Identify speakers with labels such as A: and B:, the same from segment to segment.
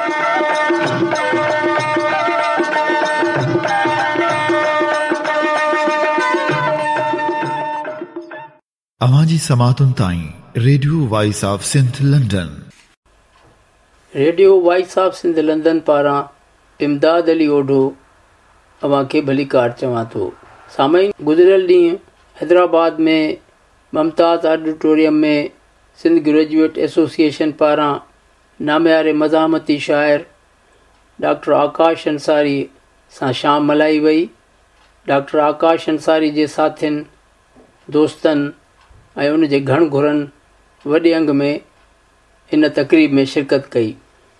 A: अवांजी समातुन ताईं radio voice of Sindh London.
B: Radio voice of Sindh London पारां इमदाद अली ओढो अवां खे भली कार चवां थो। सामईन, गुज़िरियल ॾींहुं हैदराबाद में मुमताज़ ऑडिटोरियम में सिंध ग्रेजुएट एसोसिएशन पारां नामियारे मज़ामती शाइर डॉक्टर आकाश अंसारी सां शाम मल्हाई वई। डॉक्टर आकाश अंसारी जे साथियुनि, दोस्तनि ऐं उन जे घण घुरनि वॾे अंग में इन तक़रीब में शिरकत कई।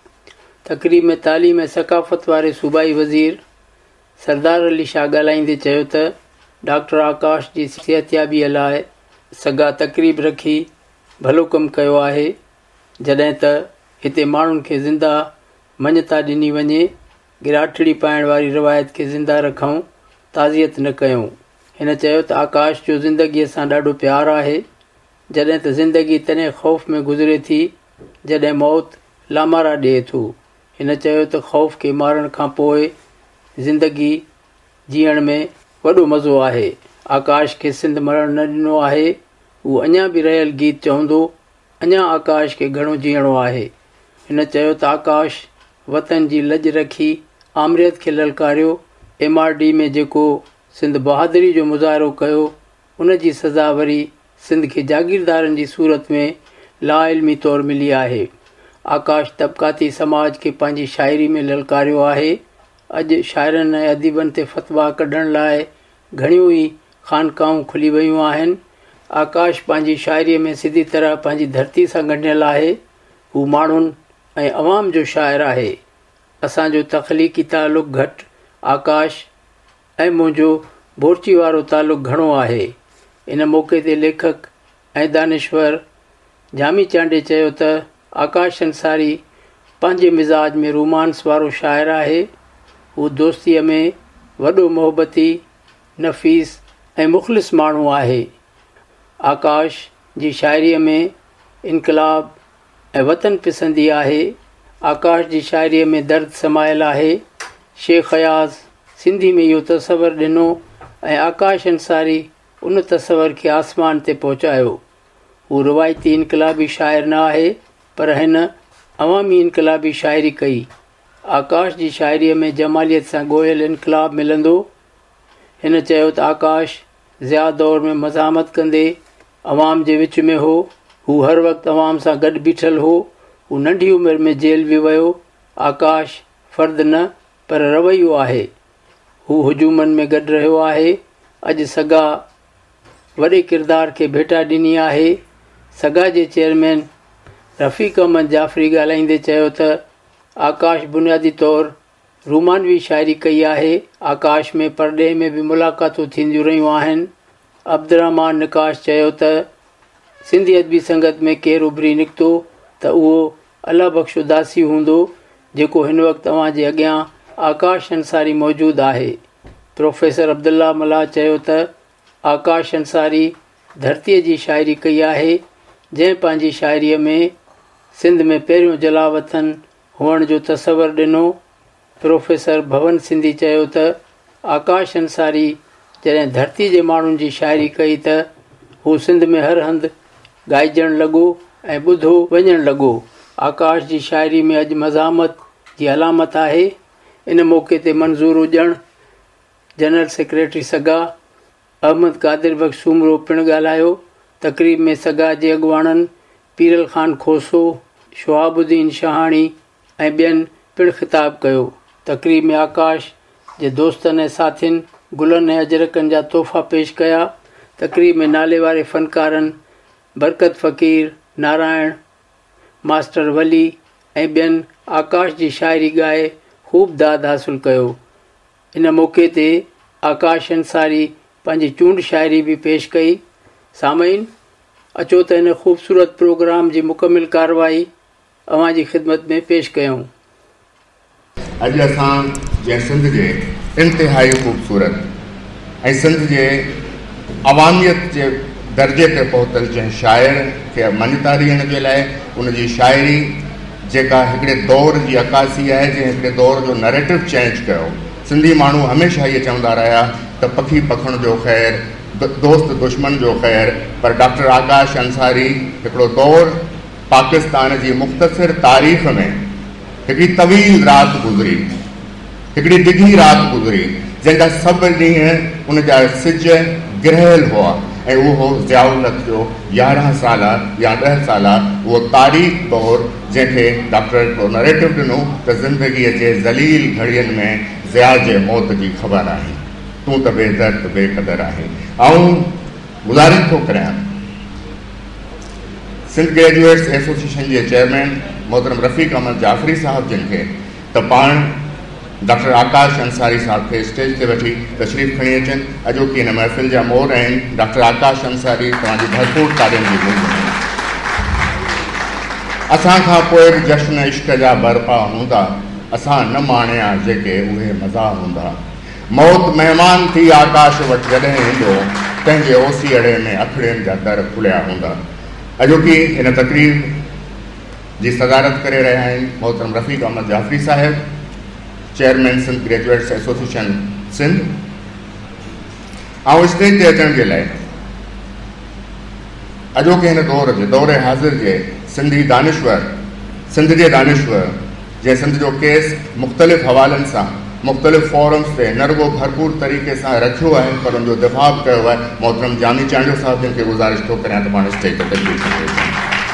B: तक़रीब में तालीम ऐं सक़ाफ़त वारे सूबाई वज़ीर सरदार अली शाह ॻाल्हाईंदे चयो त डॉक्टर आकाश जी सिहतयाबीअ लाइ सॻा तक़रीब रखी भलो कमु कयो आहे। जॾहिं त हिते माण्हुनि खे ज़िंदा मञता ॾिनी वञे, गिराठड़ी पाइण वारी रिवायत खे ज़िंदा रखूं, ताज़ियत न कयूं। हिन चयो त आकाश जो ज़िंदगीअ सां ॾाढो प्यारु आहे। जॾहिं त ज़िंदगी तॾहिं ख़ौफ़ में गुज़रे थी जॾहिं मौत लामारा ॾिए थो। हिन चयो त ख़ौफ़ खे मारण खां पोइ ज़िंदगी जीअण में वॾो मज़ो आहे। आकाश खे सिंध मरण न ॾिनो आहे। उहो अञा बि रहियल गीत चवंदो, अञा आकाश खे घणो जीअणो आहे। हिन चयो त आकाश वतन जी लज रखी आमरियत खे ललकारियो। MRD में जेको सिंध बहादुरी जो मुज़ाहिरो कयो, उन जी सज़ा वरी सिंध खे जागीरदारनि जी सूरत में लाइल्मी तौरु मिली आहे। आकाश तबक़ाती समाज खे पंहिंजी शाइरी में ललकारियो आहे। अॼु शाइरनि ऐं अदीबनि ते फ़तवा कढण लाइ घणियूं ई ख़ानकाऊं खुली वयूं आहिनि। आकाश पंहिंजी शाइरीअ में सिधी तरह पंहिंजी धरती सां ॻंढियल आहे। हू माण्हुनि ऐं अवाम जो शाइर आहे। असांजो तख़लीक़ी तालुक़ घटि, आकाश ऐं मुंहिंजो बोरची वारो तालुक़ घणो आहे। इन मौक़े ते लेखक ऐं दानिश्वर जामी चांडे चयो त आकाश अंसारी पंहिंजे मिज़ाज में रोमांस वारो शाइर आहे। हू दोस्तीअ में वॾो मोहबती, नफ़ीस ऐं मुख़लिस माण्हू आहे। आकाश जी शाइरीअ में इनकलाब ऐं वतन पसंदी आहे। आकाश जी शाइरीअ में दर्द समायल आहे। शेख अयाज़ सिंधी में इहो तसवर ॾिनो ऐं आकाश अंसारी उन तसवर खे आसमान ते पहुचायो। हू रिवायती इनकलाबी शाइर न आहे, पर हिन अवामी इनकलाबी शाइरी कई। आकाश जी शाइरीअ में जमालियत सां ॻोहियल इनकलाब मिलंदो। हिन चयो त आकाश ज़िया दौर में मज़ामत कंदे अवाम जे विच में हो। हू हर वक़्तु अवाम सां गॾु बीठल हो। हू नंढी उमिरि में जेल बि वियो। आकाश फ़र्द न पर रवैयो आहे। हू हुजूमनि में गॾु रहियो आहे। अॼु सॻा वॾे किरदार खे भेटा ॾिनी आहे। सॻा जे चेयरमैन रफ़ीक़ अहमद जाफ़री ॻाल्हाईंदे चयो त आकाश बुनियादी तौरु रूमानवी शाइरी कई आहे। आकाश में परॾे में बि मुलाक़ातूं थींदियूं रहियूं आहिनि। अब्दुर्रहमान निकाश चयो त सिंधी अदबी संगत में केरु उभरी निकितो त उहो अला बख़्श उदासी हूंदो, जेको हिन वक़्तु तव्हां जे अॻियां आकाश अंसारी मौजूदु आहे। प्रोफेसर अब्दुल्ला मल्ला चयो त आकाश अंसारी धरतीअ जी शाइरी कई आहे, जंहिं पंहिंजी शाइरीअ में सिंध में पहिरियों जलावतन हुअण जो तसवर ॾिनो। प्रोफेसर भवन सिंधी चयो त आकाश अंसारी जॾहिं धरती जे माण्हुनि जी शाइरी कई त हू सिंध में हर हंधि ॻाइजणु लॻो ऐं ॿुधो वञणु लॻो। आकाश जी शाइरी में अॼु मज़ामत जी अलामत आहे। इन मौक़े ते मंज़ूर हुजणु जनरल सेक्रेटरी सॻा अहमद कादिर बख़्श सूमरो पिणु ॻाल्हायो। तक़रीब में सॻा जे अॻुवाणनि पीरल ख़ान खोसो, शहाबुद्दीन शहाणी ऐं ॿियनि पिणु ख़िताब कयो। तक़रीब में आकाश जे दोस्तनि ऐं साथियुनि गुलनि ऐं अजरकनि जा तोहफ़ा पेश कया। तक़रीब में नाले वारे फ़नकारनि बरकत फ़क़ीर, नारायण मास्टर वली ऐं ॿियनि आकाश जी शाइरी ॻाए ख़ूब दाद हासिल कयो। इन मौक़े ते आकाश अंसारी पंहिंजी चूंड शाइरी बि पेश कई। सामईन, अचो त इन ख़ूबसूरत प्रोग्राम जी मुकमिल कार्रवाई अवां जी ख़िदमत में पेश कयूं।
C: अॼु असां जंहिं सिंध जे इंतिहाई ख़ूबसूरत ऐं सिंध जे अवामियत जे दर्जे ते पहुतल जंहिं शाइर खे मञता ॾियण जे लाइ उन जी शाइरी जेका हिकिड़े दौर जी अक्कासी आहे, जंहिं हिकिड़े दौर जो नरेटिव चेंज कयो। सिंधी माण्हू हमेशह इहे चवंदा रहिया त पखी पखण जो ख़ैर, दोस्त दुश्मन जो ख़ैर, पर डॉक्टर आकाश अंसारी हिकिड़ो दौर पाकिस्तान जी मुख़्तसिर तारीख़ में हिकिड़ी तवील राति गुज़री, हिकिड़ी डिघी राति गुज़री, जंहिंजा सभु ॾींहं उन जा सिज गिरहियल हुआ, ऐं उहो ज़ियाउल जो 11 साल या 10 साल उहो तारीख़ दौर जंहिंखे डॉक्टर हिकिड़ो नरेटिव ॾिनो त ज़िंदगीअ जे ज़लील घड़ियुनि में ज़िया जे मौत जी ख़बर आहे, तूं त बेदर्द बेक़दर आहे। ऐं गुज़ारिश थो करियां सिंध ग्रेजुएट्स एसोसिएशन जे चेयरमैन मोहतरम रफ़ीक अहमद जाफ़री साहब जिन खे त पाण डॉक्टर आकाश अंसारी साहब खे स्टेज ते वठी तशरीफ़ खणी अचनि। अॼोकी हिन महफ़िल जा मोर आहिनि डॉक्टर आकाश अंसारी, तव्हांजी भरपूर तारीफ़ जी गुज़ारिश। असां खां पोइ बि जश्न इश्क जा बरपा हूंदा, असां न माणिया जेके उहे मज़ा हूंदा। मौत महिमान थी आकाश वटि जॾहिं ईंदो, तंहिंजे ओसीअड़े में अखड़ियुनि जा दर खुलिया हूंदा। अॼोकी हिन तक़रीर जी सदारत करे रहिया आहिनि मोहतरम Rafiq Ahmed Jafri sahib, chairman Sindh graduates association Sindh. ऐं स्टेज ते अचण जे लाइ अॼोके हिन दौर जे दौरे हाज़िर जे सिंधी दानिश्वर, सिंध जे दानिश्वर जंहिं सिंध जो केस मुख़्तलिफ़ हवालनि सां मुख़्तलिफ़ फोरम्स ते न रुगो भरपूर तरीक़े सां रखियो आहे, पर उनजो दिफ़ा बि कयो आहे, मोहतरम जानी चांडियो साहिब जिन खे गुज़ारिश थो करियां त पाण स्टेज ते तशरीफ़ खणी।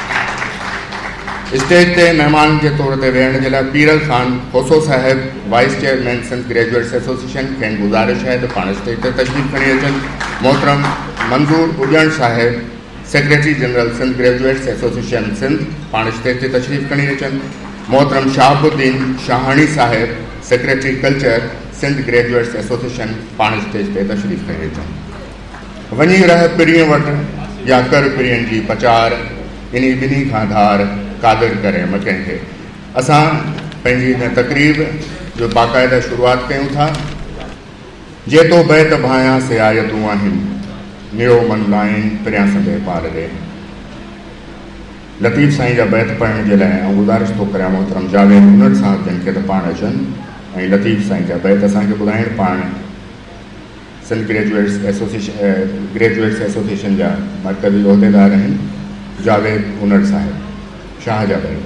C: स्टेज ते महिमान के तौर ते वेहण जे लाइ Piral Khan Khoso sahib, vice chairman Sindh graduates association, खेनि गुज़ारिश है तो पाण स्टेज ते तशरीफ़ खणी अचनि। मोहतरम Manzoor Ujjan sahib, secretary general Sindh graduates association Sindh, पाण स्टेज ते तशरीफ़ खणी अचनि। मोहतरम Shahabuddin Shahani sahib, secretary culture Sindh graduates association, पाण स्टेज ते तशरीफ़ खणी अचनि। वञी रह पिरीअ वटि या कर पिरीअनि जी पचार, इन्ही ॿिन्ही खां धार कादिर करे मकें खे। असां पंहिंजी हिन तक़रीब जो बाक़ाइदा शुरूआत कयूं था। जे तो बैत भायां से आयतूं आहिनि, नियो मन लाइन परियां संदे पार रे। लतीफ़ साईं जा बैत पढ़ण जे लाइ गुज़ारिश थो करियां मोहतरम जावेद हुनर साहब जिन खे त पाण अचनि, ऐं लतीफ़ साईं जा बैत असांखे ॿुधाइण पाण सिंध ग्रेजुएट्स एसोसिएशन जा मरकज़ी उहिदेदार आहिनि जावेद हुनर साहिब। शाह जा बैत।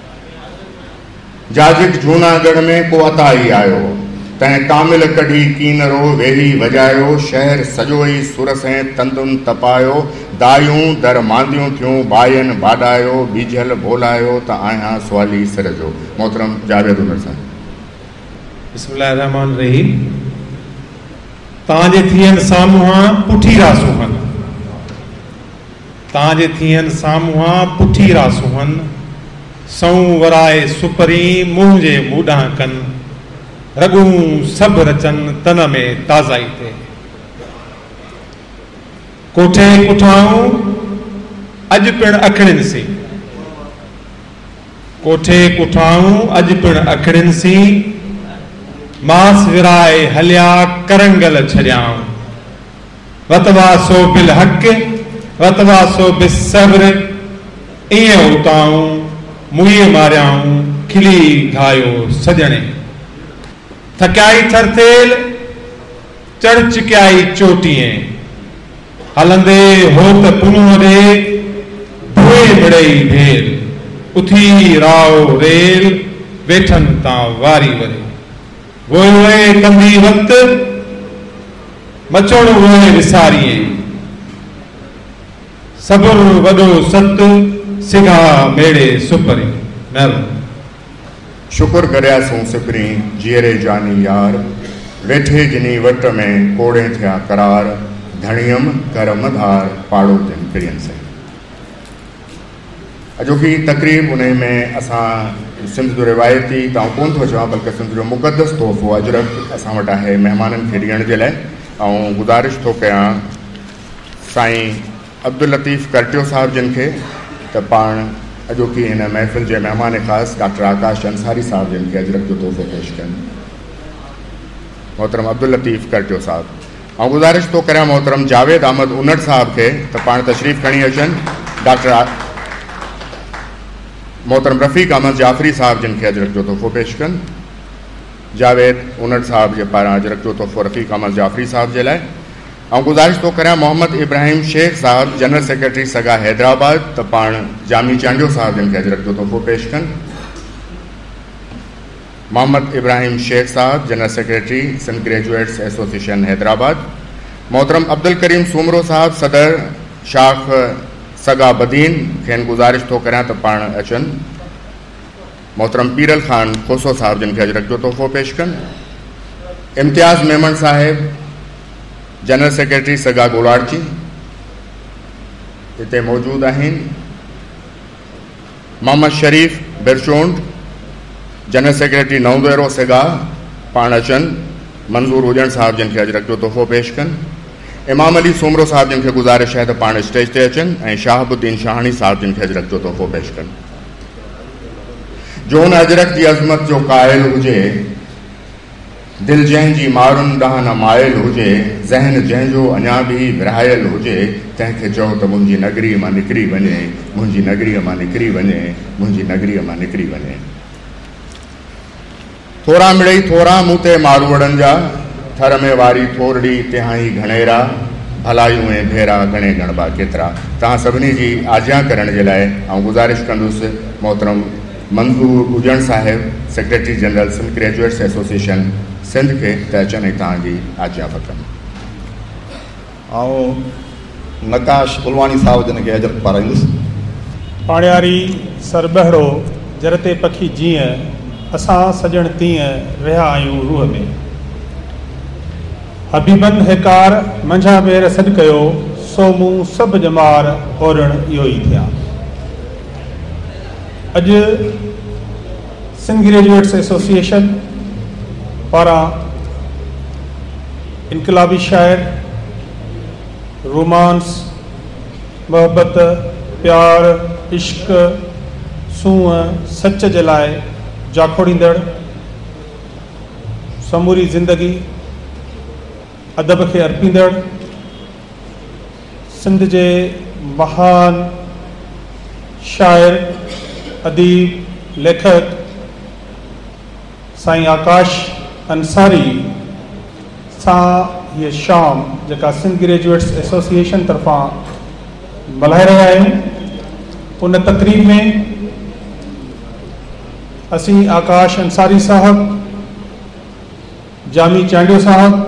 C: जाजिक जूनागढ़ में को अताई आयो, तैं कामिल कढी कीनरो वेही वजायो, शहर सॼो ई सुर से तंदुन तपायो, दायूं दर मांदियूं थियूं बायन बाडायो, बीजल बोलायो त आहियां सवाली सिर जो। मोहतरम जावेद हुनर साहब।
D: बिस्मिल्लाहिर्रहमानिर्रहीम। तांजे थियन सामुहा पुठीरा सुहन, तांजे थियन सामुहा पुठीरा सुहन, सऊं वराए सुपरी मुंह जे मूडा कन, रगूं सब रचन तन में ताज़ाई थे। कोठे कुठाऊं अज पिण अखड़िन सी, कोठे कुठाऊं अज पिण अखड़िन सी, मास विराए हलिया करंगल छड़ियाऊं, वतवा सो बिल हक वतवा सो बिसब्र, इएं उताऊं मुई मारियाऊं खिली घायो सजणे। थकाई थरथेल चढ़ चिकियाई चोटिए, हलंदे होत पुनूह रे भुए बड़ई भेल, उथी राव रेल वेठन ता वारी वरे। वोए वोए कंदी वक्त मचोड़ वोए विसारिए, सबुर वडो सत सिगा मेड़े सुपरी।
C: शुक्र करिया सूं सिपरी जीअरे जानी यार, वेठे जिनी वट में कोड़े थिया करार, धणियम कर मधार पाड़ो जन पिरियन से। अॼोकी तक़रीब उन में असां सिंध जो रिवायती तां कोन थो चवां, बल्कि सिंध जो मुक़दस तोहफ़ो अजरक असां वटि आहे महिमाननि खे ॾियण जे लाइ। ऐं गुज़ारिश थो कयां साईं अब्दुल लतीफ़ करटियो साहिब जिन खे त पाण अॼोकी हिन महफ़िल जे महिमान ख़ासि डॉक्टर आकाश अंसारी साहिब जिन खे अजरक जो तोहफ़ो पेश कनि। मोहतरम अब्दुल लतीफ़ करटियो साहिब। ऐं गुज़ारिश थो करियां मोहतरम जावेद अहमद उनट साहिब खे त पाण तशरीफ़ खणी अचनि। मोहतरम रफ़ीक अहमद जाफ़री साहब जिनखे अजरक जो तोहफ़ो पेश कनि। जावेद उनट साहब जे पारां अजरक जो तोहफ़ो रफ़ीक अहमद जाफ़री साहब जे लाइ। ऐं गुज़ारिश थो करियां मोहम्मद इब्राहिम शेख साहब जनरल सेक्रेटरी सगा हैदराबाद त पाण जामी चांडियो साहब जिनखे अजरक जो तोहफ़ो पेश कनि। Mohammad Ibrahim Sheikh sahab general secretary Sindh graduates association Hyderabad. मोहतरम अब्दुल करीम सूमरो साहब सदर शाख सगा बदीन खेनि गुज़ारिश थो करियां त पाण अचनि। मोहतरम पीरल खान खोसो साहब जिनखे अजरक जो तोहफ़ो पेश कनि। इम्तियाज़ मेमन साहिब जनरल सेक्रेटरी सगा गोलाड़ची हिते मौजूद आहिनि। मोहम्मद शरीफ बिरचोंड जनरल सेक्रेटरी नवदेरो सगा पाण अचनि। मंज़ूर हुजण साहब जिनखे अजरक जो तोहफ़ो पेश कनि। इमाम अली सूमरो साहब जिनखे गुज़ारिश है त पाण स्टेज ते अचनि ऐं शाहबुद्दीन शाहानी साहब जिनखे अजरक जो तोहफ़ो पेश कनि। जो हुन अजरक जी अज़मत जो क़ाइल हुजे, दिल जंहिंजी मारुनि ॾांहुं न माइल हुजे, ज़हन जंहिंजो अञा बि विरहायल हुजे, तंहिंखे चओ त मुंहिंजी नगरीअ मां निकिरी वञे, मुंहिंजी नगरीअ मां निकिरी वञे, मुंहिंजी नगरीअ मां निकिरी वञे। थोरा मिड़ई थोरा मूं ते मारवड़नि जा, थर में वारी थोरड़ी तिहाई घणेरा, भलायूं ऐं भेरा घणे गणबा केतिरा। तव्हां सभिनी जी आज्ञा करण जे लाइ ऐं गुज़ारिश कंदुसि मोहतरम Manzoor Ujjan sahib secretary general Sindh graduates association Sindh खे त अचनि ऐं तव्हांजी आज्ञा वठनि।
E: ऐं नकाश उलवानी साहब जिनखे अजरक पाराईंदुसि।
F: पाणियारी सरबहरो जरते पखी जीअं असां सॼण तीअं रहिया आहियूं रूह में। हबीबन हेकार मंझा बेर सॾु कयो, सो मूं सभु जमार ओरण इहो ई थिया। अॼु सिंध ग्रेजुएट्स एसोसिएशन पारां इनकलाबी शाइर, रोमांस, मोहब्बत, प्यार, इश्क, सूंहं, सच जे लाइ जाखोड़ींदड़ समूरी ज़िंदगी अदब खे अर्पींदड़ सिंध जे महान शाइर, अदीब, लेखक साईं आकाश अंसारी सां हीअ शाम जेका सिंध ग्रेजुएट्स एसोसिएशन तरफ़ां मल्हाए रहिया आहियूं, उन तक़रीब में असीं आकाश अंसारी साहब, जामी चांडियो साहब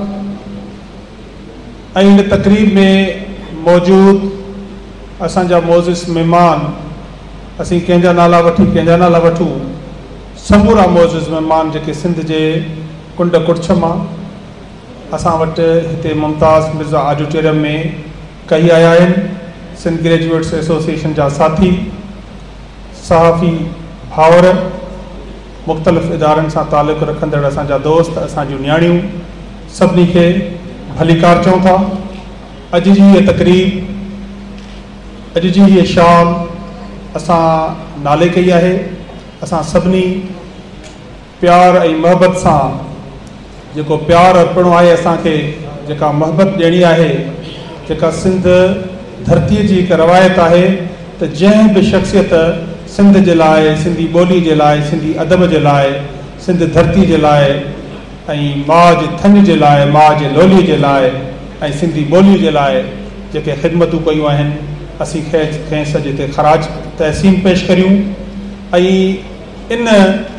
F: ऐं इन तक़रीब में मौजूद असांजा मोज़िस महिमान, असीं कंहिंजा नाला वठी कंहिंजा नाला वठूं, समूरा मोज़िस महिमान जेके सिंध जे कुंड कुड़छ मां असां वटि हिते मुमताज़ मिर्ज़ा ऑडिटोरियम में कई आया आहिनि। सिंध ग्रेजुएट्स एसोसिएशन जा साथी, सहाफ़ी भाउर, मुख़्तलिफ़ इदारनि सां तालुक़ु रखंदड़ असांजा दोस्त, असांजूं न्याणियूं, सभिनी खे भलीकार चऊं था। अॼु जी हीअ तक़रीब, अॼु जी हीअ शाम असां नाले कई आहे। असां सभिनी प्यार ऐं मोहबत सां, जेको प्यार अर्पणो आहे असांखे, जेका मोहबत ॾियणी आहे, जेका सिंध धरतीअ जी हिकु रवायत आहे त जंहिं बि शख़्सियत सिंध जे लाइ, सिंधी ॿोली जे लाइ, सिंधी अदब जे लाइ, सिंध धरती जे लाइ ऐं माउ जे थन जे लाइ, माउ जे लोलीअ जे लाइ ऐं सिंधी ॿोलीअ जे लाइ जेके ख़िदमतूं कयूं आहिनि, असीं खेसि अॼु हिते ख़राज तहसीन पेश करियूं ऐं इन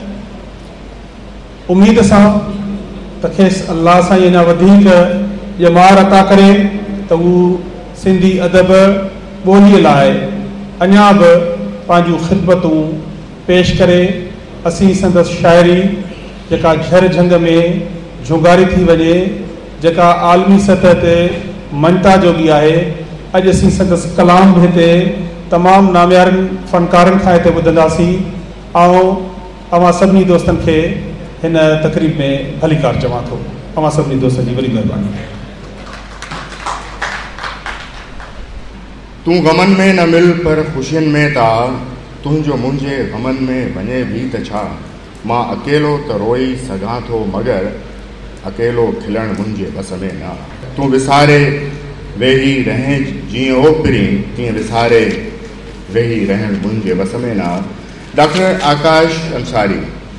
F: उमेद सां त खेसि अल्लाह सां अञा वधीक ॼमार अता करे त हू सिंधी अदब ॿोलीअ लाइ अञा बि पंहिंजूं ख़िदमतूं पेश करे, असीं संदसि शाइरी जेका झर झंग में झुंगारी थी वञे, जेका आलमी सतह ते मञता जोगी आहे, अॼु असीं संदसि कलाम बि हिते तमामु नामियारनि फ़नकारनि खां हिते ॿुधंदासीं। ऐं अवां सभिनी दोस्तनि खे हिन तक़रीब में भलीकार चवां थो। अवां सभिनी दोस्तनि जी वॾी महिरबानी।
C: तूं गमन में न मिल पर ख़ुशियुनि में ता, तुंहिंजो मुंहिंजे गमन में वञे बि त छा। मां अकेलो त रोई सघां थो मगर अकेलो खिलणु मुंहिंजे बस में न। तूं विसारे वेही रहें जीअं ओपरी, तीअं विसारे वेही रहणु मुंहिंजे बस में न। डॉक्टर आकाश अंसारी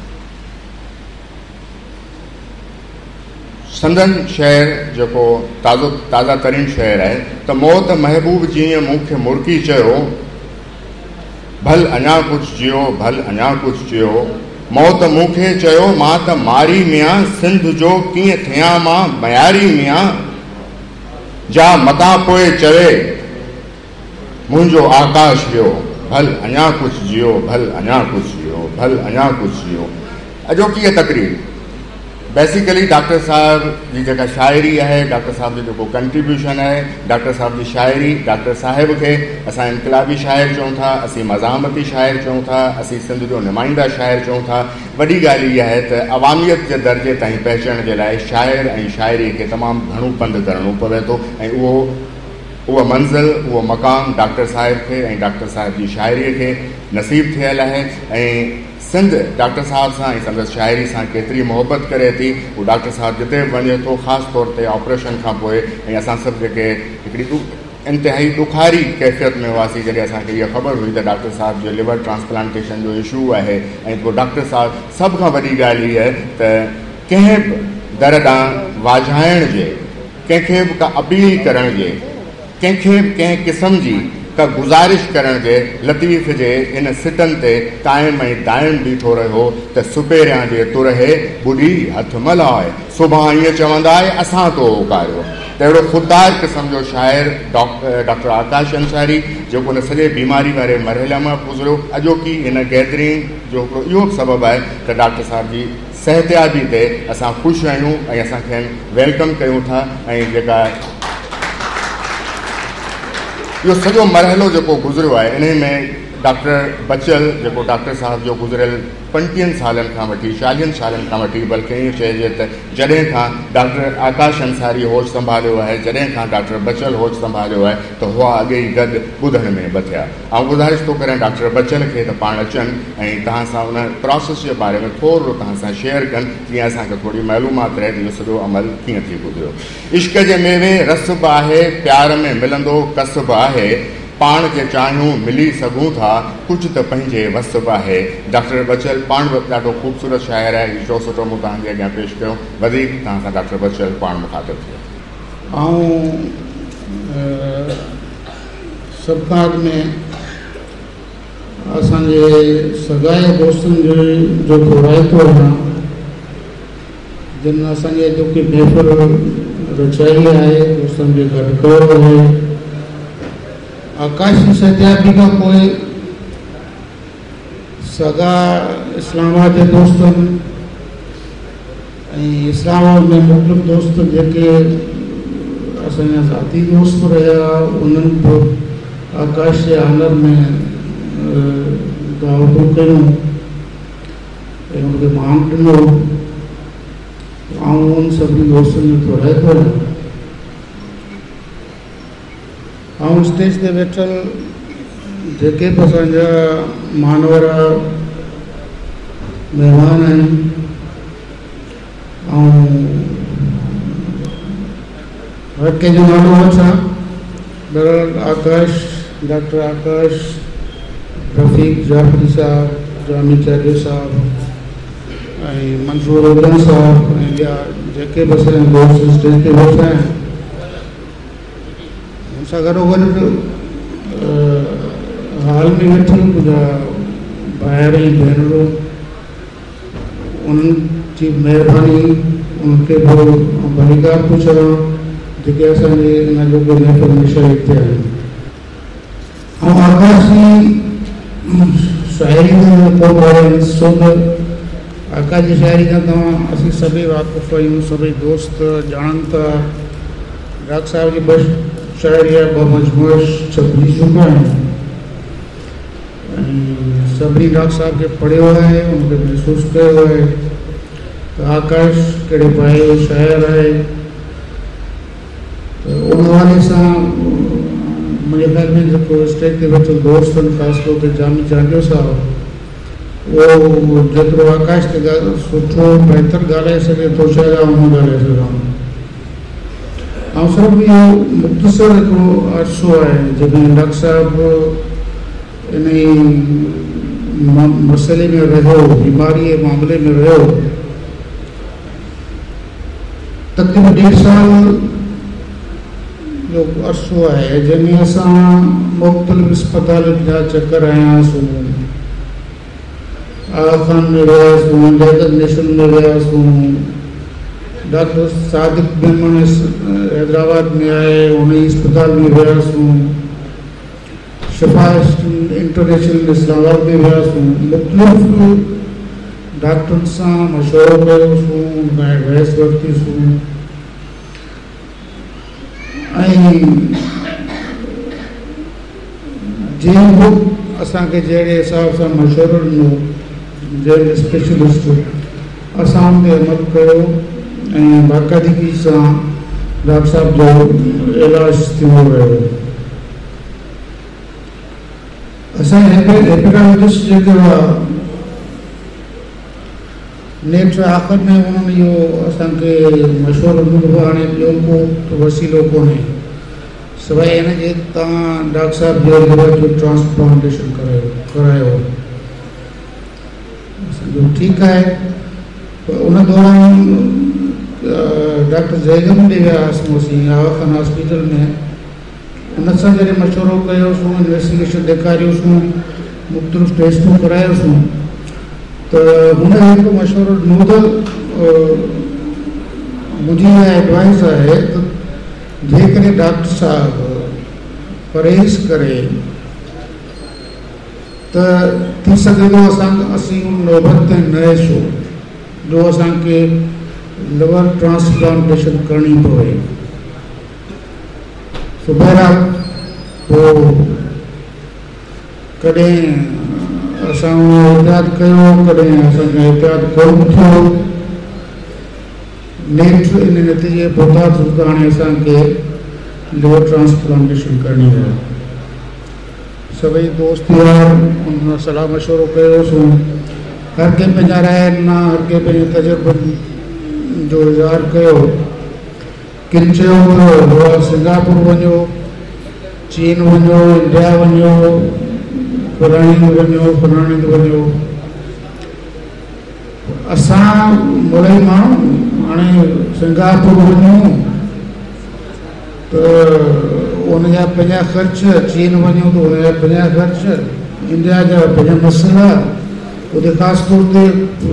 C: संदन शहर जो ताज़ा तरीन शहर है तो मौत महबूब जी मूंखे मुर्की चयो भल अञा कुछ जियो भल अञा कुछ जियो मौत मूंखे चयो मां त मारी मियां सिंध जो कीअं थियां मां मयारी मियां जा मता पोइ चवे मुंहिंजो आकाश वियो भल अञा कुछ जियो भल अञा कुछ जियो भल अञा कुछ जियो। अॼोकी तकरीर बेसिकली डॉक्टर साहब जी जेका शाइरी है डॉक्टर साहब जो जेको कंट्रीब्यूशन है डॉक्टर साहब की शाइरी डॉक्टर साहिब के असां इनकलाबी शाइर चऊं था असीं मज़ामती शाइर चऊं था असीं सिंध जो नुमाइंदा शाइर चऊं था। वॾी ॻाल्हि इहा है त अवामियत के दर्जे ताईं पहुचण जे लाइ शाइर ऐं शाइरी के तमामु घणो पंधु करिणो पवे थो ऐं उहो मंज़िल उहो मक़ाम डॉक्टर साहिब के ऐं डॉक्टर साहिब की शाइरी के नसीब थियल है ऐं सिंध डॉक्टर साहब सां ऐं संदसि शाइरी सां केतिरी मोहब्बत करे थी वो डॉक्टर साहब जिते वञे थो ख़ासि तौर ते ऑपरेशन खां पोइ ऐं असां सभु जेके हिकिड़ी इंतिहाई ॾुखारी कैफ़ियत में हुआसीं जॾहिं असांखे इहा ख़बर हुई त डॉक्टर साहब जो लिवर ट्रांसप्लांटेशन जो इशू आहे ऐं पोइ डॉक्टर साहब सभ खां वॾी ॻाल्हि इहा आहे त कंहिं बि दर ॾांहुं वाझाइण जे कंहिंखे बि का अपील करण जे कंहिंखे बि कंहिं क़िस्म जी का गुज़ारिश करण जे लतीफ़ जे इन सिटनि ते क़ाइम ऐं दाइम बीठो रहियो त सुपेरियां जे तुरहे ॿुधी हथ मल्हाए सुभाणे ईअं चवंदा असां तो उकारियो। त अहिड़ो ख़ुददार क़िस्म जो शाइर डॉक्टर आकाश अंसारी जेको हुन सॼे बीमारी वारे मरहले मां गुज़रियो अॼोकी इन गैदरिंग जो हिकिड़ो इहो बि सबबु आहे त डॉक्टर साहब जी सिहतयाबी ते असां ख़ुशि आहियूं ऐं असां खेनि वेलकम कयूं था ऐं जेका यो सॼो मरहलो जेको गुज़रियो आहे इन में डॉक्टर बचल जेको डॉक्टर साहब जो गुज़रियल 50 सालनि खां वठी 40 सालनि खां वठी बल्कि ईअं चइजे त जॾहिं खां डॉक्टर आकाश अंसारी होश संभालियो आहे जॾहिं खां डॉक्टर बचल होश संभालियो आहे त हुआ अॻे ई गॾु ॿुधण में बथिया। ऐं गुज़ारिश थो करें डॉक्टर बचल खे त पाण अचनि ऐं तव्हां सां उन प्रोसेस जे बारे में थोरो तव्हां सां शेयर कनि जीअं असांखे थोरी मालूमात रहे त इहो सॼो अमल कीअं थी गुज़रियो। इश्क जे मेवे रसब आहे प्यार में मिलंदो कसब आहे पाण के चाहियूं मिली सघूं था कुछ तो पंहिंजे वसब है। डॉक्टर बचल पाण ॾाढो ख़ूबसूरत शाइर है जो सुठो मूं तव्हांजे अॻियां पेश कयो वधीक तव्हां सां डॉक्टर बचल पाण मुखातिब थियो।
G: सभु खां अॻु में असांजे सगाए दोस्तनि जो घुराइतो आहियां जिन असांजे अॼोकी महफ़िल रचाई आहे दोस्तनि खे गॾु कयो आहे। आकाश जी सत्यापी खां पोइ सगा इस्लामाबाद जे दोस्तनि ऐं इस्लामाबाद में मुख़्तलिफ़ दोस्त जेके असांजा ज़ाती दोस्त रहिया उन्हनि बि आकाश जे आनर में दावतूं कयूं ऐं उनखे मान ॾिनो। आउं उन सभिनी दोस्तनि जो घुराइतो आहियां। ऐं स्टेज ते वेठल जेके बि असांजा मान वारा महिमान आहिनि ऐं हर कंहिंजो नालो वठां बहरहाल आकाश डॉक्टर आकाश रफ़ीक जाफ़री साहब जामी चागे साहब ऐं मंसूर उदन साहब ऐं ॿिया जेके बि असांजा दोस्त स्टेज ते वेठा आहिनि सां गॾोगॾु हाल में वेठी मुंहिंजा भाइर ऐं भेनरूं उन्हनि जी महिरबानी उनखे बि भलीकार थो चवां जेके असांजे इन जो बि महफ़िल में शरीक थिया आहिनि। ऐं आकाश जी शाइरी में छो त आकाश जी शाइरी खां तव्हां असीं सभई वाक़ुफ़ आहियूं सभई दोस्त ॼाणनि था। डॉक्टर साहिब जी बस शायरी ब मजमूअ छपी चुका है सभी डॉक्टर साहब के पढ़ियो है उनके महसूस किया है तो आकाश कड़े पाए शायर है तो उन वाले से मुझे ख्याल में जो स्टेज के बच्चे दोस्त खास तौर पर जामी जागियो साहब वो जो आकाश के सुठो बेहतर ॻाल्हाए सके तो शायद आउं ॻाल्हाए सघां। ऐं सिर्फ़ु इहो मुख़्तसर हिकिड़ो अर्सो आहे जॾहिं डॉक्टर साहिब इन मसइले में रहियो, बीमारी जे मामले में रहियो, तक़रीबन 1.5 साल जो अरसो आहे जंहिंमें असां मुख़्तलिफ़ अस्पतालुनि जा चकर आयासीं। आगा खान में वियासीं, जयगत नेशनल में वियासीं, डॉक्टर सादिक मेमन हैदराबाद में आहे उन अस्पताल में वियासीं, शफा इंटरनेशनल इस्लामाबाद में वियासीं, मुख़्तलिफ़ डॉक्टरनि सां मशवरो कयोसीं, उनखां एडवाइस वरितीसीं ऐं जंहिं बि असांखे जहिड़े हिसाब सां मशवरो ॾिनो, जंहिं स्पेशलिस्ट असां उन ते अमल कयो ऐं बाक़ाइदगी सां डॉक्टर साहब जो इलाज थींदो रहियो। असांजे हेपेटाइटिस जेके हुआ नेक्स्ट आख़िर में उन्हनि इहो असांखे मशवरो ॾिनो, हाणे ॿियो को वसीलो कोन्हे सवाइ हिन जे तव्हां डॉक्टर साहब जो लिवर जो ट्रांसप्लांटेशन करायो। असांजो ठीकु आहे। उन दौरान डॉक्टर जयगम ॾे वियासीं आगा खान हॉस्पिटल में, उन सां जॾहिं मशवरो कयोसीं, इन्वेस्टिगेशन ॾेखारियोसीं, मुख़्तलिफ़ टेस्टूं करायोसीं, त हुन हिकु मशवरो ॾिनो त मुंहिंजी एडवाइस आहे त जेकॾहिं डॉक्टर साहब परहेज़ करे त थी सघे थो असीं नौबत ते न अचूं जो असांखे लिवर ट्रांसप्लांटेशन करणी पवे। बहरहाल पोइ कॾहिं असां एहतियात कयो, कॾहिं असांखे एहतियात कोन थियो। नेक्स्ट इन नतीजे पहुतासीं त हाणे असांखे लिवर ट्रांसप्लांटेशन करणी आहे। सभई दोस्त यार उन सलाह मशवरो कयोसीं, हर कंहिं पंहिंजा राय ॾिना, हर कंहिं पंहिंजे तजुर्बनि जो इज़हार कयो। किन चयो त सिंगापुर वञो, चीन वञो, इंडिया वञो, फलाणे हंधि वञो। असां मुरई माण्हू हाणे सिंगापुर वञूं त उनजा पंहिंजा ख़र्च, चीन वञूं त उनजा पंहिंजा ख़र्च, इंडिया जा पंहिंजा मसइला, उते ख़ासि तौर ते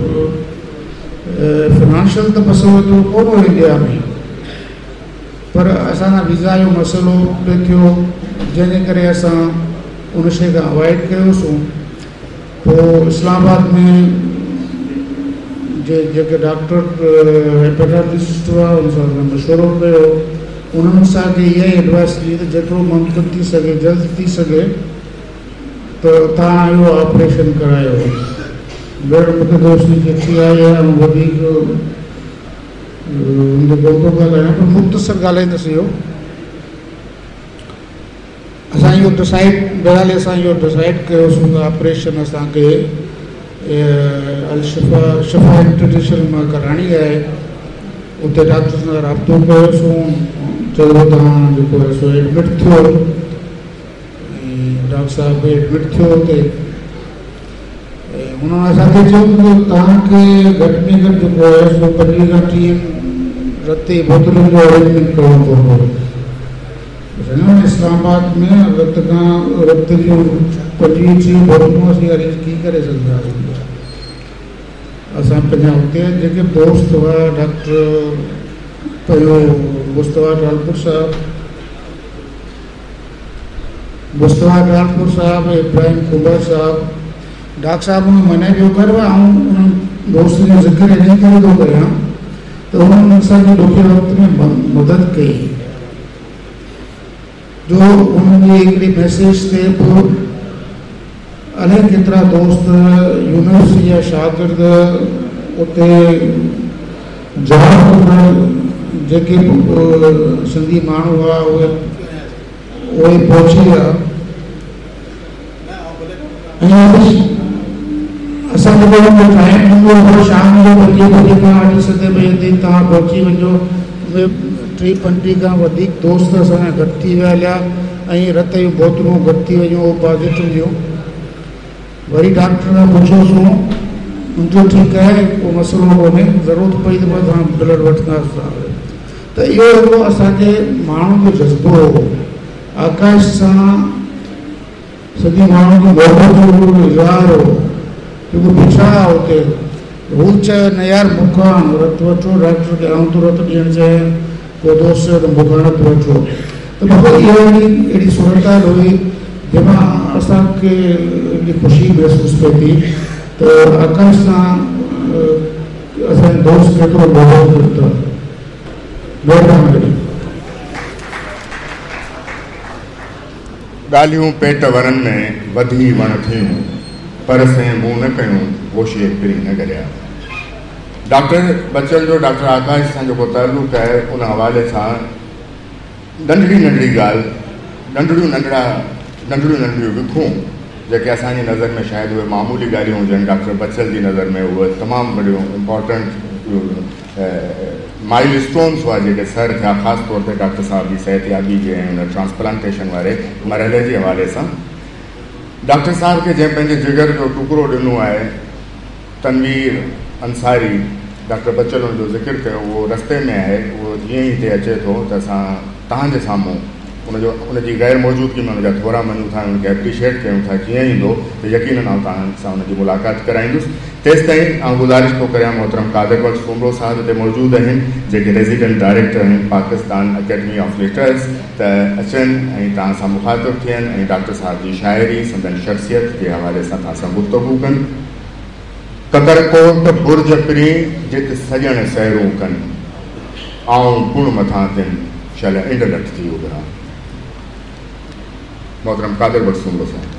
G: फिनांशियल त मसइलो एतिरो कोन हो इंडिया में, पर असांजा वीज़ा जो मसइलो पियो थियो, जंहिंजे करे असां उन शइ खां अवॉइड कयोसीं। पोइ इस्लामाबाद में जेके डॉक्टर हेपेटाइटिस्ट हुआ उन सां मशवरो कयो, उन्हनि असांखे इहा ई एडवाइस ॾी त जेतिरो मुमकिन थी सघे, जल्द थी सघे त तव्हां इहो ऑपरेशन करायो। ॿीहर मूंखे दोस्ती चिठी आई आहे, ऐं वधीक हुनते कोन थो ॻाल्हायां, पर मुख़्तसर ॻाल्हाईंदुसि। इहो असां इहो डिसाइड बहरहाल असां इहो डिसाइड कयोसीं त ऑपरेशन असांखे शफा इंटरनेशनल मां कराइणी आहे। उते डॉक्टर सां राब्तो कयोसीं, चयो तव्हां जेको आहे सो एडमिट थियो, ऐं डॉक्टर साहिब एडमिट थियो हुते। उन्हनि असांखे चयो त तव्हांखे घटि में घटि जेको आहे सो 25 खां 30 रत जी बोतलुनि जो अरेंजमेंट करिणो पवंदो। इस्लामाबाद में रत जूं 25-30 बोतलूं असीं अरेंज की करे सघंदासीं। असां पंहिंजा हुते जेके दोस्त हुआ, डॉक्टर पहिरियों मुस्तफा डालपुर साहब, इब्राहिम कुबर साहब, डॉक्टर साहब उन्हें मना जो करो, उन्हनि दोस्त जो ज़िक्र इन करे थो कयां त उन्हनि असांजे ॾुखे वक़्त में मदद कई। जो उन्हनि जी हिकिड़ी मैसेज ते पोइ अलाए केतिरा दोस्त यूनिवर्सिटी जा शागिर्द उते जवाहर जेके सिंधी माण्हू हुआ उहे पहुची विया। असांजो टाइम हूंदो हुओ शाम जो 5 बजे खां 8 बजे तव्हां पहुची वञो। 30-35 खां वधीक दोस्त असांजा घटि थी विया, ऐं रत जूं बोतलूं घटि थी वियूं पॉज़िटिव जूं। वरी डॉक्टर खां पुछियोसीं, मुंहिंजो ठीकु आहे, को मसइलो कोन्हे, ज़रूरत पई त मां तव्हां ब्लड वठंदासीं। त इहो हिकिड़ो असांजे माण्हुनि जो जज़्बो हो, आकाश सां सॼी माण्हुनि जी मोहबत जो इज़हार हो, जेको पुछा हुते हू चयो न यार मूंखां रतु वठो, डॉक्टर खे आऊं थो रतु ॾियणु चाहियां, को दोस्त चयो त मूंखां रतु वठो। त मूंखे इहा अहिड़ी सूरत हुई जंहिंमां असांखे एॾी ख़ुशी महसूसु पई थी त आकाश सां असांजे दोस्त केतिरो मोहबत अथव। महिरबानी।
C: ॻाल्हियूं पेट वरनि में वधी वण थियूं, पर से मुंहुं न कयूं, गोशीअ पिरी न गरिया। डॉक्टर बच्चल जो डॉक्टर आकाश सां जेको तालुक़ु आहे, उन हवाले सां नंढड़ी नंढड़ी ॻाल्हि, नंढड़ियूं नंढड़ियूं विखूं जेके असांजी नज़र में शायदि उहे मामूली ॻाल्हियूं हुजनि, डॉक्टर बच्चल जी नज़र में उहे तमामु वॾियूं इम्पॉर्टेंट माइल स्टोन्स हुआ जेके सर थिया, ख़ासि तौर ते डॉक्टर साहब जी सिहतयाबी जे ऐं हुन ट्रांसप्लांटेशन वारे मरहले जे हवाले सां। डॉक्टर साहब खे जंहिं पंहिंजे जिगर जो टुकड़ो ॾिनो आहे, तनवीर अंसारी, डॉक्टर बच्चल जो ज़िक्र कयो, उहो रस्ते में आहे, उहो जीअं ई हिते अचे थो त असां तव्हांजे साम्हूं उनजी गैर मौजूदगी में उनजा थोरा मञूं था, उनखे एप्रिशिएट कयूं था। जीअं ईंदो त यकीनन आउं तव्हां सां उनजी मुलाक़ात कराईंदुसि। तेसि ताईं आउं गुज़ारिश थो करियां मोहतरम कादिर बख्श कुमरो साहब हिते मौजूदु आहिनि, जेके रेज़िडेंट डायरेक्टर आहिनि पाकिस्तान अकेडमी ऑफ लिटर्स, त अचनि ऐं तव्हां सां मुखातिब थियनि ऐं डॉक्टर साहब जी शाइरी, संदन शख़्सियत जे हवाले सां तव्हां सां गुफ़्तगू कनि। ककरकोट बुर्ज पिरी जिते सॼण सैरूं कनि, आऊं गुण मथां तिन शल इंड लट थी उभरा। मोहतरम कादिर बख्श कुमरो साहब।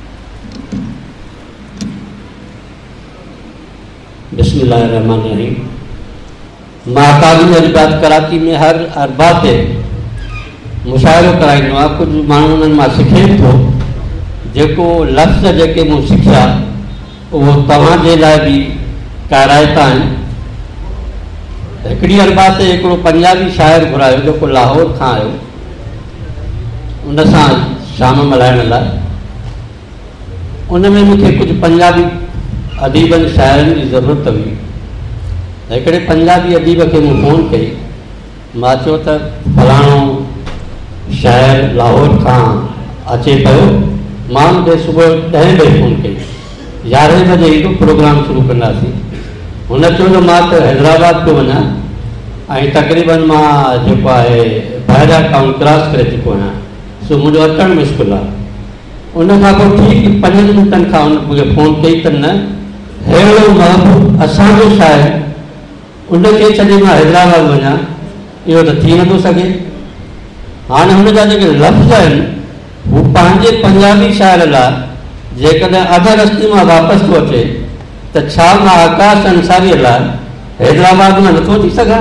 H: बिस्मिल्लाहिर्रहमानिर्रहीम। महाकाली अजबात कराची में हर अरबा ते मुशाइरो कराईंदो आहे। कुझु माण्हू उन्हनि मां सिखे थो, जेको लफ़्ज़ जेके मूं सिखिया उहो तव्हांजे लाइ बि काराइता आहिनि। हिकिड़ी अरबा ते हिकिड़ो पंजाबी शाइर घुरायो जेको लाहौर खां आयो, उन सां शाम मल्हाइण लाइ। उन में मूंखे कुझु पंजाबी अदीबनि शाइरनि जी ज़रूरत हुई। हिकिड़े पंजाबी अदीब खे मूं फ़ोन कई, मां चयो त फलाणो शाइर लाहौर खां अचे पियो। मां हुनखे सुबुह 10 बजे फ़ोन कई, 11 बजे ईंदो, प्रोग्राम शुरू कंदासीं। हुन चयो त मां त हैदराबाद पियो वञा ऐं तक़रीबन मां जेको आहे ॿाहिरियां टाउन क्रॉस करे चुको आहियां, सो मुंहिंजो अचणु मुश्किल आहे। उन खां पोइ ठीकु 5 मिंटनि खां उन मूंखे फ़ोन कई त न, अहिड़ो महबूब असांजो शाइर, उनखे छॾे मां हैदराबाद वञा, इहो त थी नथो सघे। हाणे हुनजा जेके लफ़्ज़ आहिनि हू पंहिंजे पंजाबी शाइर लाइ जेकॾहिं अध रस्ते मां वापसि थो अचे त छा मां आकाश अंसारीअ लाइ हैदराबाद में नथो थी सघां?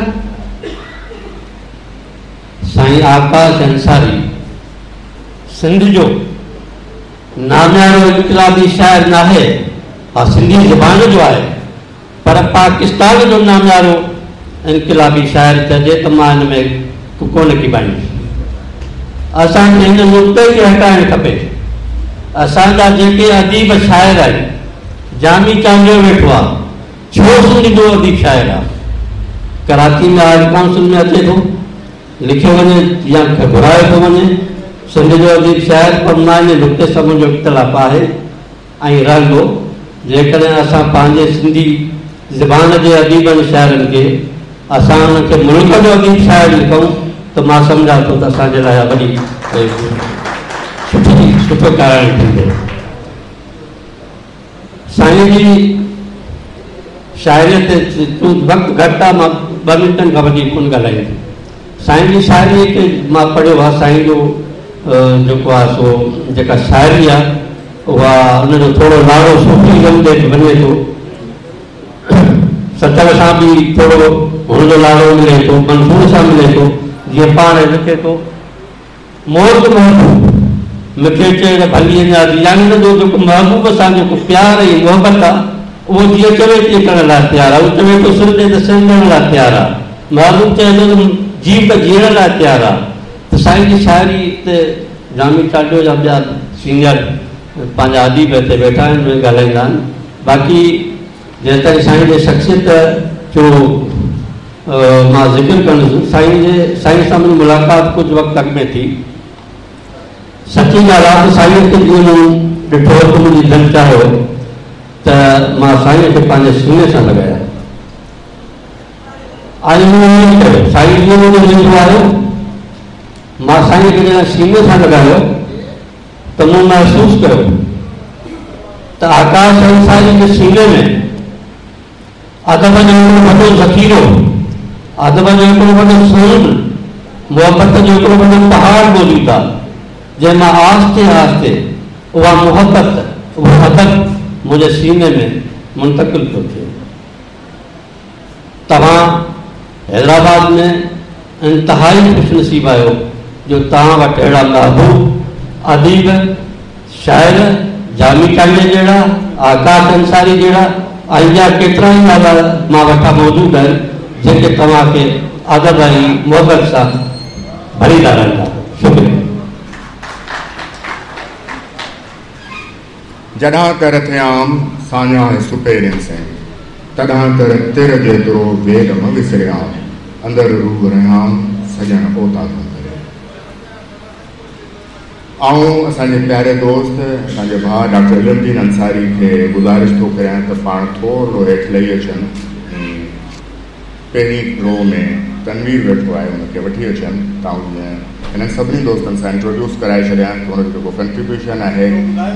H: साईं आकाश अंसारी सिंध जो नामियारो इनकलाबी शाइर न आहे, हा सिंधी ज़बान जो आहे, पर पाकिस्तान जो नामियारो इनकलाबी शाइर चइजे त मां हिन में कोन की पाईंदुसि। असांखे हिन नुक़्ते खे हटाइणु खपे। असांजा जेके अदीब शाइर आहिनि, जामी चांडियो वेठो आहे, छो सिंध जो अदीब शाइर आहे? कराची में आर्ट काउंसिल में अचे थो, लिखियो वञे या घुरायो थो वञे सिंध जो अदीब शाइर, पर मां इन नुक़्ते सां मुंहिंजो इख़्तिलाफ़ आहे ऐं रहंदो। जेकॾहिं असां पंहिंजे सिंधी ज़बान जे अदीबनि शाइरनि खे असां उनखे मुल्क जो अदीब शाइर लिखूं त मां सम्झां थो त असांजे लाइ वॾी सुठो कारण थींदो। साईं जी शाइरीअ ते तूं वक़्तु घटि आहे, मां 2 मिंटनि खां वधीक कोन ॻाल्हाईंदुमि। साईं जी शाइरीअ खे मां पढ़ियो आहे। साईं जो जेको आहे सो जेका शाइरी आहे उहा हुनजो थोरो नालो सूफ़ी गमदे वञे थो, सचल सां बि थोरो हुनजो नालो मिले थो, मंसूर सां मिले थो। जीअं पाण लिखे थो, मौत महबूब मूंखे चए त भली अञा यानी जो जेको महबूब सां जेको प्यार ऐं मोहबत आहे उहो जीअं चवे तीअं करण लाइ तयारु आहे। उहो चवे थो सिर ॾे त सिमरण लाइ तयारु आहे। महबूब चए थो त जीव जीअण लाइ तयारु आहे। त साईं जी शाइरी ते जामी चांडियो जा ॿिया सीनियर पंहिंजा अदीब हिते वेठा आहिनि, ॻाल्हाईंदा आहिनि। बाक़ी जेसि ताईं साईं जे शख़्सियत जो मां ज़िक्र कंदुसि, साईं सां मुंहिंजी मुलाक़ात कुझु वक़्तु अॻु में थी। सची ॻाल्हि आहे त साईं खे जीअं मूं ॾिठो त मुंहिंजी दिलि चाहियो त मां साईं खे पंहिंजे सीने सां लॻाया। आज मूं कयो, साईं जीअं मुंहिंजो वेंदो आयो, मां साईं खे जॾहिं सीने सां लॻायो त मूं महसूसु कयो त आकाश अंसारी जे सीने में अदब जो हिकिड़ो वॾो ज़ख़ीरो, अदब जो हिकिड़ो वॾो समुंड, मुहबत जो हिकिड़ो वॾो पहाड़ मौजूदु आहे, जंहिंमां आहिस्ते आहिस्ते उहा मुहबत, उहो अदब मुंहिंजे सीने में मुंतक़िल थो थिए। तव्हां हैदराबाद में इंतिहाई ख़ुशनसीब आहियो जो तव्हां वटि अहिड़ा महबूब अदीब, शाइर, जामी कांडे जहिड़ा, आकाश अंसारी जहिड़ा ऐं ॿिया केतिरा ई नाला मां वटां मौजूदु आहिनि जेके तव्हांखे अदब ऐं मुहबत सां भरींदा रहंदा। शुक्रिया।
C: जॾहिं कर थियाम साञां सुपेरिन से, तॾहिं कर तिर जेतिरो वेद म विसरियाम, अंदर रूब रहियाम सजण ओता थो करे। ऐं असांजे प्यारे दोस्त, असांजे भाउ डॉक्टर इल्मुद्दीन अंसारी खे गुज़ारिश थो कयां त पाण थोरो हेठि लही अचनि। पहिरीं रो में तनवीर वेठो आहे, हुनखे वठी अचनि। तव्हां हिननि सभिनी दोस्तनि सां इंट्रोड्यूस कराए छॾियां त हुनजो जेको कंट्रीब्यूशन आहे।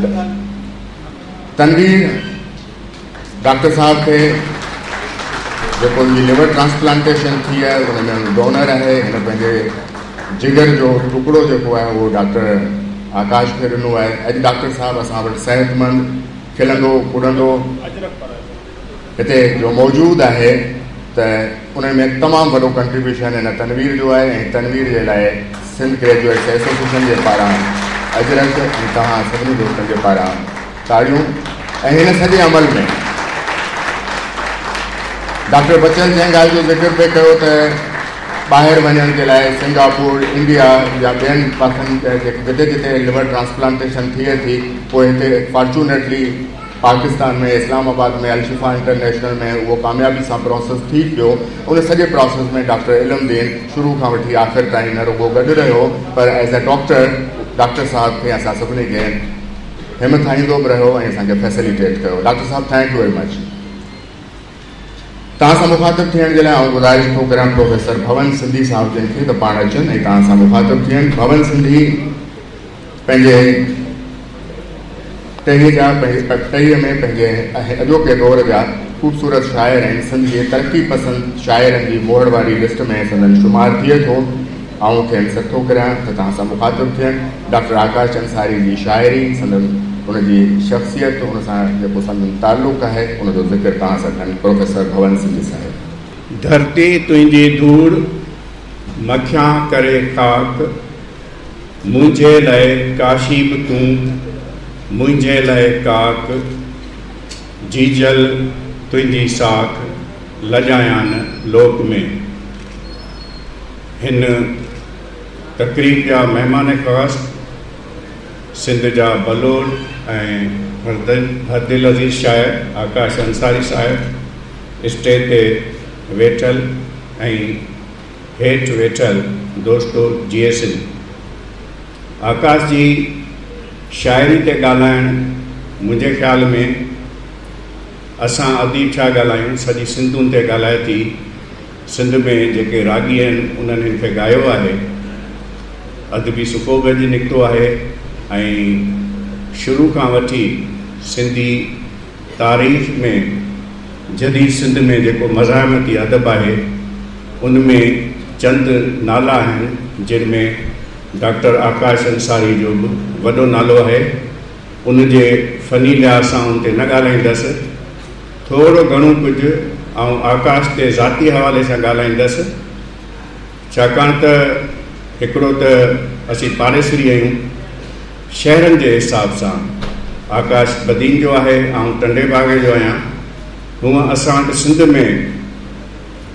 C: तनवीर डॉक्टर साहब खे जेको लिवर ट्रांसप्लांटेशन थी आहे हुनमें डोनर आहे। हिन पंहिंजे जिगर जो टुकड़ो जेको आहे उहो डॉक्टर आकाश खे ॾिनो आहे। अॼु डॉक्टर साहब असां वटि सेहतमंद, खिलंदो कुॾंदो हिते जो मौजूदु आहे, त उन में तमामु वॾो कंट्रीब्यूशन हिन तनवीर जो आहे। ऐं तनवीर जे लाइ सिंध ग्रेजुएट्स एसोसिएशन जे पारां अजरक ऐं तव्हां सभिनी दोस्तनि जे पारां ताड़ियूं। ऐं हिन सॼे अमल में डॉक्टर बच्चन जंहिं ॻाल्हि जो ज़िक्र पियो कयो त ॿाहिरि वञण जे लाइ सिंगापुर, इंडिया या ॿियनि पासनि जिते जिते लिवर ट्रांसप्लांटेशन थिए थी, पोइ हिते फॉर्चूनेटली पाकिस्तान में इस्लामाबाद में अलशिफा इंटरनेशनल में उहो कामयाबी सां प्रोसेस थी पियो। उन सॼे प्रोसेस में डॉक्टर इल्मुद्दीन शुरू खां वठी आख़िर ताईं न रुॻो गॾु रहियो, पर एज़ अ डॉक्टर साहब खे असां सभिनी खे हिमथाईंदो बि रहियो ऐं असांखे फैसिलिटेट कयो। Doctor sahab thank you very much. तव्हां सां मुखातिब थियण जे लाइ आउं गुज़ारिश थो करियां प्रोफेसर भवन सिंधी साहब जंहिंखे त पाण अचनि ऐं तव्हां सां मुखातिब थियनि। भवन सिंधी पंहिंजे टहीअ में पंहिंजे अॼोके दौर जा ख़ूबसूरत शाइर आहिनि। सिंध जे तरक़ी पसंद शाइरनि जी मोहर वारी लिस्ट में संदन शुमार थिए थो। आउं खेनि सठो करियां त तव्हां सां मुखातिब थियनि। डॉक्टर आकाश अंसारी जी शाइरी, संदन उनजी शख़्सियत, उन सां जेको संदन ताल्लुक़ आहे उनजो ज़िक्र तव्हां सां कनि। प्रोफेसर भवन सिंधी साहिब।
I: धरती तुंहिंजी धूड़ मखियां करे खाक, मुंहिंजे लाइ काशी बि तूं, मुंहिंजे लाइ काक, जीजल तुंहिंजी साख, लॼायां न लोक में। हिन तक़रीब जा महिमान ख़ास सिंध जा बलोर ऐं हरदिल अज़ीज़ शाइर आकाश अंसारी साहिब, स्टेज ते वेठल ऐं हेठि वेठल दोस्तो GSN। आकाश जी शाइरी ते ॻाल्हाइण मुंहिंजे ख़्याल में असां अदीब छा ॻाल्हायूं, सॼी सिंधुनि ते ॻाल्हाए थी। सिंध में जेके रागी आहिनि उन्हनि हिन खे ॻायो आहे, अदबी सुको बि अॼु निकितो आहे। ऐं शुरू खां वठी सिंधी तारीख़ में जदीद सिंध में जेको मज़ाहमती अदब आहे उन में चंद नाला आहिनि जिन में डॉक्टर आकाश अंसारी जो बि वॾो नालो आहे। उनजे फ़नी लिहाज़ सां उन ते न ॻाल्हाईंदसि, थोरो घणो कुझु ऐं आकाश ते ज़ाती हवाले सां ॻाल्हाईंदसि, छाकाणि त हिकिड़ो त असीं पाड़ेसरी आहियूं। शहरनि जे हिसाब सां आकाश बदीन जो आहे, ऐं टंडे बागे जो आहियां। हूअं असां वटि सिंध में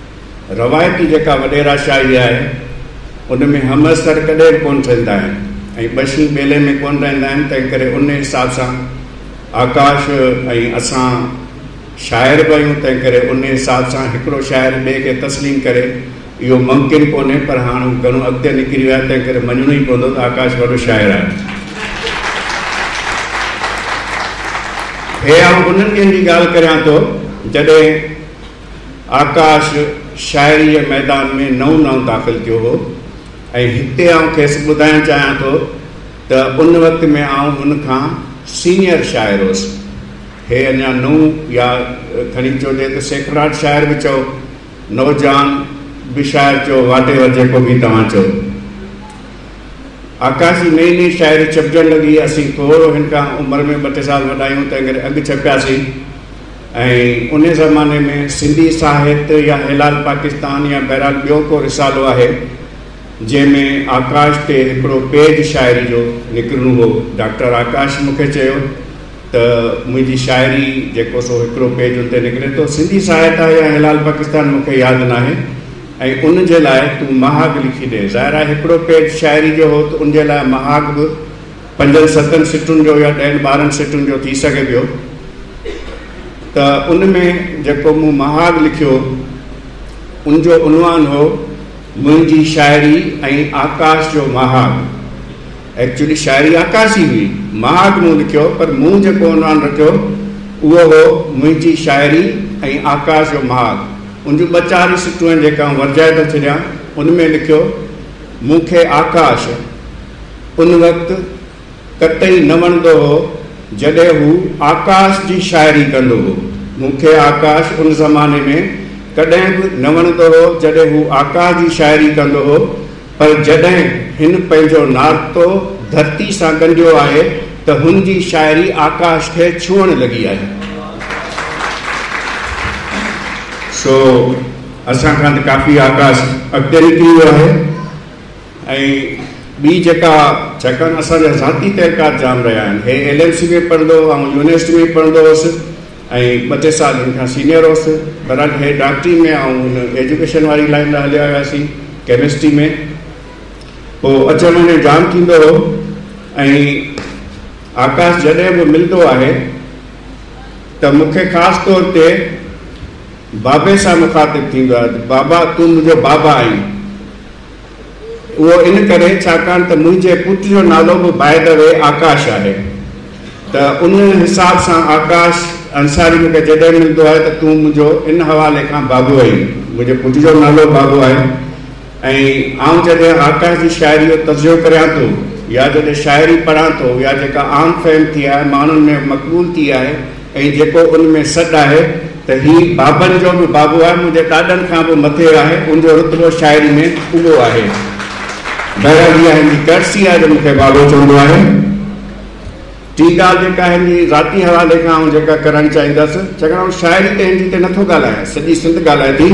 I: रवायती जेका वॾेरा शाही आहे उन में हम असर कॾहिं कोन थींदा आहिनि। ऐं ॿ ॿेले में कोन रहंदा आहिनि, तंहिं करे उन हिसाब सां आकाश ऐं असां शाइर बि आहियूं, तंहिं करे उन हिसाब सां हिकिड़ो शाइर ॿिए खे तस्लीम करे इहो मुमकिन कोन्हे, पर हाणे घणो अॻिते निकिरी वियो आहे, तंहिं करे मञिणो ई पवंदो त आकाश वॾो शाइर आहे। हे आउं उन्हनि ॾींहंनि जी ॻाल्हि करियां थो जॾहिं आकाश शाइरी जे मैदान में नओं दाख़िल थियो हो, ऐं हिते आउं खेसि ॿुधाइणु चाहियां थो त उन वक़्त में आउं हुन खां सीनियर शाइर हुउसि। हे अञा नओं या खणी चइजे त सेकराट शाइर बि चओ, नौजवान बि शाइर चओ, वाटेवर जेको बि तव्हां चओ। आकाश जी नई नई शाइरी छपजणु लॻी, असीं थोरो हिन खां उमिरि में 2-3 साल वॾा आहियूं, तंहिं करे अॻु छपियासीं। ऐं उन ज़माने में सिंधी साहित्य या हिलाल पाकिस्तान या बहरहाल ॿियो को रिसालो आहे जंहिंमें आकाश ते हिकिड़ो पेज शाइरी जो निकिरणो हो। डॉक्टर आकाश मूंखे चयो त मुंहिंजी शाइरी जेको सो हिकिड़ो पेज उते निकिरे थो, सिंधी साहित्य या हिलाल पाकिस्तान मूंखे यादि न आहे, ऐं उन जे लाइ तूं महाग लिखी ॾे। ज़ाहिर आहे हिकिड़ो पेज शाइरी जो हो त उन जे लाइ महाग बि 5-7 सिटुनि जो या 10-12 सिटुनि जो थी सघे पियो। त उन में जेको मूं महाग लिखियो उनजो उनवान हो मुंहिंजी शाइरी ऐं आकाश जो महाग। एक्चुअली शाइरी आकाश ही हुई, महाग मूं लिखियो, पर मूं जेको उनवान रखियो उहो हो मुंहिंजी शाइरी ऐं आकाश जो महाग। उनजूं 2-4 सिटूं आहिनि जेका वर्जाए थो छॾियां। उन में लिखियो, मूंखे आकाश उन वक़्तु कतई न वणंदो हो जॾहिं हू आकाश जी शाइरी कंदो हो। मूंखे आकाश उन ज़माने में कॾहिं बि न वणंदो हो जॾहिं हू आकाश जी शाइरी कंदो हो, पर जॾहिं हिन पंहिंजो नातो धरती सां ॻंढियो आहे त हुन जी शाइरी आकाश खे छुअण लॻी आहे। सो असां खां त काफ़ी आकाश अॻिते निकिरी वियो आहे। ऐं ॿी जेका छाकाणि असांजा ज़ाती तहक़ीक़ात जाम रहिया आहिनि। हे LMC में पढ़ंदो, ऐं यूनिवर्सिटी में पढ़ंदो हुउसि, ऐं 2-3 साल हिन खां सीनियर हुउसि। बहरहाल हे डॉक्टरी में ऐं हुन एजुकेशन वारी लाइन में हलिया वियासीं, केमिस्ट्री में। पोइ अचण वञण जाम थींदो हो, ऐं आकाश जॾहिं बि मिलंदो आहे त मूंखे ख़ासि तौर ते बाबे सां मुखातिब थींदो आहे, बाबा तूं मुंहिंजो बाबा आहीं। उहो इन करे छाकाणि त मुंहिंजे पुट जो नालो बि बाय द वे आकाश आहे। त उन हिसाब सां आकाश अंसारी मूंखे जॾहिं मिलंदो आहे त तूं मुंहिंजो इन हवाले खां बाबू आहीं, मुंहिंजे पुट जो नालो बाबू आहे। ऐं आउं जॾहिं आकाश जी शाइरी जो तर्जुमो करियां थो या जॾहिं शाइरी पढ़ां थो या जेका आम फहम थी आहे, माण्हुनि में मक़बूल थी आहे, ऐं जेको उन में सॾु आहे त हीउ बाबनि जो बि बाबू आहे, मुंहिंजे ॾाॾनि खां बि मथे आहे, उनजो रुतबो शाइरी में उहो आहे। बहरहाल इहा हिन जी कर्सी आहे जो मूंखे बाबो चवंदो आहे। टी ॻाल्हि जेका हिन जी ज़ाती हवाले खां आउं जेका करणु चाहींदुसि, छाकाणि शाइरी त हिन जी ते नथो ॻाल्हायां, सॼी सिंध ॻाल्हाए थी।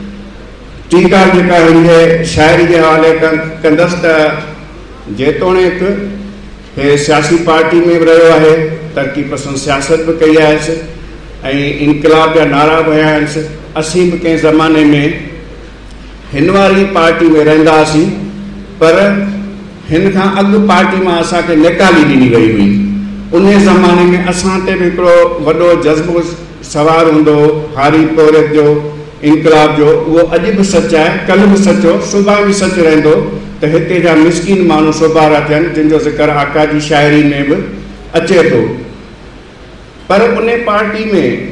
I: टी ॻाल्हि जेका हिन जे शाइरी जे हवाले कंदुसि त जेतोणीकि हे सियासी पार्टी में बि रहियो आहे, तरक़ी पसंदि सियासत बि कई आहेसि, ऐं इनकलाब जा नारा बि हया आहिनि। असीं बि कंहिं ज़माने में हिन वारी पार्टी में रहंदा हुआसीं, पर हिन खां अॻु पार्टी मां असांखे निकाली ॾिनी वई हुई। उन ज़माने में असां ते बि हिकिड़ो वॾो जज़्बो सवारु हूंदो हो, हारी पौरत जो, इनकलाब जो। उहो अॼु बि सच आहे, कल्ह बि सचो, सुभाणे बि सच रहंदो त हिते जा मिसकिन माण्हू सोभारा थियनि, जिन जो ज़िक्र आकाश जी शाइरी में बि अचे थो। पर उन पार्टी में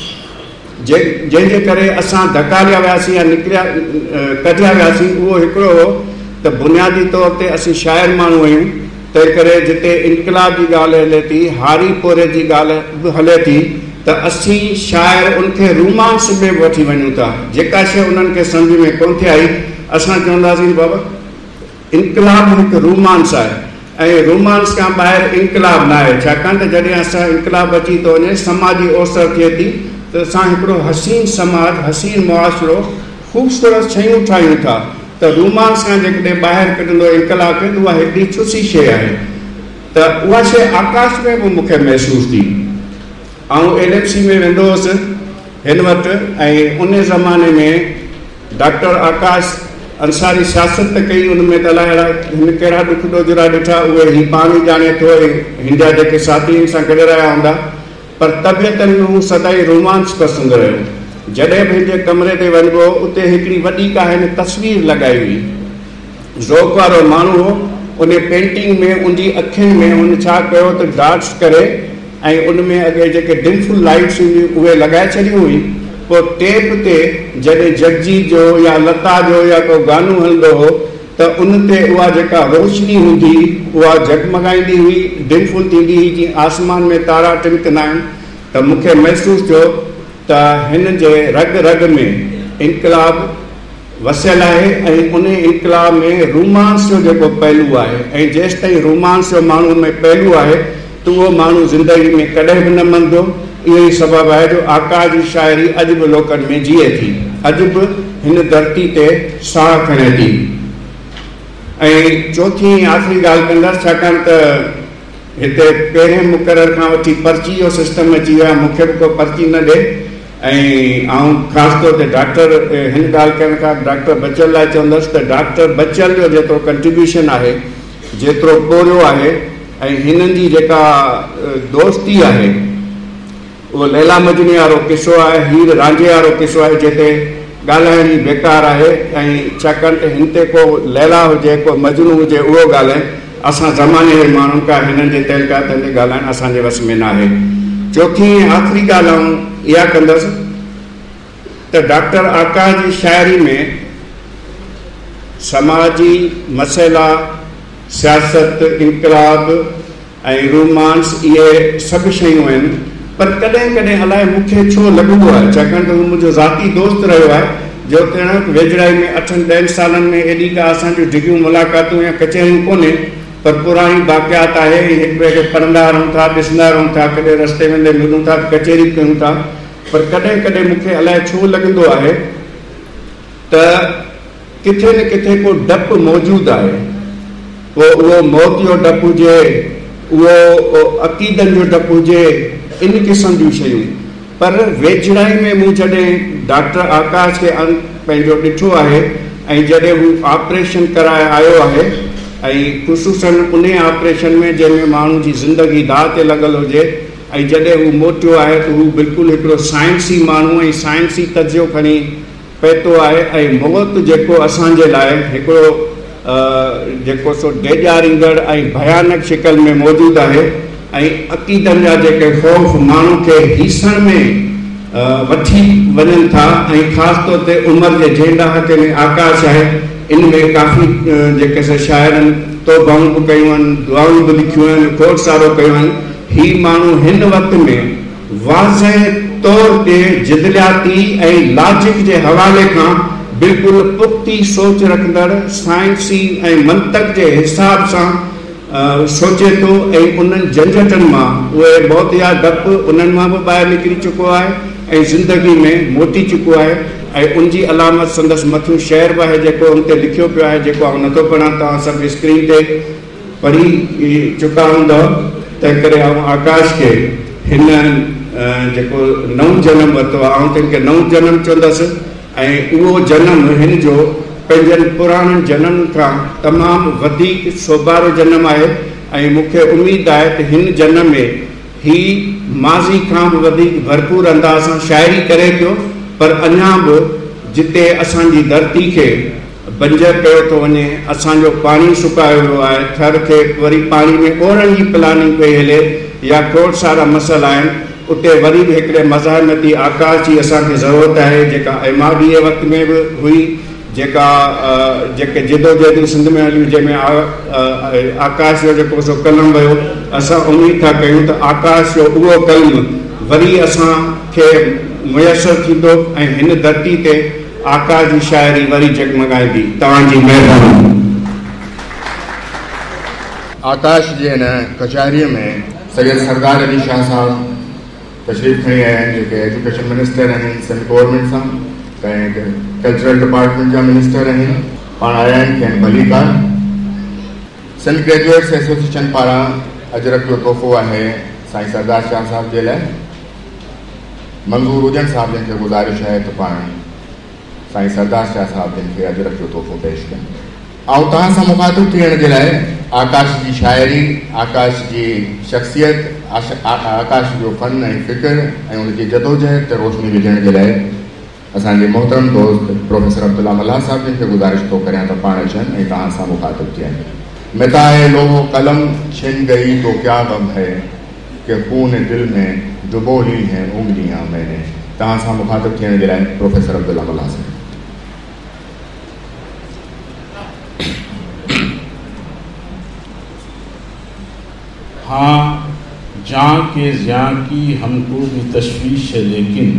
I: जंहिंजे करे असां धकालिया वियासीं या निकिरिया कढिया वियासीं, उहो हिकिड़ो हो त बुनियादी तौर ते असीं शाइर माण्हू आहियूं, तंहिं करे जिते इनकलाब जी ॻाल्हि हले थी, हारी पोरे जी ॻाल्हि बि हले थी, त असीं शाइर उनखे रोमांस में बि वठी वञूं था। जेका शइ उन्हनि खे सम्झ में कोन थी आई, असां चवंदासीं बाबा इनकलाब हिकु रोमांस आहे, ऐं रोमांस खां ॿाहिरि इनकलाब न आहे। छाकाणि त जॾहिं असां इनकलाब अची थो वञे, समाजी ओसर थिए थी, त असां हिकिड़ो हसीन समाज, हसीन मुआशिरो, ख़ूबसूरत शयूं ठाहियूं था। त रोमांस खां जेकॾहिं ॿाहिरि कढंदो इनकलाब खे, त उहा हिकिड़ी चुसी शइ आहे। त उहा शइ आकाश में बि मूंखे महसूसु थी। आउं LMC में वेंदो हुउसि हिन वटि, ऐं उन ज़माने में डॉक्टर आकाश अंसारी सियासत त कई, उन में त अलाए हिन कहिड़ा ॾुख ॾोजरा ॾिठा, उहे ही पाण ई ॼाणे थो, हिंजा जेके साथीनि सां गॾु रहिया हूंदा, पर तबियतनि में हू सदाई रोमांस पसंदि रहियो। जॾहिं पंहिंजे कमरे ते वञिबो, उते हिकिड़ी वॾी का हिन तस्वीर लॻाई हुई, ज़ोक वारो माण्हू हो, उन पेंटिंग में उनजी अखियुनि में हुन छा कयो त डॉट्स करे ऐं उन में अॻे जेके डिमफुल लाइट्स हुयूं उहे लॻाए छॾियूं हुई। पोइ टेप ते जॾहिं जगजीत जो या लता जो या को गानो हलंदो हो त उन ते उहा जेका रोशनी हूंदी उहा जगमगाईंदी हुई, डिमफुल थींदी हुई जीअं आसमान में तारा टिमकंदा आहिनि। त मूंखे महसूसु थियो त हिन जे रग रग में इनकलाब वसियल आहे ऐं उन इनकलाब में रोमांस जो जेको पहलू आहे, ऐं जेसि ताईं रोमांस जो माण्हू में पहलू आहे त उहो माण्हू ज़िंदगी में कॾहिं बि न मरंदो। इहो ई सबबु आहे जो आकाश जी शाइरी अॼु बि लोकनि में जीए थी, अॼु बि हिन धरती ते साह खणे थी। ऐं चौथी आख़िरी ॻाल्हि कंदसि, छाकाणि त हिते पहिरें मुक़रर खां वठी पर्ची जो सिस्टम अची वियो आहे, मूंखे बि को पर्ची न ॾे। ऐं आउं ख़ासि तौर ते डॉक्टर हिन ॻाल्हि करण खां डॉक्टर बचल लाइ चवंदुसि त डॉक्टर बचल जो जेतिरो कंट्रीब्यूशन आहे, जेतिरो कोरियो आहे, ऐं हिननि जी जेका दोस्ती आहे उहो लैला मजनू वारो किसो आहे, हीर रांझे वारो किसो आहे, जिते ॻाल्हाइण ई बेकार आहे। ऐं छाकाणि त हिन ते को लैला हुजे को मजनू हुजे उहो ॻाल्हाए, असां ज़माने जे माण्हुनि खां हिननि जे तहलकातनि ते ॻाल्हाइण असांजे वस में न आहे। चौथी आख़िरी ॻाल्हि आऊं इहा कंदसि त डॉक्टर आकाश जी शाइरी में समाजी मसइला, सियासत, इनकलाब ऐं रोमांस इहे सभु शयूं आहिनि, पर कॾहिं कॾहिं अलाए मूंखे छो लॻंदो आहे, छाकाणि त हू मुंहिंजो ज़ाती दोस्त रहियो आहे, जो त वेझड़ाई में 8-10 सालनि में एॾी का असांजूं डिघियूं मुलाक़ातूं या कचहरियूं कोन्हे, पर पुराणी वाक़ियात आहे, हिक ॿिए खे पढ़ंदा रहूं था, ॾिसंदा रहूं था, कॾहिं रस्ते वेंदे मिलूं था, कचहरी कयूं था। पर कॾहिं कॾहिं मूंखे अलाए छो लॻंदो आहे त किथे न किथे को डपु मौजूदु आहे, पोइ उहो मौत जो डपु हुजे, उहो अक़ीदनि जो डपु हुजे, इन क़िस्म जूं शयूं। पर वेझड़ाई में मूं जॾहिं डॉक्टर आकाश खे पंहिंजो ॾिठो आहे, ऐं जॾहिं हू ऑपरेशन कराए आयो आहे, ऐं ख़ुशूसन उन ऑपरेशन में जंहिंमें माण्हू जी ज़िंदगी दाव ते लॻल हुजे, ऐं जॾहिं हू मोटियो आहे त हू बिल्कुलु हिकिड़ो साइंसी माण्हू ऐं साइंसी तजियो खणी पएतो आहे। ऐं मौत जेको असांजे लाइ हिकिड़ो जेको सो डेॼारींदड़ ऐं भयानक शिकल में मौजूदु आहे, ऐं अक़ीदनि जा जेके ख़ौफ़ माण्हू खे हीसण में वठी वञनि था, ऐं ख़ासि तौर ते उमिरि जे जेंडाहते में आकाश आहे, इन में काफ़ी जेके शाइरनि तौबाऊं बि कयूं आहिनि, दुआऊं बि लिखियूं आहिनि, खोट सारो कयूं आहिनि। ही माण्हू हिन वक़्त में वाज़ह तौर ते जिदलियाती ऐं लॉजिक जे हवाले खां बिल्कुलु पुख़्ती सोच रखंदड़ साइंसी ऐं मंतक जे हिसाब सां सोचे थो, ऐं उन्हनि झंझटनि मां उहे मौत या डपु उन्हनि मां बि ॿाहिरि निकिरी चुको आहे ऐं ज़िंदगी में मोटी चुको आहे। ऐं उनजी अलामत संदसि मथूं शेर बि आहे जेको उन ते लिखियो पियो आहे, जेको आउं नथो पढ़ां, तव्हां सभु स्क्रीन ते पढ़ी चुका हूंदव। तंहिं करे आउं आकाश खे हिन जेको नओं जनमु वरितो आहे, आउं तिन खे नओं जनमु चवंदसि, ऐं उहो जनमु हिन जो पंहिंजनि पुराणनि जनमनि खां तमामु वधीक सोभारो जनमु आहे। ऐं मूंखे उमेदु आहे त हिन जनम में ही माज़ी खां बि वधीक भरपूर अंदाज़ सां शाइरी करे पियो, पर अञा बि जिते असांजी धरती खे बंजर कयो थो वञे, असांजो पाणी सुकायो वियो आहे, थर खे वरी पाणी में ओड़नि जी प्लानिंग पई हले, या खोड़ सारा मसइला आहिनि, उते वरी बि हिकिड़े मज़ाहमती आकाश जी असांखे ज़रूरत आहे, जेका इमादीअ वक़्त में बि हुई, जेके जिदोजहदूं सिंध में हलियूं, जंहिंमें आकाश जो जेको सो कलम वियो। असां उमेद था कयूं त आकाश जो उहो कलम वरी असांखे मुयसरु थींदो, ऐं हिन धरती ते आकाश जी शाइरी वरी जगमगाईंदी। तव्हांजी महिरबानी।
C: आकाश जी हिन कचहरीअ में सैयद सरदार अली शाह साहब तशरीफ़ खणी आया आहिनि, जेके एजुकेशन मिनिस्टर आहिनि सिंध गवर्नमेंट सां, ऐं कल्चरल डिपार्टमेंट जा मिनिस्टर आहिनि, पाण आया आहिनि, खेनि भलीकार। सिंध ग्रेजुएट्स एसोसिएशन पारां अजरक जो तोहफ़ो आहे साईं सरदार शाह साहब जे लाइ। मंज़ूर हुजनि साहब जंहिंखे गुज़ारिश आहे त पाण साईं सरदार शाह साहब जिन खे अजरक जो तोहफ़ो पेश कनि। ऐं तव्हां सां मुखातिब थियण जे लाइ आकाश जी शाइरी, आकाश जी शख़्सियत, आकाश जो फ़न ऐं फ़िक्र ऐं उनजी जदोजहद ते रोशनी विझण जे लाइ असांजे मोहतरम दोस्त प्रोफेसर अब्दुल्ला मल्हा साहब जिन खे गुज़ारिश थो करियां त पाण अचनि ऐं तव्हां सां मुखातिब थियनि। मिटाए लोहो कलम छिन गई तो क्या गम है कि खून दिल में डुबो ली हैं उंगलियां मैंने। तव्हां सां मुखातिब थियण जे लाइ प्रोफेसर अब्दुल्ला मल्हा साहब।
J: हाँ, जां के ज़ियां की हमको भी तशवीश है लेकिन,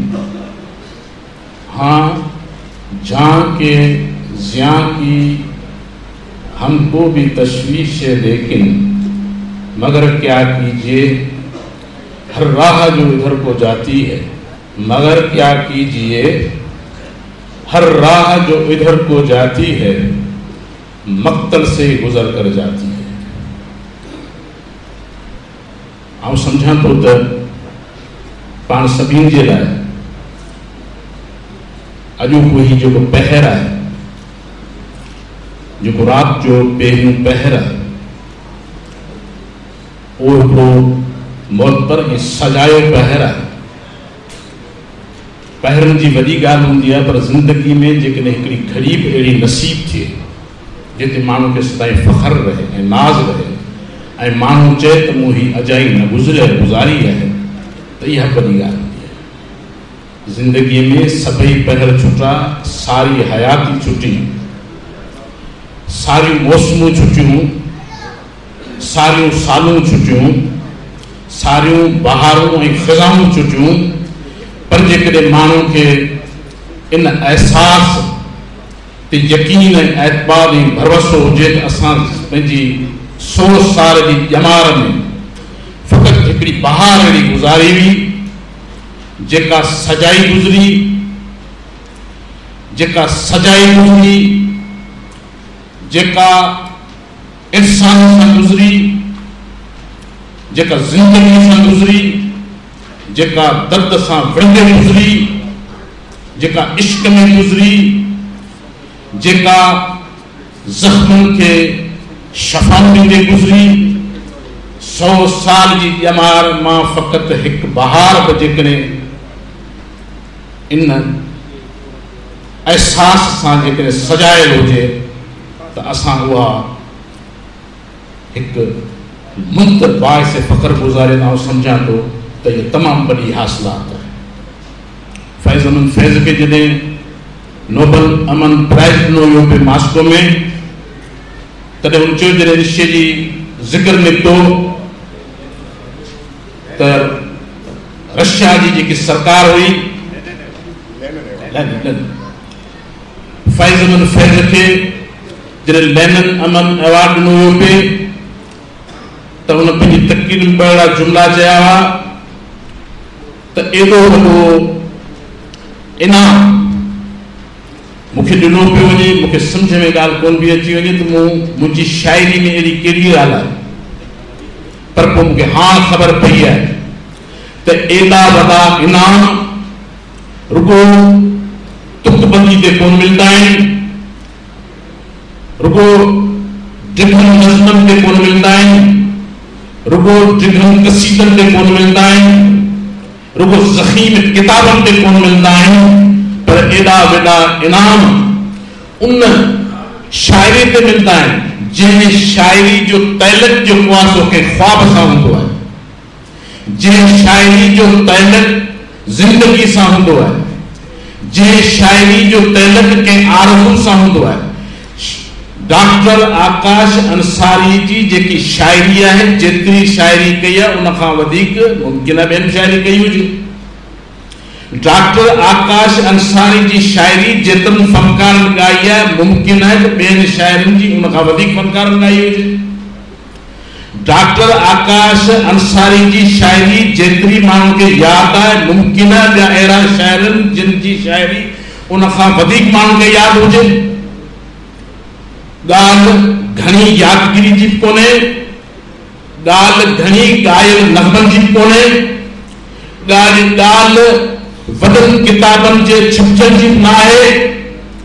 J: हाँ जां के ज़ियां की हमको भी तशवीश है लेकिन, मगर क्या कीजिए हर राह जो इधर को जाती है, मगर क्या कीजिए हर राह जो इधर को जाती है मक्तल से गुजर कर जाती है। आउं सम्झां थो त पाण सभिनी जे लाइ अॼोको ही जेको पहर आहे, जेको राति जो पहिरियों पहर आहे, उहो हिकिड़ो मुअत्तर ऐं सजायो पहर आहे। पहरनि जी वॾी ॻाल्हि हूंदी आहे, पर ज़िंदगी में जेकॾहिं हिकिड़ी ग़रीब अहिड़ी नसीब थिए जिते माण्हू खे सदाईं फ़ख्र रहे ऐं नाज़ रहे ऐं माण्हू चए त मूं ही अजाई न गुज़ारी आहे, त इहा वॾी ॻाल्हि हूंदी आहे। ज़िंदगीअ में सभई पहर छुटा, सारी हयाती छुटी, सारियूं मौसमूं छुटियूं, सारियूं सालूं छुटियूं, सारियूं बहारूं ऐं ख़ज़ाऊं छुटियूं, पर जेकॾहिं माण्हू खे इन अहसास ते यकीन ऐं एतबार ऐं भरोसो हुजे त असां पंहिंजी 100 साल जी ॼमार में फ़क़ति हिकिड़ी बहार अहिड़ी गुज़ारी हुई जेका सजाई गुज़री, जेका इंसान सां गुज़री, जेका ज़िंदगी सां गुज़री, जेका दर्द सां विढ़ंदे गुज़री, जेका इश्क में गुज़री, जेका ज़ख़्मनि खे शफ़ाउं ॾींदे गुज़री, 100 साल जी ॼमार मां फ़क़ति हिकु बहार बि जेकॾहिं इन अहसास सां जेकॾहिं सजायल हुजे त असां उहा हिकु मुंतज़िर बाइस फ़ख्र गुज़ारे ऐं सम्झां थो त इहा तमामु वॾी हासिलात आहे। फैज़ अमन फैज़ खे जॾहिं नोबल अमन प्राइज़ ॾिनो वियो पिए मॉस्को में, तॾहिं हुन चयो जॾहिं रिश्ते जी ज़िक्र निकितो त रशिया जी जेकी सरकार हुई, फैज़ अमन फैज़ खे जॾहिं लेनिन अमन अवार्ड ॾिनो वियो पिए त हुन पंहिंजी तक़रीर में अहिड़ा जुमिला चया हुआ त एॾो वॾो इनाम मूंखे ॾिनो पियो वञे, मूंखे सम्झ में ॻाल्हि कोन पई अची वञे त मुंहिंजी शाइरी में अहिड़ी कहिड़ी ॻाल्हि आहे, पर पोइ मूंखे हाणे ख़बर पई आहे त एॾा वॾा इनाम रुगो तुकबंदी ते कोन मिलंदा आहिनि, रुगो डिघनि नज़्मनि ते कोन मिलंदा आहिनि, रुगो डिघनि कसीदनि ते कोन मिलंदा आहिनि, रुगो ज़ख़ीम किताबनि ते कोन मिलंदा आहिनि, पर एॾा वॾा इनाम उन शाइरी ते मिलंदा आहिनि जंहिं शाइरी जो तैलक जेको आहे सो कंहिं ख्वाब सां हूंदो आहे, जंहिं शाइरी जो तैलक ज़िंदगी सां हूंदो आहे, जंहिं शाइरी जो तैलक कंहिं आरज़ू सां हूंदो आहे। डॉक्टर आकाश अंसारी जी जेकी शाइरी आहे, जेतिरी शाइरी कई आहे उन खां वधीक मुमकिन आहे ॿियनि शाइरी कई हुजे। डॉक्टर आकाश अंसारी जी शाइरी जेतिरनि फ़नकारनि ॻाई आहे मुमकिन आहे त ॿियनि शाइरनि जी उन खां वधीक फ़नकारनि ॻाई हुजे। डॉक्टर आकाश अंसारी जी शाइरी जेतिरी माण्हुनि खे यादि आहे मुमकिन आहे ॿिया अहिड़ा शाइरनि जिन जी शाइरी उन खां वधीक माण्हुनि खे यादि हुजे। ॻाल्हि घणी यादगिरी जी कोन्हे, ॻाल्हि घणी ॻायल नग़मनि जी कोन्हे, ॻाल्हि वॾनि किताबनि जे छपजनि जी न आहे,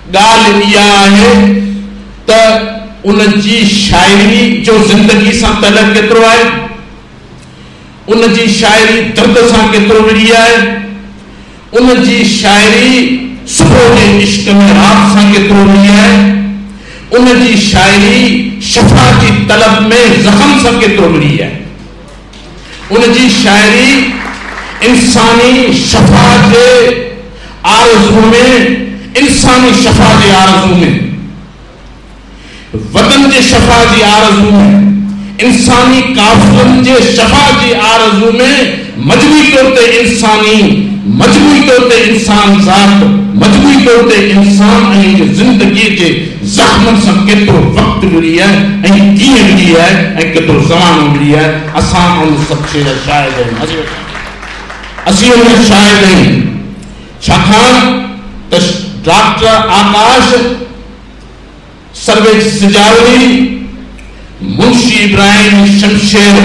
J: ॻाल्हि इहा आहे त उन जी शाइरी जो ज़िंदगी सां तलक केतिरो आहे, उन जी शाइरी दर्द सां केतिरो विड़ी आहे, उन जी शाइरी सुबुह जे इश्क में रात सां केतिरो विड़ी आहे, उन जी शाइरी शफा जी तलब में ज़ख़म सां केतिरो विड़ी आहे, उन जी शाइरी इंसानी शफा जे आरज़ू में, इंसानी शफा जे आरज़ू में, वतन जे शफा जी आरज़ू में, इंसानी काफ़िलनि जे शफा जी आरज़ू में मजबूरी तौर ते इंसानी, मजबूरी तौर ते इंसान ज़ात, मजबूरी तौर ते इंसान ऐं ज़िंदगी जे ज़ख़्मनि सां केतिरो वक़्तु विड़ी आहे ऐं कीअं विड़ी आहे ऐं केतिरो ज़मानो विड़ी आहे। असां उन सभु शइ जा शाहिद आहियूं, असीं उन शाहिद आहियूं। छाकाणि त डॉक्टर आकाश, सर्वेश सिजावली, मुंशी इब्राहिम शमशेर,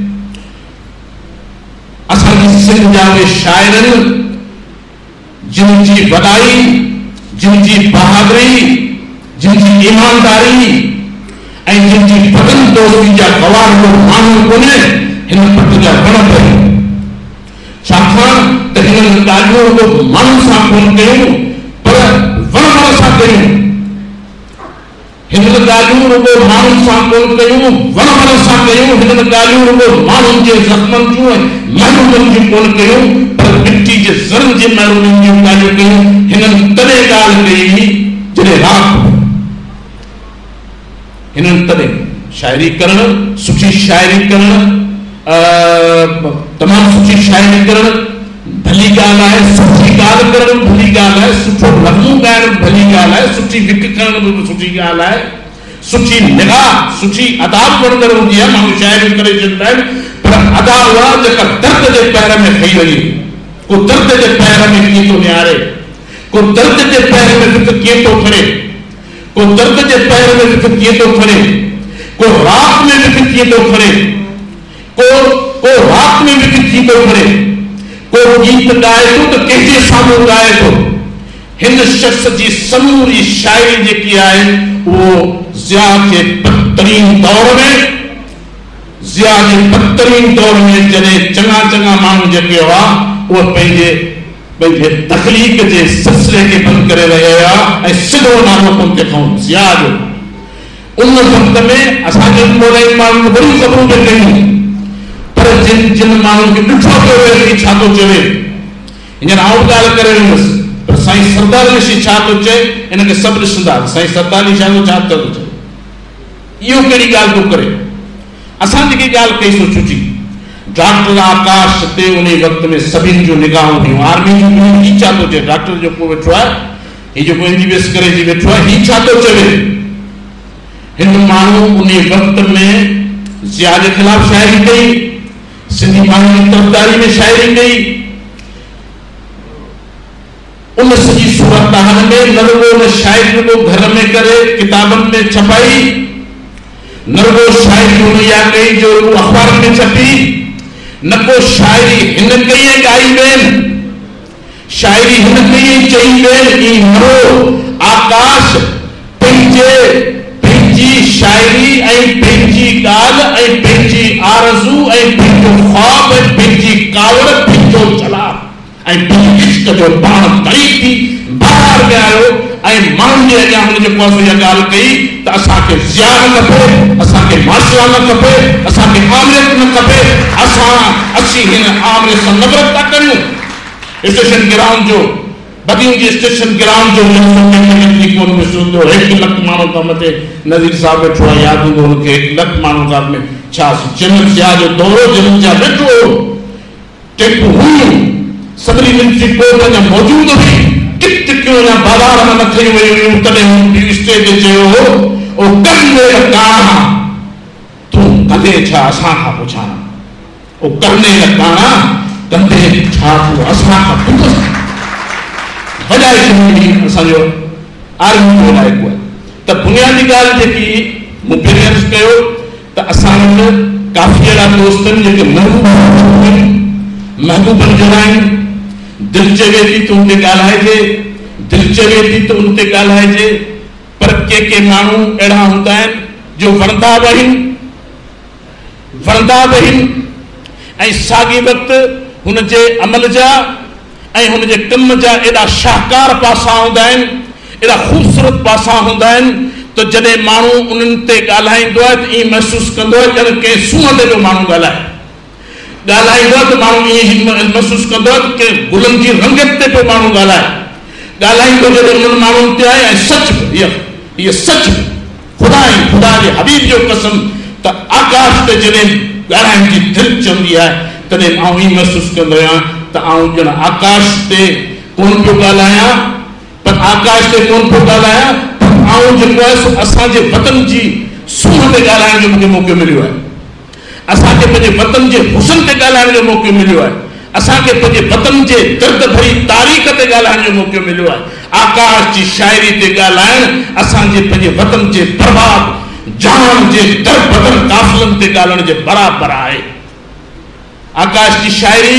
J: असांजी सिंध जा उहे शाइर जिन जी वॾाई, जिन जी बहादुरी, जिन जी ईमानदारी ऐं जिन जी बदन दोस्ती जा गवाह माण्हू कोन्हे हिन पट जा वण आहिनि। छाकाणि त हिननि ॻाल्हियूं माण्हुनि सां कोन कयूं पर वण सां कयूं, हिननि ॻाल्हियूं रुगो माण्हुनि सां कोन कयूं, वण सां कयूं, हिननि ॻाल्हियूं रुगो माण्हुनि जे ज़ख़्मनि जूं ऐं महरूमनि जूं कोन कयूं पर मिट्टी जे ज़रनि जे महरूमनि जूं ॻाल्हियूं कयूं। हिननि तॾहिं ॻाल्हि कई हुई जॾहिं राति, हिननि तॾहिं शाइरी करणु, सुठी शाइरी करणु, तमामु सुठी शाइरी करणु भली ॻाल्हि आहे, सुठी ॻाल्हि करणु भली ॻाल्हि आहे, सुठो नग़मो ॻाइणु भली ॻाल्हि आहे, सुठी विक करणु बि सुठी ॻाल्हि आहे, सुठी निगाह, सुठी अदा वणंदड़ हूंदी आहे। माण्हू शाइरियूं करे चवंदा आहिनि पर अदा उहा जेका दर्द जे पैर में खई वञे, को दर्द जे पैर में कीअं थो निहारे, को दर्द जे पैर में विक कीअं थो खणे, को दर्द जे पैर में विक कीअं थो खणे, को रात में विक कीअं थो खणे, को रात में विक कीअं थो खणे, को गीत गाए थो त कंहिंजे साम्हूं गाए थो। हिन शख्स जी समूरी शाइरी जेकी आहे उहो ज़िया जे बदतरीन दौर में, ज़िया जे बदतरीन दौर में जॾहिं चङा चङा माण्हू जेके हुआ उहे पंहिंजे तख़लीक़ जे सिलसिले खे बंदि करे रहिया हुआ ऐं सिधो नालो कोन तंहिंखां ज़िया जो। उन वक़्त में असांजे मोरई माण्हुनि वॾियूं ख़बरूं बि कयूं पर जिन माण्हुनि खे ॾिठो पियो वञे कि छा थो चवे, हींअर आउं ॻाल्हि करे वेंदुसि पर साईं सरदार ऋषि छा थो चए हिनखे सभु ॾिसंदा, साईं सरदार ऋषि छा थो चए, इहो कहिड़ी ॻाल्हि थो करे। असां जेकी ॻाल्हि कईसीं सुठी, डॉक्टर आकाश ते उन वक़्त में सभिनि जूं निगाहूं हुयूं, आर्मी जूं हीउ छा थो चए, डॉक्टर जेको वेठो आहे हीउ जेको एमबीबीएस करे जी वेठो आहे हीउ छा थो चवे। हिन माण्हू उन वक़्त में ज़िया जे ख़िलाफ़ शाइरी कई, सिंधी माण्हुनि जी तरफ़दारी में शाइरी कई। उन सॼी सूरत हाल में न रुगो उन शाइरी को घर में करे किताबनि में छपाई, न रुगो शाइरी उन इहा कई जो अख़बार में छपी, न को शाइरी हिन कई ऐं ॻाई वेन, शाइरी हिन कई ऐं चई वेन कि मरो आकाश पंहिंजी शाइरी ऐं पंहिंजी ॻाल्हि ऐं पंहिंजी आरज़ू ऐं पंहिंजो ख़्वाब ऐं पंहिंजी कावड़ पंहिंजो जलाल ऐं पंहिंजे इश्क जो बाण तड़ी थी ॿाहिरि वियारो ऐं माण्हुनि जे अॻियां हुन जेको आहे इहा ॻाल्हि कई त असांखे ज़िया न खपे, असांखे मार्शल न खपे, असांखे आमरियत न खपे, असीं हिन आमरियत सां नफ़रत था करियूं। स्टेशन ग्राउंड जो बदियूं जी स्टेशन ग्राउंड जो 1 लख माण्हू खां मथे नज़ीर साहब वेठो आहे, यादि हूंदो हुनखे 1 लख माण्हू खां में छा जनरल ज़िया जो दौरो जनरल ज़िया वेठो हो, टेपूं हुयूं, सभिनी मिलिट्री कोर्ट अञा मौजूदु हुई, टिक टिकियूं अञा बाज़ार में न खई वयूं हुयूं, तॾहिं स्टेज ते चयो हो ओ करने काणा तूं कंदे छा असां खां पुछां, ओ करने काणा कंदे छा तूं असां खां पुछां। वॼाए छॾी असांजो आर्मी वॼाइबो आहे। त बुनियादी ॻाल्हि जेकी मूं पहिरीं अर्ज़ु कयो त असां वटि काफ़ी अहिड़ा दोस्त आहिनि जेके महबूबनि जहिड़ा आहिनि, दिलि चवे थी त हुते ॻाल्हाइजे दिलि चवे थी त उन ते ॻाल्हाइजे, पर के माण्हू अहिड़ा हूंदा आहिनि जो वणंदा बि आहिनि ऐं साॻी वक़्तु हुन जे अमल जा ऐं हुन जे कम जा एॾा शाहकार पासा हूंदा आहिनि, एॾा ख़ूबसूरत पासा हूंदा आहिनि त जॾहिं माण्हू उन्हनि ते ॻाल्हाईंदो आहे त ईअं महसूसु कंदो आहे ॼण कंहिं सूंहं ते जो माण्हू ॻाल्हाईंदो आहे त माण्हू ईअं महसूसु कंदो आहे त कंहिं गुलनि जी रंगत ते पियो माण्हू ॻाल्हाईंदो जॾहिं उन्हनि माण्हुनि ते आहे। ऐं सच इहा सच ख़ुदा जे हबीब जो कसम त आकाश ते जॾहिं ॻाल्हाइण जी दिलि चवंदी आहे तॾहिं आउं ईअं महसूसु कंदो आहियां त आउं ॼण आकाश ते कोन पियो ॻाल्हायां, पर आकाश ते कोन पियो ॻाल्हायां, आउं जेको आहे सो असांजे वतन जी सूंहं ते ॻाल्हाइण जो मूंखे मौक़ो मिलियो आहे, असांखे पंहिंजे वतन जे हुस्न ते ॻाल्हाइण जो मौक़ो मिलियो आहे, असांखे पंहिंजे वतन जे दर्द भरी तारीख़ ते ॻाल्हाइण जो मौक़ो मिलियो आहे। आकाश जी शाइरी ते ॻाल्हाइण असांजे पंहिंजे वतन जे बर्बाद जान जे दर बदर काफ़िलनि ते ॻाल्हाइण जे बराबरि आहे। आकाश जी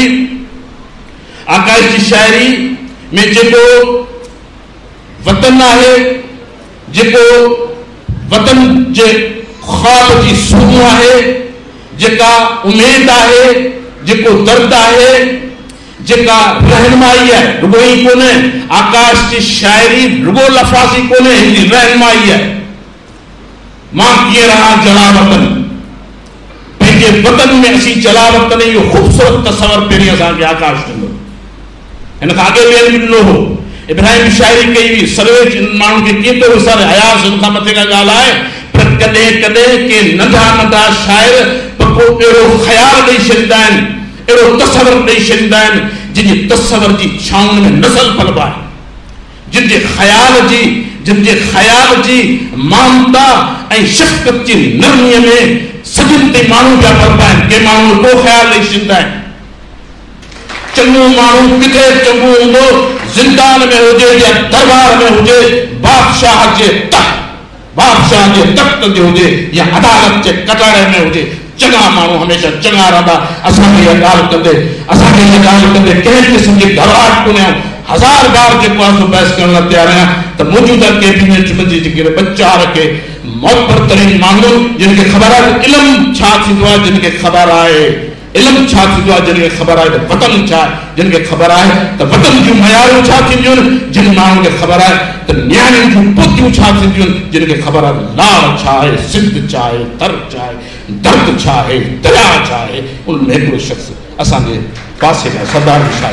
J: शाइरी में जेको वतन आहे, जेको वतन जे ख्वाब जी सूह आहे, जेका उमेद आहे, जेको दर्द आहे, जेका रहनुमाई आहे, रुगो ही कोन्हे आकाश जी शाइरी रुगो लफ़ाज़ी कोन्हे, हिनजी रहनुमाई आहे। मां कीअं रहां जला वतन, पंहिंजे वतन में असीं जला वतन इहो ख़ूबसूरत तस्वर पहिरीं असांखे आकाश ॾिनो, हिन खां अॻे ॿियनि बि ॾिनो हो। इब्राहिम जी शाइरी कई हुई, सर्वे माण्हुनि खे कीअं थो विसारे, हयास हिन खां मथे का ॻाल्हि आहे, पर कॾहिं कॾहिं के नंढा शाइर पको अहिड़ो ख़्याल ॾेई छॾींदा आहिनि, अहिड़ो तस्वर ॾेई छॾींदा आहिनि जिन जे तस्वर जी छाउनि में नज़ल पलबा आहे, जिन जे ख़्याल जी मानता ऐं शफ़क़त जी नरमीअ में सजनि ते माण्हू पिया पलबा आहिनि। के माण्हू को ख़्याल ॾेई छॾींदा आहिनि। चङो माण्हू किथे चङो हूंदो, ज़िंदान में हुजे या दरबार में हुजे, बादशाह जे तख़्त ते हुजे या अदालत जे कटारे में हुजे, चङा माण्हू हमेशह चङा रहंदा। असांखे इहा ॻाल्हि कंदे कंहिं क़िस्म जी घबराहट कोन्हे। 1000 बार जेको आहे सो बहस करण लाइ तयारु आहियां त मौजूदा कैबिनेट में जेके बच्चा रखे मुअब्बर तरीन माण्हू जिन खे ख़बर आहे इल्मु छा थींदो आहे, जिन खे ख़बर आहे इल्मु छा थींदो आहे, जिन खे ख़बर आहे त वतन छा आहे, जिन खे ख़बर आहे त वतन जूं मयारूं छा थींदियूं आहिनि, जिन माण्हुनि खे ख़बर आहे त न्याणियुनि जूं पोतियूं छा थींदियूं आहिनि, जिन खे ख़बर आहे लाड़ छा आहे, सिंध छा आहे, तर छा आहे, दर्द छा आहे, दरिया छा आहे। उनमें हिकिड़ो शख़्स असांजे पासे में सरदार शाह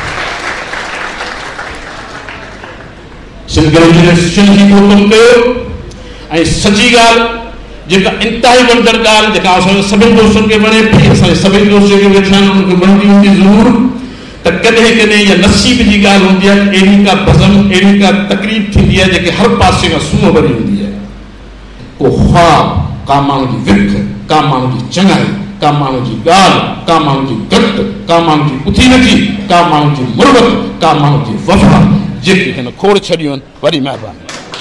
J: सिंध ग्रेजुएशन जी कमु कयो ऐं सची ॻाल्हि जेका इंतिहाई वणंदड़ ॻाल्हि जेका असांजे सभिनी दोस्तनि खे वणे पई, असांजे सभिनी दोस्त जेके वेठा आहिनि उन्हनि खे वणंदी हूंदी ज़रूरु, त कॾहिं कॾहिं इहा नसीब जी ॻाल्हि हूंदी आहे। अहिड़ी का बज़म, अहिड़ी का तकलीफ़ थींदी आहे जेके हर पासे खां सूंहं भरी हूंदी आहे। को ख्वाब, का माण्हू जी विख, का माण्हू जी चङाई, का माण्हू जी ॻाल्हि, का माण्हू जी गत, का माण्हू जी उथी नथी, का माण्हू जी मुरबत, का माण्हू जी वफ़ा जेके हिन खोड़ छॾियूं आहिनि। वॾी महिरबानी।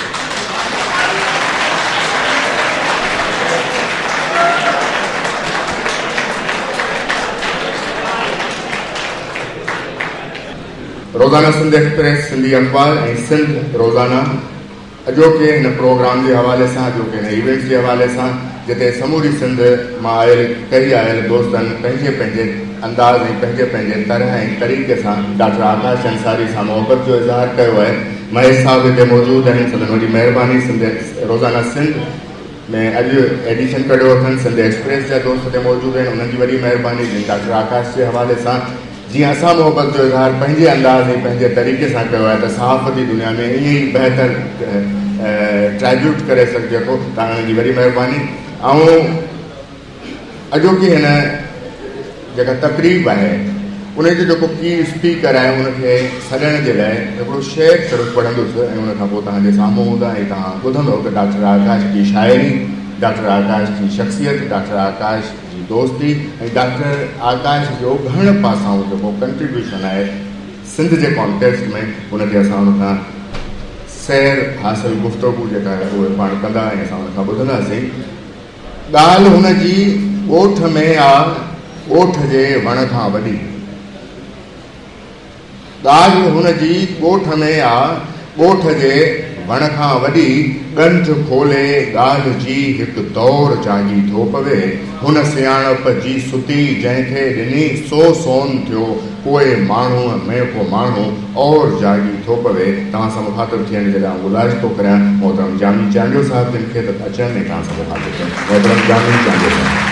C: रोज़ाना सिंध एक्सप्रेस, सिंधी अख़बार ऐं सिंध रोज़ाना अॼोके हिन प्रोग्राम जे हवाले सां, अॼोके हिन इवेंट्स जे हवाले सां, जिते समूरी सिंध मां आयल दोस्तनि पंहिंजे अंदाज़ ऐं पंहिंजे तरह ऐं तरीक़े सां डॉक्टर आकाश अंसारी सां मोहबत जो इज़हार कयो आहे। महेश साहब हिते मौजूदु आहिनि, संदन वॾी महिरबानी। सिंध रोज़ाना सिंध में अॼु एडिशन कढियो अथनि, सिंध एक्सप्रेस जा दोस्त हिते मौजूदु आहिनि, उन्हनि जी वॾी महिरबानी। डॉक्टर आकाश जे हवाले सां जीअं असां मोहबत जो इज़हार पंहिंजे अंदाज़ ऐं पंहिंजे तरीक़े सां कयो आहे, त सहाफ़ती दुनिया में ईअं ई बहितर ट्राइब्यूट करे सघिजे थो। तव्हां जी वॾी महिरबानी। ऐं अॼोकी हिन जेका तक़रीब आहे उनजो जेको की स्पीकर आहे उनखे सॾण जे लाइ हिकिड़ो शेर सिर्फ़ु पढ़ंदुसि ऐं उनखां पोइ तव्हांजे साम्हूं हूंदा ऐं तव्हां ॿुधंदव त डॉक्टर आकाश जी शाइरी, डॉक्टर आकाश जी शख़्सियत, डॉक्टर आकाश जी दोस्ती ऐं डॉक्टर आकाश जो घण पासाऊं जेको कंट्रीब्यूशन आहे सिंध जे कॉन्टेक्स्ट में, उनखे असां उनखां सैर हासिल गुफ़्तगू जेका आहे उहे पाण कंदा ऐं असां उनखां ॿुधंदासीं। ॻाल्हि हुनजी ॻोठ में आहे, ॻोठ जे वण खां वॾी। ॻाल्हि हुनजी ॻोठ में आहे, ॻोठ जे वण खां वॾी ॻंढ खोले ॻाल्हि जी हिकु दौर जागी थो पवे। हुन सियाणप जी सुती जंहिंखे ॾिनी सो सोन थियो, पोइ माण्हूअ में को माण्हू और जागी थो पवे। तव्हां सां मुखातिब थियण जे लाइ गुज़ारिश थो करियां मोहतरम जामी चांडियो साहिब जिन खे त अचनि में तव्हां सां मुखातिब थियनि। मोहतरम जामी चांडियो साहिब।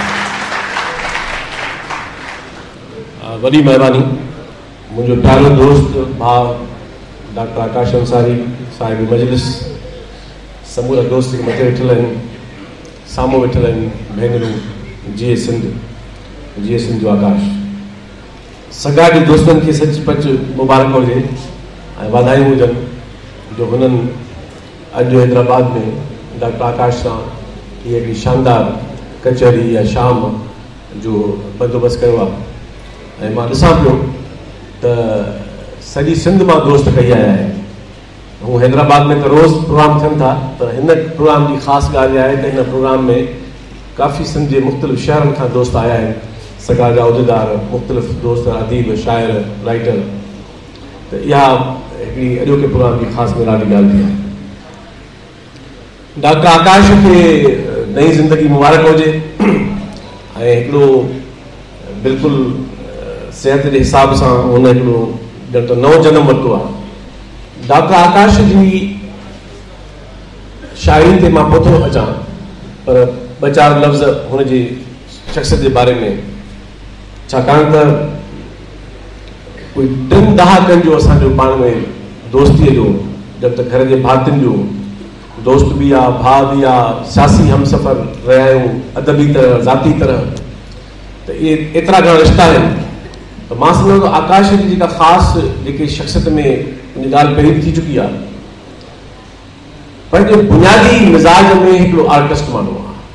K: वॾी महिरबानी। मुंहिंजो प्यारो दोस्त भाउ डॉक्टर आकाश अंसारी साहिब मजलिस, समूरा दोस्त मथे वेठल आहिनि, साम्हूं वेठल आहिनि भेनरूं, जीए सिंध जो आकाश, सॻा जे दोस्तनि खे सचपच मुबारक हुजे ऐं वाधायूं हुजनि जो हुननि अॼु हैदराबाद में डॉक्टर आकाश सां इहा हिकिड़ी शानदार कचहरी या शाम जो बंदोबस्तु कयो आहे। ऐं मां ॾिसां पियो त सॼी सिंध मां दोस्त कई आया आहिनि। हू हैदराबाद में त रोज़ प्रोग्राम थियनि था, पर हिन प्रोग्राम जी ख़ासि ॻाल्हि आहे त हिन प्रोग्राम में काफ़ी सिंध जे मुख़्तलिफ़ शहरनि खां दोस्त आया आहिनि, सॻा जा उहिदेदार, मुख़्तलिफ़ दोस्त, अदीब, शाइर, राइटर। त इहा हिकिड़ी अॼोके प्रोग्राम जी ख़ासि निराली ॻाल्हि बि आहे। डॉक्टर आकाश खे नई ज़िंदगी मुबारक हुजे ऐं हिकिड़ो बिल्कुलु सिहत जे हिसाब सां हुन हिकिड़ो ॼण त नओं जनम वरितो आहे। डॉक्टर आकाश जी शाइरी ते मां पोइ अचां, पर ॿ चारि लफ़्ज़ हुनजी शख़्सियत जे बारे में, छाकाणि त कोई 3 दहाकनि जो असांजो पाण में दोस्तीअ जो, ॼण त घर जे भातियुनि जो दोस्त बि आहे, भाउ बि आहे, सियासी हमसफ़र रहिया आहियूं, अदबी तरह, ज़ाती तरह, त इहे एतिरा घणा रिश्ता आहिनि। त मां सम्झो आकाश जी जेका ख़ासि जेकी शख़्सियत में उनजी ॻाल्हि पहिरीं थी चुकी आहे, पंहिंजे बुनियादी मिज़ाज में हिकिड़ो आर्टिस्ट माण्हू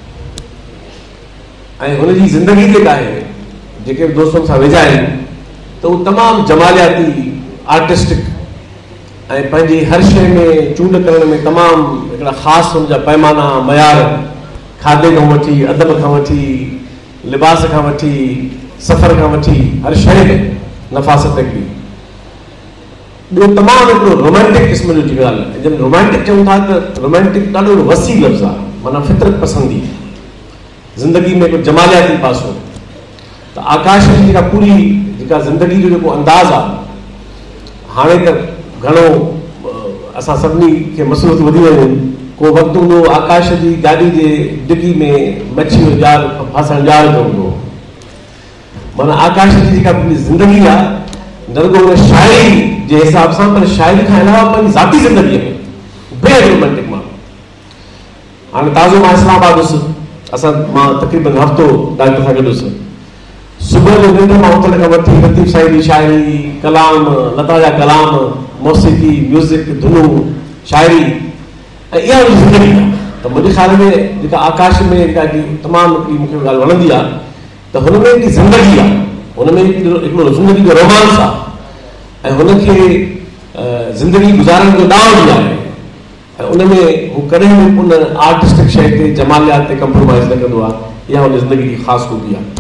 K: आहे ऐं हुनजी ज़िंदगी जेका आहे, जेके बि दोस्तनि सां वेझा आहिनि, त उहो तमामु जमालियाती, आर्टिस्टिक ऐं पंहिंजी हर शइ में चूंड करण में तमामु हिकिड़ा ख़ासि हुनजा पैमाना, मयार, खाधे खां वठी, अदब खां वठी, लिबास खां वठी, सफ़र खां वठी, हर शइ में नफ़ासत हिकिड़ी। ॿियो तमामु हिकिड़ो रोमांटिक क़िस्म जी ॻाल्हि आहे। जॾहिं रोमांटिक चऊं था त रोमांटिक ॾाढो वसी लफ़्ज़ आहे, माना फितरत पसंदी, ज़िंदगी में हिकिड़ो जमालियाती पासो। त आकाश जी जेका पूरी जेका ज़िंदगी जो जेको अंदाज़ आहे, हाणे त घणो असां सभिनी खे मसइलो थी वधी वञे। को वक़्तु हूंदो आकाश जी गाॾी जे डिगी में मच्छी जो जाल फासण जाल जो हूंदो। माना आकाश जी जेका पूरी ज़िंदगी आहे, न रुगो हुन शाइरी जे हिसाब सां, पर शाइरी खां अलावा पंहिंजी ज़ाती ज़िंदगीअ में बेहद रोमांटिक माण्हू। हाणे ताज़ो मां इस्लामाबाद हुउसि, मां तक़रीबन हफ़्तो डॉक्टर सां गॾु हुउसि। सुबुह जो निंड मां उथण खां वठी लतीफ़ साईं जी शाइरी, कलाम, लता जा कलाम, मौसीक़ी, म्यूज़िक, धुनूं, शाइरी, ऐं इहा हुनजी ज़िंदगी आहे। त मुंहिंजे ख़्याल में जेका आकाश में जेका तमामु हिकिड़ी मूंखे ॻाल्हि वणंदी आहे, त हुन में हिकिड़ी ज़िंदगी आहे, हुन में हिकिड़ो ज़िंदगी जो रोमांस आहे ऐं हुनखे ज़िंदगी गुज़ारण जो ॾांहुं बि आहे। ऐं उन में हू कॾहिं बि उन आर्टिस्टिक शइ ते, जमालियात ते कंप्रोमाइज़ न कंदो आहे। इहा हुन ज़िंदगी जी ख़ासि खूबी आहे।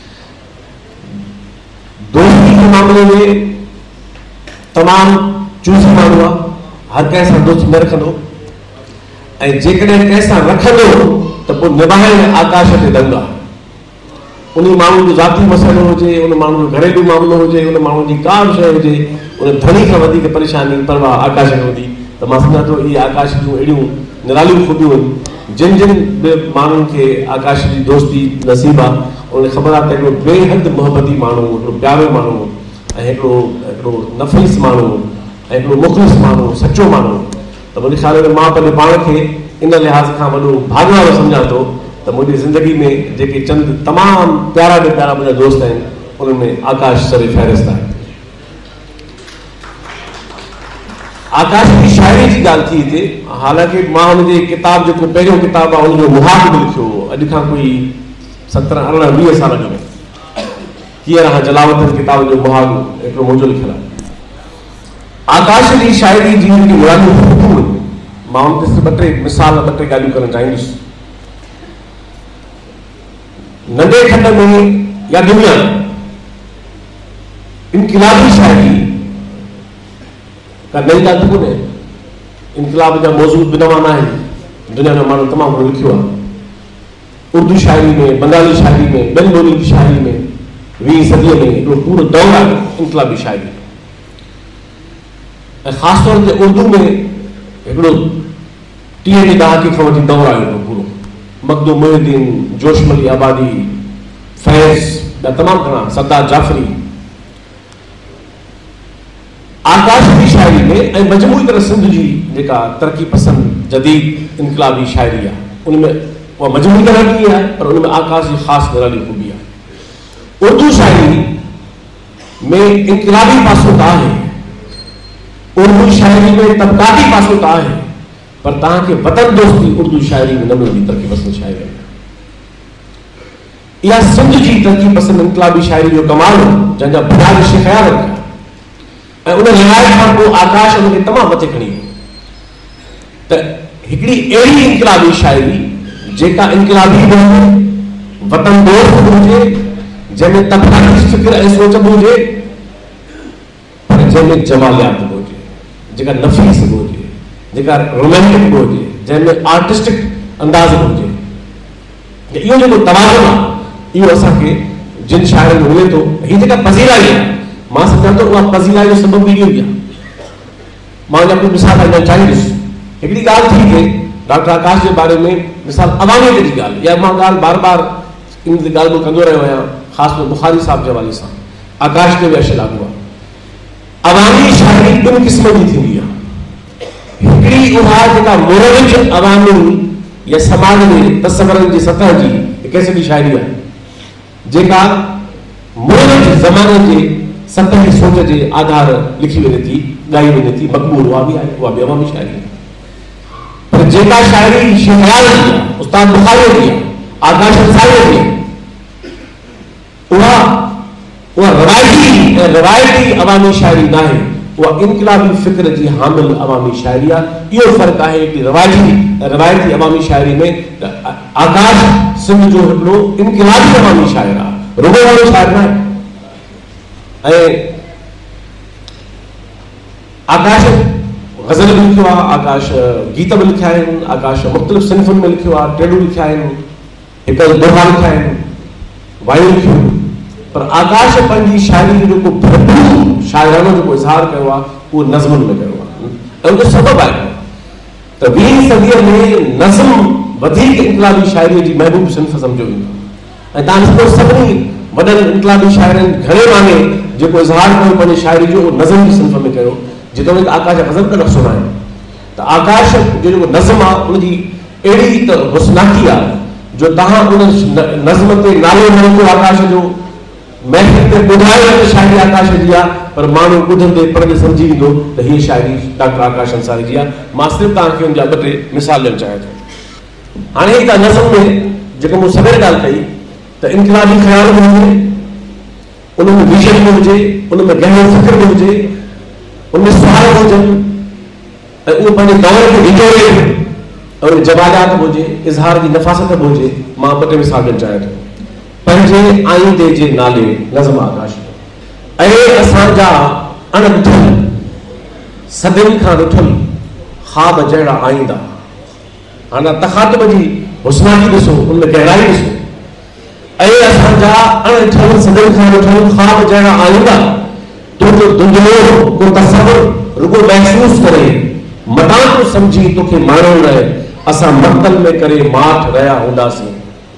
K: दोस्ती जे मामले में तमामु चूज़ी माण्हू आहे, हर कंहिं सां दोस्ती न रखंदो, ऐं जेकॾहिं कंहिं सां रखंदो त पोइ निभाइण आकाश ते दंग आहे। उन माण्हू जो ज़ाती मसइलो हुजे, उन माण्हू जो घरेलू मामिलो हुजे, उन माण्हू जी का बि शइ हुजे, उन धणी खां वधीक परेशानी परवाह आकाश खे हूंदी। त मां सम्झां थो इहे आकाश जूं अहिड़ियूं निरालियूं खूबियूं आहिनि। जिन जिन बि माण्हुनि खे आकाश जी दोस्ती नसीब आहे, उनखे ख़बर आहे त हिकिड़ो बेहद मुहबती माण्हू, हिकिड़ो प्यारो माण्हू ऐं हिकिड़ो नफ़ीस माण्हू ऐं हिकिड़ो मुख़लिस माण्हू, सचो माण्हू। त मुंहिंजे ख़्याल में मां पंहिंजे पाण खे इन लिहाज़ खां वॾो भाॻ वारो सम्झां थो त मुंहिंजी ज़िंदगी में जेके चंद तमामु प्यारा में प्यारा मुंहिंजा दोस्त आहिनि, उन्हनि में आकाश सरे फ़हरिस्त आहे। आकाश की शाइरी की ॻाल्हि थी हिते, हालांकि मां हुनजे किताब जेको पहिरियों किताबु आहे हुनजो मुहाक बि लिखियो हो, अॼु खां कोई 17, 18, 20 साल अॻु में। कीअं रहा जलावतन किताब जो मुहाक हिकिड़ो मुंहिंजो लिखियलु आहे। आकाश जी शाइरी जी जेकी मुरादियूं खूबियूं आहिनि, मां हुन ते सिर्फ़ु ॿ टे मिसाल, ॿ टे ॻाल्हियूं करणु चाहींदुसि। नंढे खंड में या दुनिया इनक़िलाबी शाइरी का नई ॻाल्हि कोन्हे, इनकलाब जा मौजूद विद्वान आहिनि, दुनिया में माण्हू तमामु घणो लिखियो आहे, उर्दू शायरी में, बंगाली शायरी में, ॿियनि ॿोलियुनि जी शायरी में 20वीं सदीअ में हिकिड़ो पूरो दौर आहे इनकलाबी शायरी। ऐं ख़ासि तौर ते उर्दू में हिकिड़ो 30 जे दहाके खां वठी दौर आहे हिकिड़ो पूरो। मखदूम मोहिउद्दीन, जोशमली आबादी, फैज़, तमामु घणा, सरदार जाफ़री, आकाश की शायरी में ऐं मजमूई तरह सिंध जी जेका तरक़ी पसंद जदीद इनकलाबी शायरी आहे उनमें उहा मजमूई तरह की आहे, पर उनमें आकाश जी ख़ासि निराली खूबी आहे। उर्दू शायरी में इनकलाबी पासो त आहे, उर्दू शायरी में तबकाती पासो त आहे, पर तव्हांखे वतन दोस्ती उर्दू शायरी में न मिलंदी तरक़ी पसंद शायरी में। इहा सिंध जी तरक़ी पसंद इनकलाबी शायरी जो कमाल हो, जंहिंजा बुनियाद ख़्याल रखिया ऐं उन रिवायत खां पोइ आकाश उनखे तमामु मथे खणी वियो। त हिकिड़ी अहिड़ी इनकलाबी शायरी जेका इनकलाबी बि हुजे, वतन दोस्त बि हुजे, जंहिंमें तबकाती फ़िक्र ऐं सोच बि हुजे, पर जंहिंमें जमालियात बि हुजे, जेका नफ़ीस बि हुजे, जेका रोमांटिक बि हुजे, जंहिंमें आर्टिस्टिक अंदाज़ बि हुजे। इहो जेको तवाज़ुन आहे इहो असांखे जिन शाइरनि में मिले थो। हीअ जेका पज़ीराई आहे, मां सम्झां थो उहा पज़ीराई जो सबबु इहो ई आहे। मां उनजा कुझु मिसाल ॾियणु चाहींदुसि। हिकिड़ी ॻाल्हि थी थिए डॉक्टर आकाश जे बारे में, मिसाल अवामियत जी ॻाल्हि, इहा मां ॻाल्हि बार बार इन ॻाल्हि में कंदो रहियो आहियां, ख़ासि तौर बुखारी साहिब जे हवाले सां। आकाश ते बि अशर लागू आहे। अवामी शायरी ॿिनि क़िस्म जी थींदी आहे। हिकिड़ी उहा जेका मुरविज अवामी या समाज में तस्वरनि जी सतह जी हिकु ऐसी शायरी आहे जेका मुरविज ज़माने जे सतही सोच जे आधार लिखी वञे थी, ॻाई वञे थी, मक़बूल उहा बि आहे, उहा बि अवामी शायरी आहे। पर जेका शायरी शेखयाल जी आहे, उस्ताद बुखारी जी आहे, आकाश अंसारी जी आहे, उहा रवायती अवामी शायरी न आहे, उहा इनकलाबी फ़िक्र जी हामिल अवामी शायरी आहे। इहो फ़र्क़ु आहे हिकिड़ी रवायती अवामी शायरी में। आकाश सिंध जो हिकिड़ो इनकलाबी अवामी शाइर आहे, रुगो वारो शाइर न आहे। ऐं आकाश गज़ल बि लिखियो आहे, आकाश गीत बि लिखिया आहिनि, आकाश मुख़्तलिफ़ सिन्फ़ुनि में लिखियो आहे, टेड़ू लिखिया आहिनि, हिकु दोहा लिखिया आहिनि, वायूं लिखियूं। पर आकाश पंहिंजी शायरी जो जेको भरपूर शाइरानो जेको इज़हार कयो आहे उहो नज़्मुनि में कयो आहे। ऐं उनजो सबबु आहे त 20वीं सदीअ में नज़्म वधीक इनकलाबी शायरी जी महबूब सिन्फ़ सम्झो ईंदो। ऐं तव्हां ॾिसो सभिनी वॾनि इनकलाबी शाइरनि घणे माने जेको इज़हार कयो पंहिंजी शायरी जो नज़्म जी सिन्फ़ में कयो, जेतोणीकि आकाश गज़ल कॾहिं सुनायो। त आकाश जो जेको नज़्म आहे उनजी अहिड़ी त हुस्नाकी आहे जो तव्हां उन नज़्म ते नालो न आकाश जो महफ़िल ते ॿुधायो त शायरी आकाश जी आहे, पर माण्हू ॿुधंदे पढ़ंदे सम्झी वेंदो त हीअ शायरी डॉक्टर आकाश अंसारी जी आहे। मां सिर्फ़ु तव्हांखे हुनजा 2-3 मिसाल ॾियणु चाहियां थो। हाणे हिकु नज़्म में जेको मूं सवेर ॻाल्हि कई त इनकलाबी ख़्याल बि हुजे, उनमें विजन बि हुजे, उनमें गहरो फ़िक्र बि हुजे, उनमें सुवाल बि हुजनि, ऐं उहो पंहिंजे दौर खे विझोड़े, और जवालियात बि हुजे, इज़हार जी नफ़ासत बि हुजे। मां 2-3 मिसाल ॾियणु चाहियां थो। पंहिंजे आईंदे जे नाले नज़्म आकाश। ऐं असांजा अणॾिठल सदियुनि खां ॾिठल ख़्वाब जहिड़ा आईंदा। हाणे तख़ातुब जी हुस्नाकी ॾिसो, उनमें गहराई ॾिसो। ऐं असांजा अणॾिठल सदियुनि खां ॾिठल ख़्वाब जहिड़ा आईंदा, तुंहिंजो दुंजलो को तसव्वुर रुगो महसूस करे, मटां तो सम्झी तोखे माण्हू रहे, असां मक़तल में करे माठ रहिया हूंदासीं।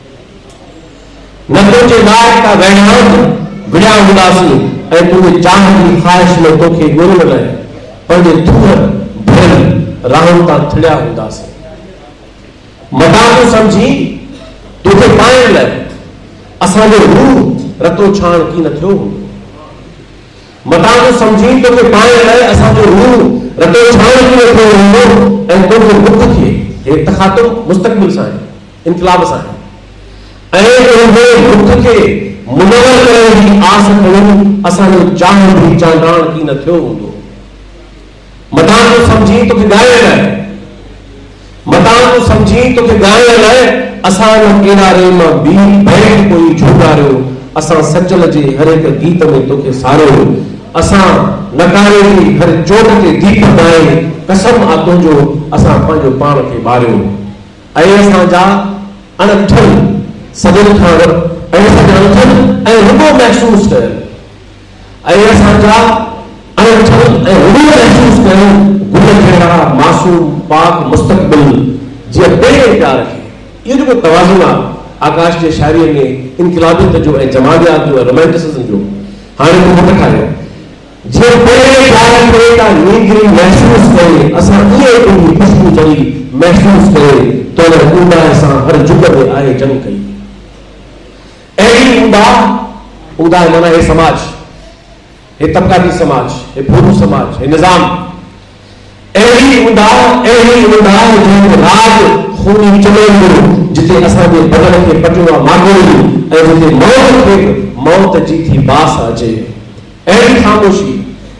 K: न तुंहिंजे लाइ का वहिड़ान विड़िया हूंदासीं, ऐं तुंहिंजे चाह जी ख़्वाहिश में तोखे ॻोल्हण लाइ पंहिंजे थूर भरियल राहुनि तां थिड़िया हूंदासीं। मटां तो सम्झी तोखे पाइण लाइ असांजो रूह रतो छाण की न थियो हूंदो। मटां तो सम्झी तोखे पाइण लाइ असांजो रूह रतो छाण की न थियो हूंदो, ऐं तोखे मुख खे हे तख़ातुब मुस्तक़बिल सां आहे, इनकलाब सां आहे। ऐं तुंहिंजे मुख खे मुनवर करण जी आस कयूं, असांजो चाह बि चांडाण की न थियो हूंदो। मटां तो सम्झी तोखे ॻाइण लाइ, मटां तो सम्झी तोखे ॻाइण लाइ असां न किनारे मां बि बैठ कोई झूगारियो, असां सचल जे हर हिकु गीत में तोखे सारियो, असां नकारे जी हर चोट ते दीप ॻाए कसम आहे तुंहिंजो असां पंहिंजो पाण खे ॿारियो ऐं असांजा अणठल सभिनि खां ऐं असांजा अणठल ऐं रुगो महसूसु कयो ऐं असांजा अणठल ऐं रुगो महसूसु कयो गुल जहिड़ा मासूम पाक मुस्तक़बिल जीअं ॿिए प्यार खे। इहो जेको तवाज़ुन आहे आकाश जे शाइरीअ में इनकलाबियत जो ऐं जमालियात जो रोमांटिसिज्म जो हाणे मूं ॾेखारियो जीअं ॿिए प्यार खे का नींदरी महसूसु करे असां ईअं पंहिंजी ख़ुशबू चढ़ी महसूसु करे तो ऊंदा सां हर जुग में आहे जंग कई। अहिड़ी ऊंदा माना हे समाज, हे तबकाती समाज, हे भूरू समाज, हे निज़ाम अहिड़ी ऊंदा जो राज खूनी चमेलो जिते असांजे बदन खे पटियो आहे मागोली ऐं जिते मौत खे मौत जी थी बास अचे। अहिड़ी ख़ामोशी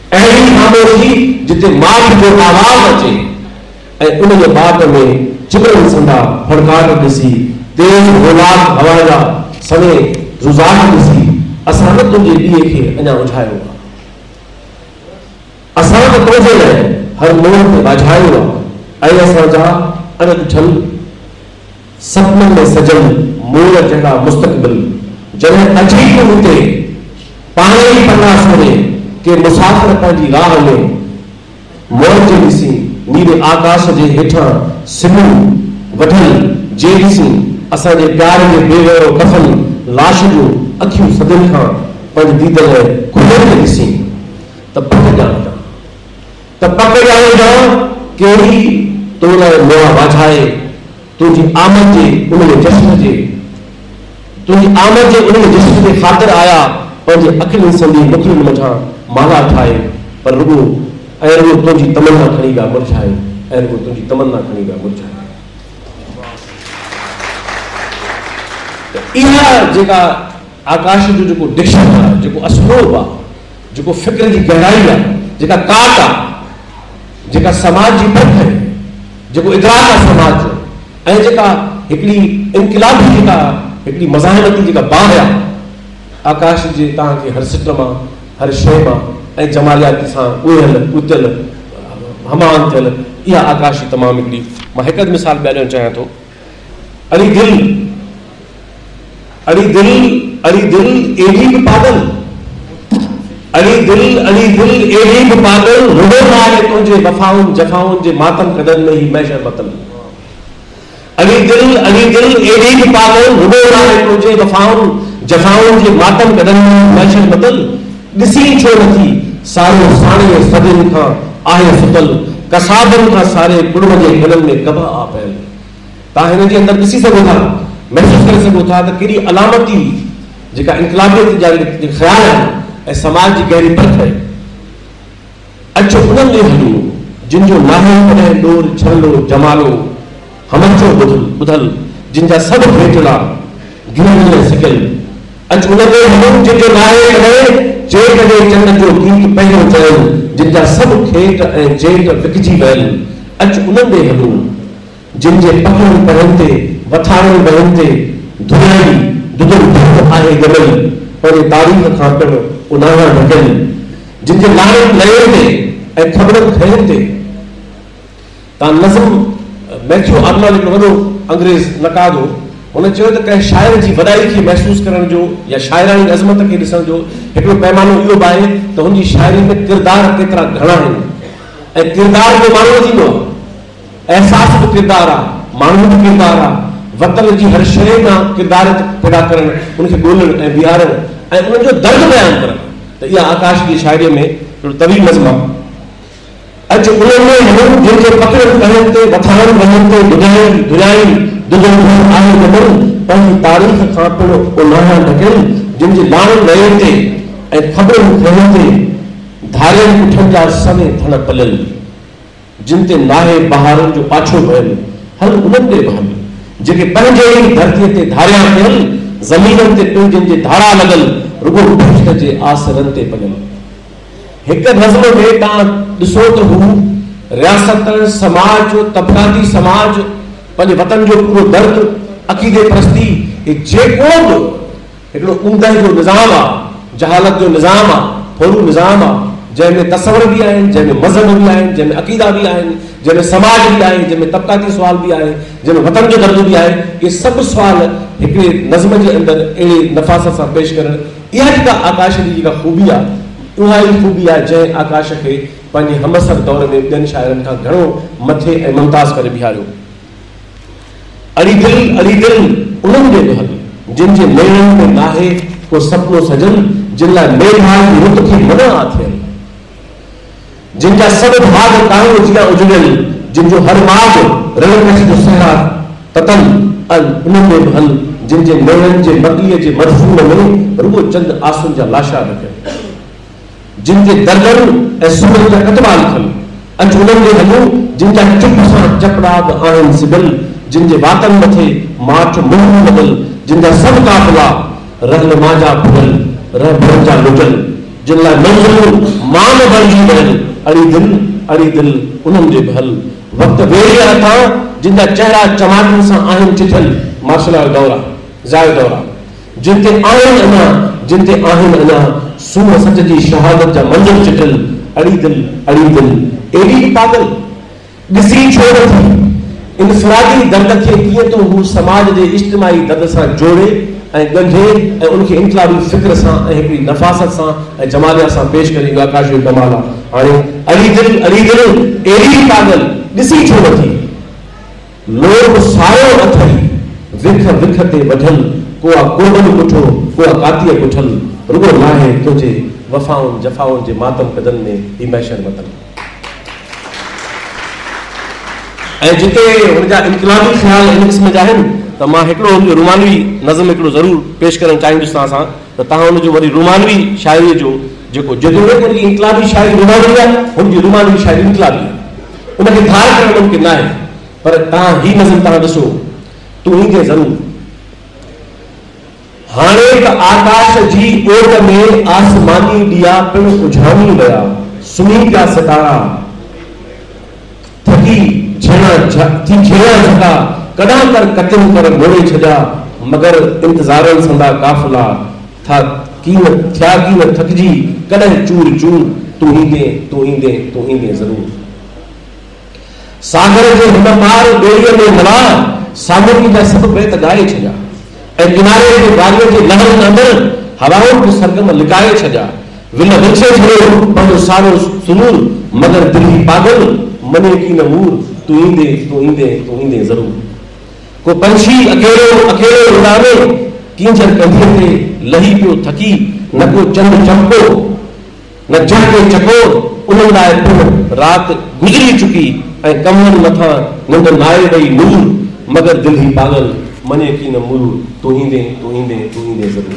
K: जिते माठ जो आवाज़ अचे ऐं उन जे बाद में चिबरनि संदा फड़काट ॾिसी तेज़ गोलाक हवा जा सने रुज़ाक ॾिसी असां न तुंहिंजे ॾींहं खे अञा उझायो आहे, असां न तुंहिंजे लाइ हर मोड़ ते वाझायो आहे ऐं असांजा अणॾिठल सपननि में सजल मोर जहिड़ा मुस्तक़बिल जॾहिं अची तूं हिते पाण ई पना सोरे के मुसाफ़िर पंहिंजी राह में मौज ॾिसी नीरे आकाश जे हेठां सिमूं वठल जे ॾिसी असांजे प्यार जे बेवरो कफन लाश जो अखियूं सदियुनि खां पंहिंजे दीद लाइ खुलनि खे ॾिसी त पक ॼाणींदा कहिड़ी तो लाइ मोआ वाझाए तुंहिंजी आमद जे उन जश्न जे ख़ातिर आया पंहिंजे अखियुनि संदी मुखियुनि मथां माला ठाहे पर रुगो तुंहिंजी तमन्ना खणी गा मुरझाए तुंहिंजी तमन्ना खणी गा मुरझाए। इहा जेका आकाश जो जेको डिक्शन आहे, जेको असलोब आहे, जेको फिक्र जी गहराई आहे, जेका काट आहे, जेका समाज जी परख आहे, जेको इदराक आहे समाज जो ऐं जेका हिकिड़ी इनकलाबी जेका हिकिड़ी मज़ाहिमती जेका बाहि आहे आकाश जे तव्हांखे हर सिट मां हर शइ मां ऐं जमालियात सां उहियल उतियल हमान थियल इहा आकाश जी तमामु हिकिड़ी मां हिकु अधु मिसाल ॿिया ॾियणु चाहियां थो। अड़ी दिल एड़ी भी पागल रुगो नाहे तुंहिंजे वफ़ाउनि जफ़ाउनि जे मातम कदनि में ही मैशर बतल। अड़ी दिल एड़ी भी पागल रुगो नाहे तुंहिंजे वफ़ाउनि जफ़ाउनि जे मातम कदनि में मैशर बतल। ॾिसी छो नथी सारो साणे सदियुनि खां आहे सुतल कसाबनि खां सारे कुड़म जे गलनि में कबा आ पयल। तव्हां हिन जे अंदरि ॾिसी सघो था, महसूसु करे सघो था त कहिड़ी अलामती जेका इनकलाबियत जा ख़्याल आहिनि ऐं समाज जी गहरी परख आहे। अचो उन्हनि में हलियो जिन जो नाहे कॾहिं ॾोर छलो जमालो हमचो ॿुधल जिन जा सभु भेटला गिरनि सिकल। अचो उन में हलियो जिन जो नाहे कॾहिं चेट जे चंड जो गीत पहिरियों चयल जिन जा सभु खेट ऐं चेट विकिजी वियल। अचो उन्हनि में हलियो जिन जे पकड़नि परनि ते वथारनि बहनि ते धुआई दुदुल आहे गमल पर तारीख़ खां पिणु उन्हारा ढकियल। जिन जे लाड़नि लयनि ते ऐं ख़बरनि खयनि ते तव्हां नज़म मैथ्यू आर्नॉल्ड हिकिड़ो वॾो अंग्रेज़ नक़ाद हो, हुन चयो त कंहिं शाइर जी वॾाई खे महसूसु करण जो या शाइरानी अज़मत खे ॾिसण जो हिकिड़ो पैमानो इहो बि आहे त हुनजी शाइरी में किरदार केतिरा घणा आहिनि ऐं किरदार जो माण्हू थींदो आहे, अहसास बि किरदार आहे, माण्हू बि किरदार आहे, वतन जी हर शइ खां किरदार पैदा करणु उनखे ॻोल्हणु ऐं बीहारणु ऐं उन्हनि जो दर्द बयानु करणु। त इहा आकाश जी शाइरीअ में हिकिड़ो तवील नज़्म आहे। अचु उन्हनि में जिनखे पकड़नि कहनि ते वथारनि वञनि ते दुनियाई दुनिया आहे गमल पंहिंजी तारीख़ खां पिणु उन्हारा ढकियल। जिन जे लाड़नि लयनि ते ऐं ख़बरनि खयनि ते धारियनि पुठनि जा सने थण पलियल। जिन ते नाहे बहारनि जो पाछो भयल हल उन्हनि ते बि हल जेके पंहिंजे ई धरतीअ ते धारिया थियल ज़मीननि ते पिणु जे धारा लॻल रुगो पुष्ट जे आसरनि ते पलियल। हिकु नज़्म में तव्हां ॾिसो त हू रियासत समाज तबकाती समाज पंहिंजे वतन जो पूरो दर्द अक़ीदे परस्ती जेको बि हिकिड़ो ऊंदहि जो निज़ाम आहे, जहालत जो निज़ाम आहे, फोरू निज़ाम आहे, जंहिंमें तसवर बि आहिनि, जंहिंमें मज़हब बि आहिनि, जंहिंमें अक़ीदा बि आहिनि, जंहिंमें समाज बि आहे, जंहिंमें तबक़ाती सुवाल बि आहे, जंहिंमें वतन जो दर्जो बि आहे। इहे सभु सुवाल हिकिड़े नज़्म जे अंदरि अहिड़े नफ़ासत सां पेश करणु, इहा जेका आकाश जी जेका ख़ूबी आहे, उहा ई ख़ूबी आहे जंहिं आकाश खे पंहिंजे हमसर दौर में ॿियनि शाइरनि खां घणो मथे ऐं मुमताज़ करे बीहारियो। अड़ी दिल उन्हनि जे महल जिन जे नेणनि में नाहे को सपनो सजन, जिन लाइ मेघान जी रुत खे मना थियल, जिन जा सभु भाग कारो जिया उजड़ियल, जिन जो हर माग रणकश जो सहरा ततन उन्हनि जे महल जिन जे नेणनि जे मतीअ जे मदफून में रुगो चंद आंसुनि जा लाशा रखियल, जिन जे दर्जन ऐं सूरत जा कतबा लिखल, अच उन्हनि जे हलूं जिन जा चुप सां चपड़ा बि आहिनि सिबल, जिन जे वातन मथे माठ मुंहुं बदल, जिन जा सभु काफ़िला रहल मांजा फुगल रह भरन जा लुटल, जिन लाइ मंज़िलूं मान बणिजी वियल, अड़ी दिल उन्हनि जे भल, वक़्त वेड़े हथां जिन जा चेहरा चमाटनि सां आहिनि चिठल, मार्शल दौरा ज़ाय दौरा, जिन ते आहिनि अञा सूह सच जी शहादत जा मंज़र चिठल, अड़ी दिल एड़ी पागल ॾिसी छो नथी इनफरादी दर्द खे कीअं तो हू समाज जे इज्तिमाई दर्द सां जोड़े ऐं ॻंढे ऐं उनखे इनकलाबी फिक्र सां ऐं हिकिड़ी नफ़ासत सां ऐं जमालिया सां पेश करे इहो आकाश जो कमाल आहे। हाणे अड़ी दिल एड़ी पागल ॾिसी छो नथी, लोभ सायो अथई विख ते वढल, को आहे कोडन पुठो, को आहे कातीअ पुठल, रुगो नाहे तुंहिंजे वफ़ाउनि जफ़ाउनि जे मातम कदनि में ही मैशर वतन। ऐं जिते हुनजा इनकलाबी ख़्याल इन क़िस्म जा आहिनि त मां हिकिड़ो रुमानवी नज़म हिकिड़ो ज़रूरु पेश करणु चाहींदुसि तव्हां सां, त तव्हां हुनजो वरी रुमानवी शाइरीअ जो जेको जेतोणीकि हुनजी इनकलाबी शाइरी रुमानवी आहे, हुनजी रुमानवी शाइरी इनकलाबी आहे, उनखे धार करणु मुमकिन न आहे। पर तव्हां ही नज़म तव्हां ॾिसो, तूं ईंदे ज़रूरु, हाणे त आकाश जी ओट में आसमानी ॾिया पिणु उझामी विया, सुम्ही पिया सितारा, थकी झेड़ा झका कॾा कर कतिन कर मोड़े छॾिया, मगर इंतज़ारनि संदा काफ़िला था थिया की न थकिजी कॾहिं चूर तूं ईंदे ज़रूर। सागर जे हिन पार ॿेड़ीअ में मला सामुंडी जा सभु बेत ॻाए छॾिया, ऐं किनारे जे वारीअ जे लहरनि अंदरि हवाउनि खे सरगम लिकाए छॾिया, विल विछे छॾियो पंहिंजो सारो सुरूर, मगर दिली पागल मने की न मूर, तूं ईंदे ज़रूर। को पंछी अकेलो उड़ावे कींजर कंधीअ ते लही पियो थकी, न को चंद चमको न झटके चकोर, उन्हनि लाइ पिणु राति गुज़री चुकी ऐं कमरनि मथां निंड नाए वई नूर, मगर दिल ही पागल मने की न मूर, तूं ईंदे ज़रूर।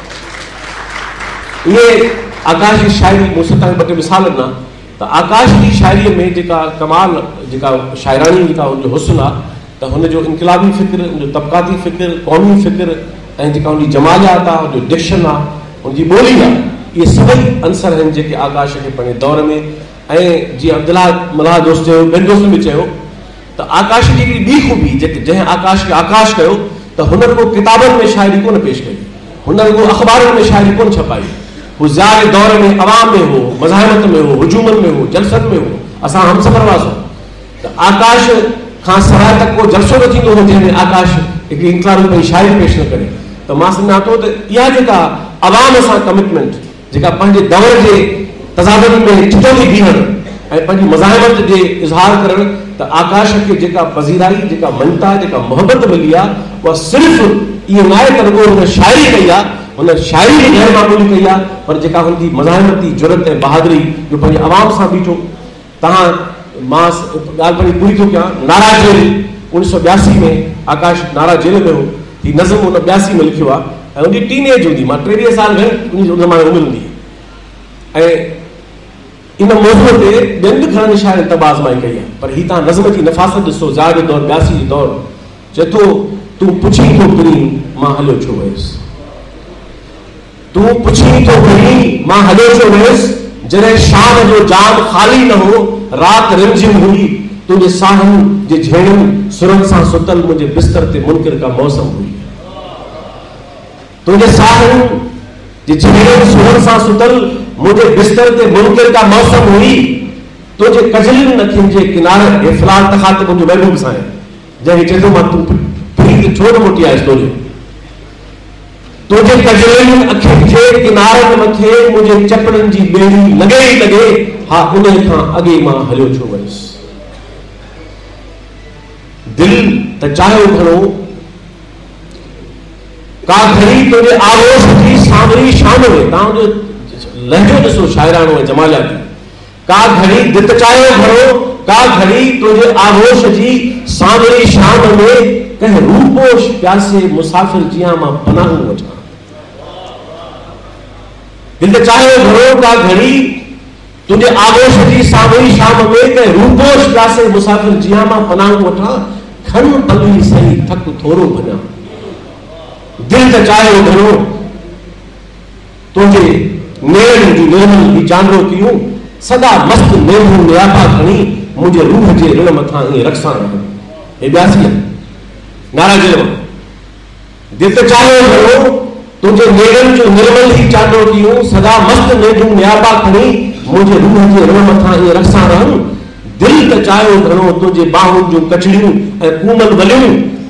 K: ये आकाश जी शाइरी मूं सां ॿ टे मिसाल ॾिना त आकाश जी शाइरीअ में जेका कमाल जेका शाइरानी जेका हुनजो हुस्न आहे, त हुनजो इनकलाबी फ़िक्र, हुनजो तबक़ाती फ़िक्र, क़ौमी फ़िक्र ऐं जेका हुनजी जमालियात आहे, हुनजो डिक्शन आहे, हुनजी ॿोली आहे, इहे सभई अंसर आहिनि जेके आकाश खे पंहिंजे दौर में। ऐं जीअं अब्दुल्ला मल्हा दोस्त चयो, ॿियनि दोस्तनि बि चयो त आकाश जी हिकिड़ी ॿी ख़ूबी जंहिं आकाश खे आकाश कयो, त हुन रुगो किताबनि में शाइरी कोन पेश कई, हुन रुगो अख़बारनि में शाइरी कोन छपाई, हू ज़ारे दौर में अवाम में हो, मज़ाहिमत में हो, हुजूमनि में हो, जलसनि में हो, असां हमसफ़र हुआसीं। त आकाश खां सवाइ तक को जलसो न थींदो हो जंहिंमें आकाश हिकिड़ी इनकलाबी पई शाइरी पेश न करे। त मां सम्झां थो त इहा जेका अवाम सां कमिटमेंट, जेका पंहिंजे दौर जे तज़ादुनि में चिटो थी बीहणु ऐं पंहिंजी मज़ाहिमत जे इज़हार करणु, त आकाश खे जेका पज़ीराई, जेका ममता, जेका मोहबत मिली आहे, उहा सिर्फ़ु इहो न आहे त रुगो हुन शाइरी कई आहे, हुन शाइरी जी गैर मामूली कई आहे, पर जेका हुनजी मज़ाहिमती जुरत ऐं बहादुरी जो पंहिंजे अवाम सां बीठो। तव्हां मां ॻाल्हि पंहिंजी पूरी थो कयां, नारा जेल 1982 में आकाश नारा जेल में हो, हीउ नज़म हुन 82 में लिखियो आहे, ऐं हुनजी टीनेज हूंदी, मां 23 साल में उन ज़माने में उमिरि हूंदी, ऐं इन मौज़ूअ ते ॿियनि बि घणनि शाइरनि तब आज़माई कई आहे, पर हीउ तव्हां नज़म जी नफ़ासत ॾिसो, ज़ार जो दौर 82 जो दौर, चए थो तूं पुछी थो फिरी मां हलियो छो वियुसि, तूं पुछी थो फिरी मां हलियो छो वियुसि, जॾहिं शाम जो जाम ख़ाली न हो, राति रिमझिम हुई, तुंहिंजे साहनि जे झेड़नि सुरनि सां सुतल मुंहिंजे बिस्तर ते मुनकिर का मौसम हुई, तुंहिंजे साहनि जे झेड़नि सुरनि सां सुतल मुझे बिस्तर ते मुनकिर का मौसम हुई तुझे कजलिन अखिन जे किनारे फिलहाल तखात मुझे महबूब सां जंहिं चयो मां तू प्रीत छो न मोटी आयसि तुझे कजलिन अखिन जे किनारनि मथे मुझे चपड़नि जी बेड़ी लगे ही लगे हा उन खां अॻे मां हलियो छो वयुसि दिल त चाहियो घणो का घड़ी तुझे आगोश जी सांवरी शाम में तव्हांजो लहजो ॾिसो शाइराणो ऐं जमालियाती का घड़ी दित चाहियो घणो का घड़ी तुझे आगोश जी सांवरी शाम में कंहिं रूपोश प्यासे मुसाफ़िर जियां मां पनाहूं वठां दिल त चाहियो घणो का घड़ी तुझे आगोश जी सांवरी शाम में कंहिं रूपोश प्यासे मुसाफ़िर जियां मां पनाहूं वठां खन पलवी सही थक थोरो वञा दिल त चाहियो घणो तुझे नेरनि जी निर्मल ही चांदो कयूं सदा मस्त नेमू नियापा खणी मुझे रूह जे ऋण मथां ईअं रखसां रहूं हे ॿियासी नारा चयो दिल त चाहियो घणो तुझे नेरनि जो निर्मल ही चांदो कयूं सदा मस्त नेमू नियापा खणी मुझे रूह जे ऋण मथां ईअं रखसां रहूं दिल त चाहियो घणो तुझे बाहुनि जूं कचड़ियूं ऐं कूमल वलियूं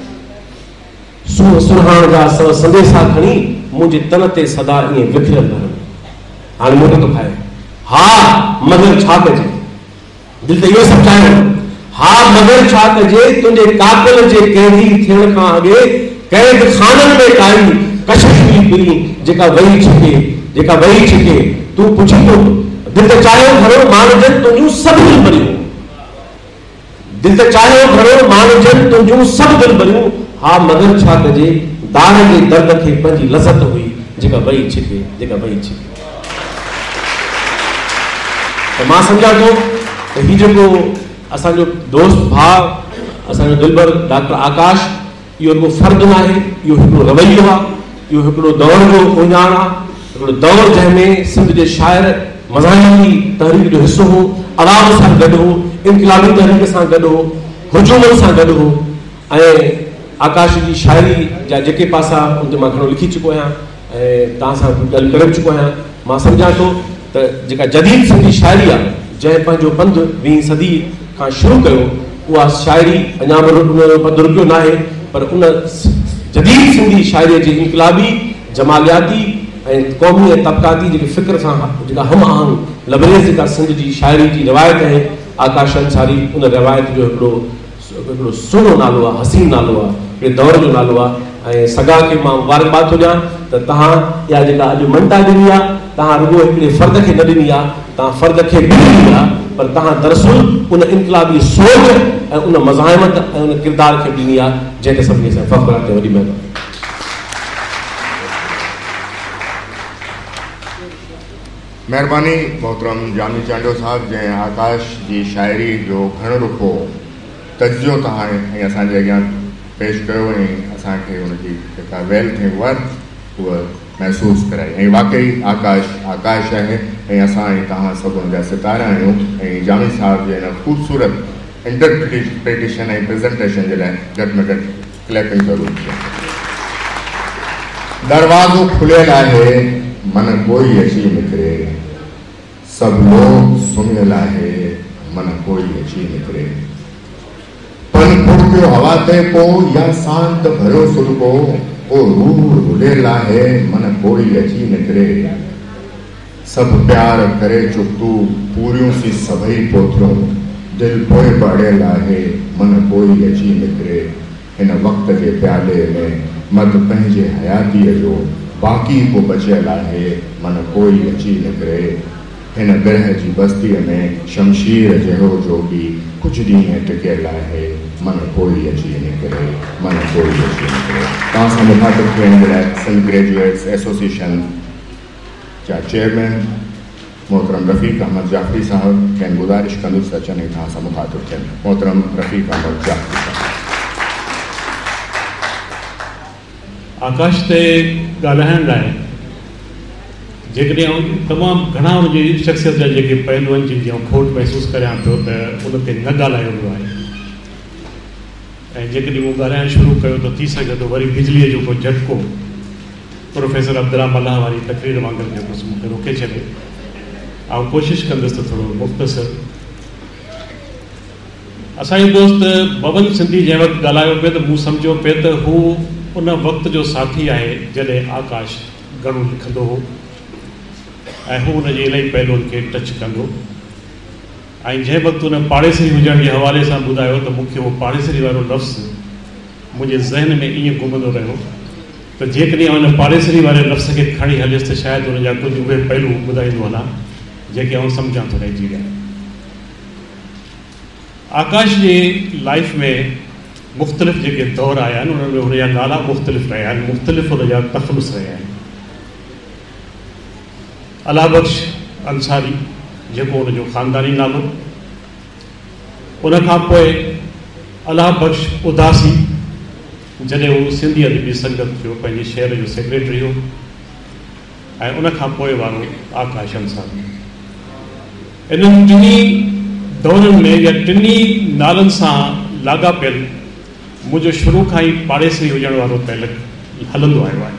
K: सुहाण जा संदेशा खणी मुझे तन ते सदा ईअं विखरियल रहनि हाणे मोट थो खाए हा मगर छा कजे दिल त इहो सभु चाहियो हा मगर छा कजे तुंहिंजे काकल जे कैदी थियण खां अॻे कैद खाननि में काई कशिश हुई पिरी जेका वही छिके तूं पुछी थो दिल त चाहियो घणो माण्हुनि तुंहिंजूं सभु दिल भरियूं दिल त चाहियो घणो माण्हुनि तुंहिंजूं सभु दिल भरियूं हा मगर छा कजे दार जे दर्द खे पंहिंजी लज़त हुई जेका वही छिके त मां सम्झां थो त हीउ जेको असांजो दोस्त भाउ असांजो दिलबर डॉक्टर आकाश इहो हिकिड़ो फ़र्दु न आहे इहो हिकिड़ो रवैयो आहे इहो हिकिड़ो दौर जो उञाण आहे हिकिड़ो दौर जंहिंमें सिंध जे शाइर मज़ाहिरी तहरीक जो हिसो हो आवाम सां गॾु हो इनक़लाबी तहरीक सां गॾु हो हुजूमनि सां गॾु हो ऐं आकाश जी शाइरी जा जेके पासा उन ते मां घणो लिखी चुको आहियां ऐं तव्हां सां ॻाल्हि करे चुको आहियां मां सम्झां थो त जेका जदीद सिंधी शाइरी आहे जंहिं पंहिंजो पंधु 20वीं सदी खां शुरू कयो उहा शाइरी अञा बि पंधु रुकियो न आहे पर उन जदीद सिंधी शाइरीअ जी इनक़लाबी जमालियाती ऐं क़ौमी ऐं तबक़ाती जेके फ़िक्र सां जेका हम आहंग लबरेज़ जेका सिंध जी शाइरी जी रिवायत आहे आकाश अंसारी उन रिवायत जो हिकिड़ो सुहिणो नालो आहे हसीन नालो आहे हिकिड़े दौर जो नालो आहे ऐं सगा खे मां मुबारकबाद थो ॾियां त तव्हां इहा जेका अॼु मंटा ॾिनी आहे तव्हां रुॻो हिकिड़े फ़र्द खे न ॾिनी आहे तव्हां फ़र्द खे बि ॾिनी आहे पर तव्हां दरअसल उन इनक़लाबी सोच ऐं उन मज़ाहिमत ऐं उन किरदार खे ॾिनी आहे जंहिं ते सभिनी सां फ़ख्रु आहे वॾी महिरबानी
C: महिरबानी मोहतरम जामी चांडो साहब जंहिं आकाश जी शाइरी जो घणो रुखो तजियो तव्हां ऐं असांजे अॻियां पेश कयो ऐं असांखे हुनजी जेका वेल्थ ऐं वर्थ उहा महसूसु कराई ऐं वाक़ई आकाश आहे ऐं असां ऐं तव्हां सभु हुनजा सितारा आहियूं ऐं जामी साहिब जे हिन ख़ूबसूरत इंटरप्रिटेशन ऐं प्रेज़ेंटेशन जे लाइ घटि में घटि क्लैपिंग ज़रूरु थिए दरवाज़ो खुलियल आहे मन कोई अची निकिरे सब लोग सुमियल आहे मन कोई अची निकिरे पन फुटकियो हवा ते पो या शांत भरियो सुलको ओ रूह रुलियल आहे मन कोई अची निकिरे सब प्यार करे चुकतू पूरियों सी सभई पोथियूं दिल पोइ पड़ियल आहे मन कोई अची निकिरे हिन वक़्त जे प्याले में मत पंहिंजे हयातीअ जो बाक़ी को बचियल आहे मन कोई अची निकिरे हिन ग्रह जी बस्तीअ में शमशीर जहिड़ो जो बि कुझु ॾींहं टिकियल आहे मन कोई अची निकिरे मन कोई अची निकिरे तव्हां सां मुखातिब थियण जे लाइ सिंध ग्रेजुएट्स एसोसिएशन जा चेयरमैन मोहतरम रफ़ीक अहमद जाफ़री साहब कंहिं गुज़ारिश कंदुसि त अचनि ऐं तव्हां सां मुखातिब थियनि मोहतरम रफ़ीक अहमद जाफ़री साहब
L: आकाश ते ॻाल्हाइण लाइ जेकॾहिं तमामु घणा हुनजी शख़्सियत जा जेके पहलू आहिनि जिन जी खोट महसूसु करियां पियो त उन ते न ॻाल्हायो वियो आहे ऐं जेकॾहिं मूं ॻाल्हाइणु शुरू कयो त थी सघे थो वरी बिजलीअ जो को झटको प्रोफेसर अब्दुल्ला मल्लाह वारी तकरीर वांगुरु जेको मूंखे रोके छॾे ऐं कोशिशि कंदुसि त थोरो मुख़्तसिर। असांजो दोस्त बबन सिंधी जंहिं वक़्तु ॻाल्हायो पियो त मूं सम्झो पियो त हू उन वक़्त जो साथी आहे जॾहिं आकाश घणो लिखंदो हो ऐं हू हुनजे इलाही पहलुनि खे टच कंदो। ऐं जंहिं वक़्तु हुन पाड़ेसरी हुजण जे हवाले सां ॿुधायो त मूंखे उहो पाड़ेसरी वारो लफ़्ज़ मुंहिंजे ज़हन में ईअं घुमंदो रहियो त जेकॾहिं हुन पाड़ेसरी वारे लफ़्ज़ खे खणी हलियसि त शायदि हुनजा कुझु उहे पहलू ॿुधाईंदो हलां जेके आउं सम्झां थो रहिजी विया। आकाश जी लाइफ में मुख़्तलिफ़ जेके दौर आया आहिनि उन्हनि में हुनजा नाला मुख़्तलिफ़ रहिया आहिनि, मुख़्तलिफ़ हुनजा तख़लुस रहिया आहिनि। अला बख्श अंसारी जेको हुनजो ख़ानदानी नालो, उनखां पोइ अला बख्श उदासी जॾहिं हू सिंधी अदबी संगत जो पंहिंजे शहर जो सेक्रेटरी हो, ऐं उनखां पोइ वारो आकाश अंसारी। इन्हनि टिनी दौरनि में या टिनी नालनि सां लाॻापियल मुंहिंजो शुरू खां ई पाड़ेसरी हुजण वारो तइलुक़ हलंदो आयो आहे।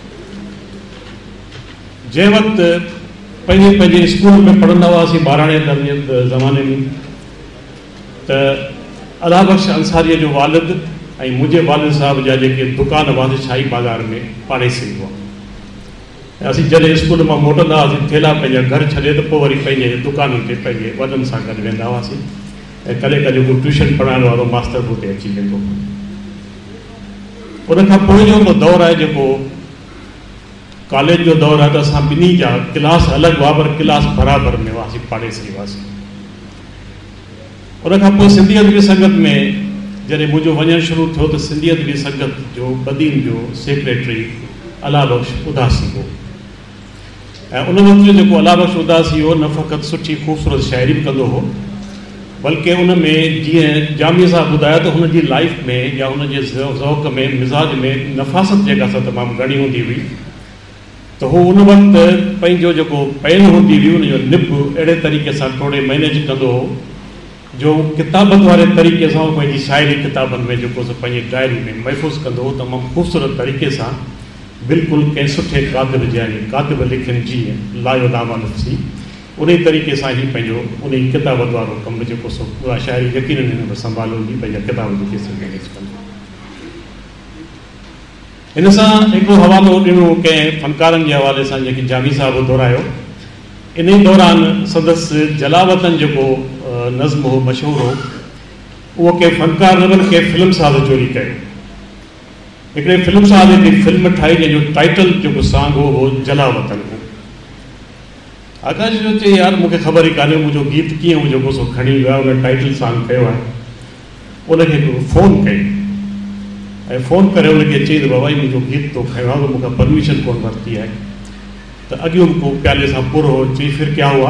L: जंहिं वक़्तु पंहिंजे पंहिंजे स्कूल में पढ़ंदा हुआसीं ॿारहं ज़माने में, त अला बख्श अंसारीअ जो वालिद ऐं मुंहिंजे वालिद साहिब जा जेके दुकान हुआ शाही बाज़ार में पाड़ेसरी हुआ। असीं जॾहिं स्कूल मां मोटंदा हुआसीं थेला पंहिंजा घर छॾे त पोइ वरी पंहिंजे दुकानुनि ते पंहिंजे वॾनि सां गॾु वेंदा हुआसीं ऐं कॾहिं कॾहिं को ट्यूशन पढ़ाइण वारो मास्टर बि हुते अची वेंदो। उनखां पोइ जो को दौरु आहे जेको कॉलेज जो दौरु आहे, त असां ॿिन्ही जा क्लास अलॻि हुआ पर क्लास बराबरि में हुआसीं, पाड़ेसरी हुआसीं। उनखां पोइ सिंधी अदबी संगत में जॾहिं मुंहिंजो वञणु शुरू थियो त सिंधी अदबी संगत जो बदीन जो सेक्रेटरी अला बख्श उदासी हो। ऐं उन वक़्तु जो जेको अला बख्श उदासी हो न फ़क़ति सुठी ख़ूबसूरत शाइरी बि कंदो हो, बल्कि उन में जीअं जामी साहब ॿुधायो त हुनजी लाइफ में या हुनजे ज़ौक़ में मिज़ाज में नफ़ासत जेका सा तमामु घणी हूंदी हुई, त हू उन वक़्तु पंहिंजो जेको पेन हूंदी हुई उनजो निब अहिड़े तरीक़े सां थोरे मैनेज कंदो हो जो किताबत वारे तरीक़े सां पंहिंजी शाइरी किताबनि में जेको पंहिंजी डायरी में महफ़ूज़ कंदो हो, तमामु ख़ूबसूरत तरीक़े सां बिल्कुलु कंहिं सुठे कातिब यानी कातिब लिखनि जीअं लायो नामा नफ़्सी उन तरीक़े सां ई पंहिंजो उन किताबत वारो कमु जेको सो उहा शाइरी यकीननि हिन में संभालो हुई, पंहिंजा किताब लिखी मैनेज कंदो। हिन सां हिकिड़ो हवालो ॾिनो कंहिं फ़नकारनि जे हवाले सां जेकी जामी साहिबु दोहरायो। इन ई दौरान संदसि जलावतन जेको नज़्म हो मशहूरु हो, उहो कंहिं फ़नकार नगनि कंहिं फिल्म साज़ चोरी कयो। हिकिड़े फिल्म साज़ हिकिड़ी फिल्म ठाही जंहिंजो टाइटल जेको सॉन्ग हो उहो जलावतन हो। आकाश जो चए यार मूंखे ख़बर ई कान्हे मुंहिंजो गीत कीअं हो जेको सो खणी वियो आहे, उन टाइटल सॉन्ग कयो आहे। उनखे हिकिड़ो फ़ोन कई ऐं फ़ोन करे उनखे चई त बाबा ई मुंहिंजो गीत तो खयो आहे, मूंखां परमिशन कोन वरिती आहे। त अॻियो को प्याले सां पुर हो, चई फिर क्या हुआ?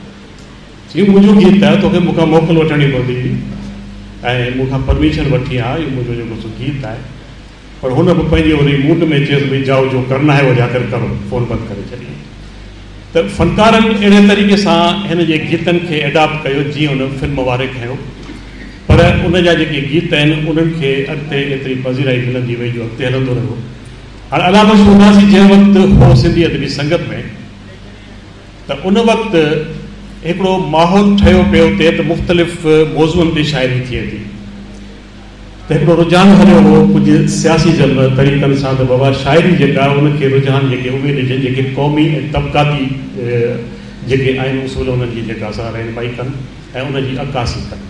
L: चई मुंहिंजो गीत आहे, तोखे मूंखां मोकल वठणी पवंदी हुई ऐं मूंखां परमिशन वठी आहे, इहो मुंहिंजो जेको सो गीत आहे। पर हुन बि पंहिंजे वरी मूड में चयसि भई जाओ जो करना है वो जाकर करो, फ़ोन बंदि करे छॾी। त फ़नकारनि अहिड़े तरीक़े सां हिन जे गीतनि खे एडॉप्ट कयो जीअं हुन फिल्म वारे खयो, पर उन जा जेके गीत आहिनि उन्हनि खे अॻिते एतिरी पज़ीराई मिलंदी वई जो अॻिते हलंदो रहियो। हाणे अला बख्श उदासी जंहिं वक़्तु हो सिंधी अदबी संगत में, त उन वक़्तु हिकिड़ो माहौल ठहियो पियो ते त मुख़्तलिफ़ मौज़ूअनि ते शाइरी थिए थी। त हिकिड़ो रुझान हलियो हो कुझु सियासी तरीक़नि सां त बाबा शाइरी जेका आहे उनखे रुझान जेके उहे ॾिजनि जेके क़ौमी ऐं तबक़ाती जेके आहिनि उसूल उन्हनि जी जेका असां रहनुमाई कनि ऐं उनजी अक्कासी कनि।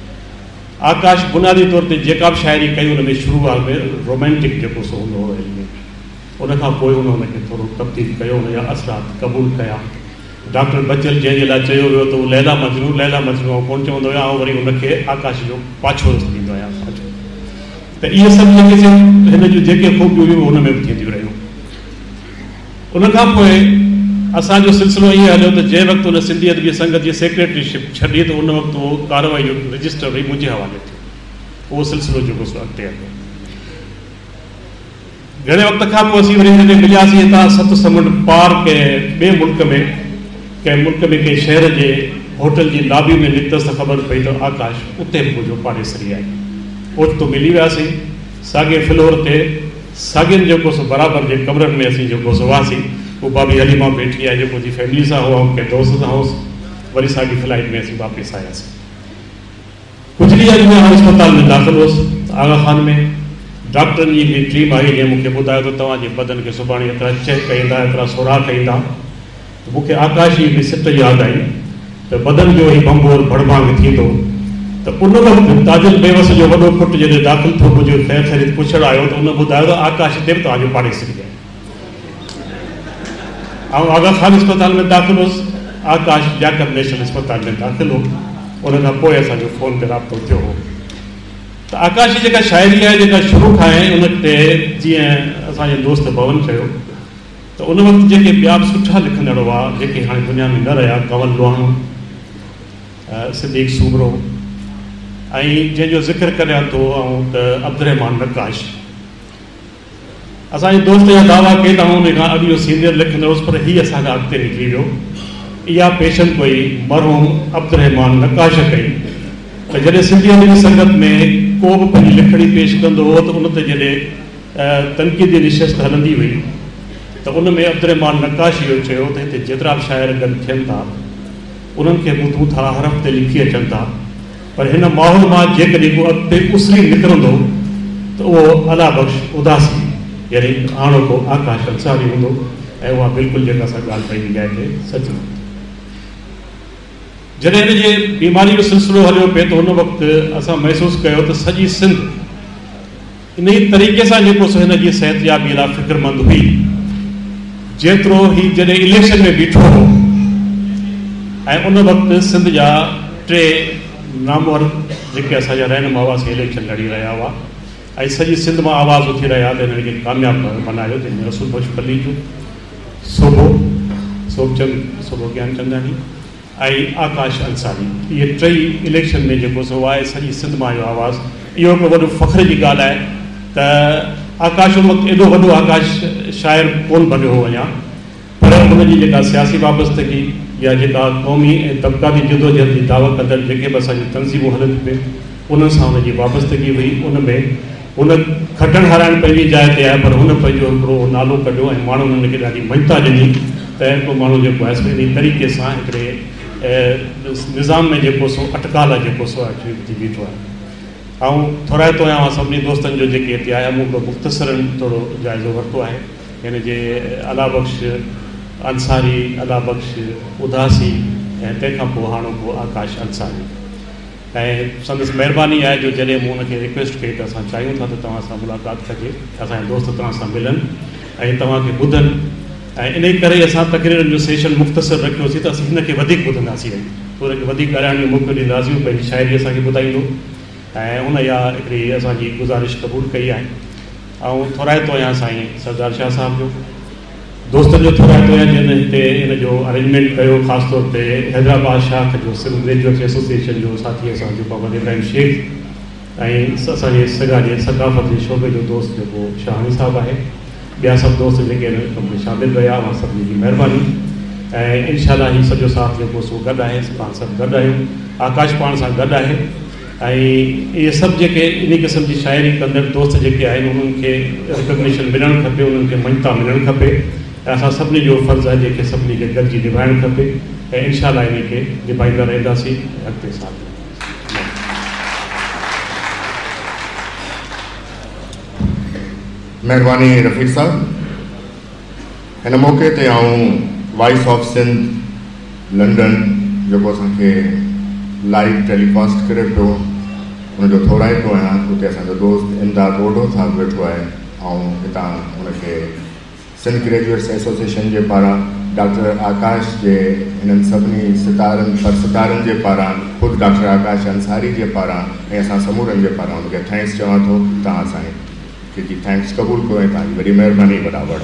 L: आकाश बुनियादी तौर ते जेका बि शाइरी कई उन में शुरूआत में रोमेंटिक जेको सो हूंदो हो एलिमेंट, उनखां पोइ हुनखे थोरो तब्दील कयो, हुनजा असरात क़बूल कया। डॉक्टर बचल जंहिंजे लाइ चयो वियो त उहो लैला मजनू कोन चवंदो आहियां, ऐं वरी उनखे आकाश जो पाछो ॾींदो आहियां। त इहे सभु जेके हिन जूं जेके ख़ूबियूं हुयूं उन में बि थींदियूं रहियूं। उनखां पोइ असांजो सिलसिलो ईअं हलियो त जंहिं वक़्तु हुन सिंधी अदबी संगत जी सेक्रेटरीशिप छॾी त उन वक़्तु उहो कार्रवाई जो रजिस्टर वरी मुंहिंजे हवाले थियो। उहो सिलसिलो जेको सो अॻिते हलियो। घणे वक़्त खां पोइ असीं वरी हिन मिलियासीं हितां 7 समुंड पार कंहिं ॿिए मुल्क में, कंहिं मुल्क में कंहिं शहर जे होटल जी लॉबी में निकितसि त ख़बर पई त आकाश उते बि मुंहिंजो पाड़ेसरी आहे। ओचितो मिली वियासीं साॻे फ्लोर ते, साॻियुनि जेको सो बराबरि जे कमरनि में असीं जेको सो हुआसीं। वो भाभी हलीमा बैठी है जो जी फैमिली सां हुआ कंहिं दोस्त सां हुउसि वरी साॻी फ्लाइट में असीं वापसि आयासीं। कुझु ॾींहं में अस्पताल में दाख़िल हुउसि आगा खान में। डॉक्टरनि जी टीम आई जंहिं मूंखे ॿुधायो त तव्हांजे बदन खे सुभाणे एतिरा चेक कईंदा, एतिरा सुराख ईंदा। मूंखे आकाश जी सिट यादि आई त बदन जो ई बंबोर भड़भांग थींदो। त उन वक़्तु ताजुल बेवस जो वॾो पुटु जॾहिं दाख़िल थियो मुंहिंजो ख़ैर ख़ैरियत पुछणु आयो त उन ॿुधायो त आकाश हिते बि तव्हांजो पाड़ेसरी आहे। ऐं आगा खान अस्पताल में दाख़िल हुउसि, आकाश जैकब नेशनल अस्पताल में दाख़िल हो। उन खां पोइ असांजो फ़ोन ते राब्तो थियो हो। त आकाश जी जेका शाइरी आहे जेका शुरू खां आहे उन ते जीअं असांजे दोस्त भवन चयो त उन वक़्तु जेके ॿिया बि सुठा लिखंदड़ हुआ जेके हाणे दुनिया में न रहिया, कंवल लोहाणो, सिद्दीक़ सूबरो ऐं जंहिंजो ज़िक्र करियां थो ऐं त अब्दुर्रहमान नक्काश। असांजे दोस्त जा दावा कई था उन खां अॻु इहो सीनियर लिखंदड़ हुउसि, पर हीअ असांखां अॻिते निकिरी वियो। इहा पेशन कोई मरहूम अब्दुर्रहमान नक्काश कई त जॾहिं सिंधी अदबी संगत में को बि पंहिंजी लिखणी पेश कंदो हो त उन ते जॾहिं तनक़ीदी निशस्त हलंदी हुई त उन में अब्दुर्रहमान नक्काश इहो चयो त हिते जेतिरा बि शाइर गॾु थियनि था उन्हनि खे ॿुधूं था, हरफ़ ते लिखी अचनि था, पर हिन माहौल मां जेकॾहिं को अॻिते उसरी निकिरंदो त उहो अला बख़्श उदासी यानी हाणोको आकाश अंसारी हूंदो। ऐं उहा बिल्कुलु जेका असां ॻाल्हि कई जाइ ते सच। जॾहिं हिन जे बीमारी जो सिलसिलो हलियो पिए त उन वक़्तु असां महसूसु कयो त सॼी सिंध इन ई तरीक़े सां जेको हिन जी सिहतयाबी लाइ फ़िक्रमंद हुई जेतिरो ही जॾहिं इलेक्शन में बीठो हो। ऐं उन वक़्तु सिंध जा 3 नामवर जेके असांजा रहनुमा हुआ से इलेक्शन लड़ी रहिया हुआ ऐं सॼी सिंध मां आवाज़ उथी रहिया त हिनखे कामयाबु बनायो। जंहिंमें रसूल बख्श पली जो सोभचंद ज्ञानचंदानी ऐं आकाश अंसारी, इहे 3 इलेक्शन में जेको सो आहे सॼी सिंध मां इहो आवाज़। इहो हिकु वॾो फ़ख्र जी ॻाल्हि आहे त आकाश उन वक़्तु एॾो वॾो आकाश शाइर कोन बणियो हो अञा, पर हुनजी जेका सियासी वाबस्तगी या जेका क़ौमी ऐं तबक़ाती जदोजहद जी दावा कंदड़ जेके बि असांजी तनज़ीमूं हलनि पियूं उन्हनि सां हुनजी वाबस्तगी हुई। उन में हुन खटण हाराइण पंहिंजी जाइ ते आहे, पर हुन पंहिंजो हिकिड़ो नालो कढियो ऐं माण्हुनि हुनखे ॾाढी मञता ॾिनी त हिकिड़ो माण्हू जेको आहे इन तरीक़े सां हिकिड़े निज़ाम में जेको सो अटकाल जेको सो थी बीठो आहे। ऐं थोरा तो आहियां सभिनी दोस्तनि जो जेके हिते आया मूं हिकिड़ो मुख़्तसरनि थोरो जाइज़ो वरितो आहे। हिन जे अला बख़्श अंसारी, अला बख़्श उदासी ऐं तंहिंखां पोइ हाणोको आकाश अंसारी। ऐं संदसि महिरबानी आहे जो जॾहिं मूं हुनखे रिक्वेस्ट कई त असां चाहियूं था त तव्हां सां मुलाक़ात कजे, असांजा दोस्त तव्हां सां मिलनि ऐं तव्हांखे ॿुधनि। ऐं इन करे असां तक़रीरनि जो सेशन मुख़्तसर रखियोसीं त असीं हिनखे वधीक ॿुधंदासीं हुनखे वधीक ॻाल्हाइण जो मौक़ो ॾींदासीं, पंहिंजी शाइरी असांखे ॿुधाईंदो ऐं हुन इहा हिकिड़ी असांजी गुज़ारिश क़बूल कई आहे। ऐं थोराइतो आहियां साईं सरदार शाह साहिब जो, दोस्तनि जो थोराइतो आहियां जिन हिते हिन जो अरेंजमेंट कयो, ख़ासि तौर ते हैदराबाद शाख जो सिंध ग्रेजुएट्स एसोसिएशन जो साथी असांजो मोहम्मद इब्राहिम शेख ऐं असांजे सॻा जे सक़ाफ़त जे शोबे जो दोस्त जेको शाहानी साहिबु आहे। ॿिया सभु दोस्त जेके हिन कम में शामिलु रहिया मां सभिनी जी महिरबानी। ऐं इनशाला ही सॼो साथ जेको सो गॾु आहे, पाण सभु गॾु आहियूं, आकाश पाण सां गॾु आहे। ऐं इहे सभु जेके इन क़िस्म जी शाइरी कंदड़ दोस्त जेके आहिनि उन्हनि खे रिकग्निशन मिलणु खपे, उन्हनि खे मञता मिलणु खपे ऐं असां सभिनी जो फ़र्ज़ु आहे जेके सभिनी खे गॾिजी निभाइणु खपे ऐं इनशाला इन खे निभाईंदा रहंदासीं अॻिते साथ।
C: महिरबानी रफ़ीक साहब। हिन मौक़े ते आऊं वॉइस ऑफ सिंध लंडन जेको असांखे लाइव टेलीकास्ट करे पियो उनजो थोराइतो आहियां। उते असांजो दोस्त इमदाद ओढो साहिबु वेठो आहे ऐं हितां हुनखे सिंध ग्रेजुएट्स एसोसिएशन जे पारां डॉक्टर आकाश जे हिननि सभिनी सितारनि जे पारां ख़ुदि डॉक्टर आकाश अंसारी जे पारां ऐं असां समूरनि जे पारां हुनखे थैंक्स चवां थो। तव्हां असांखे जी थैंक्स क़बूल कयो ऐं तव्हांजी वॾी महिरबानी बराबरि।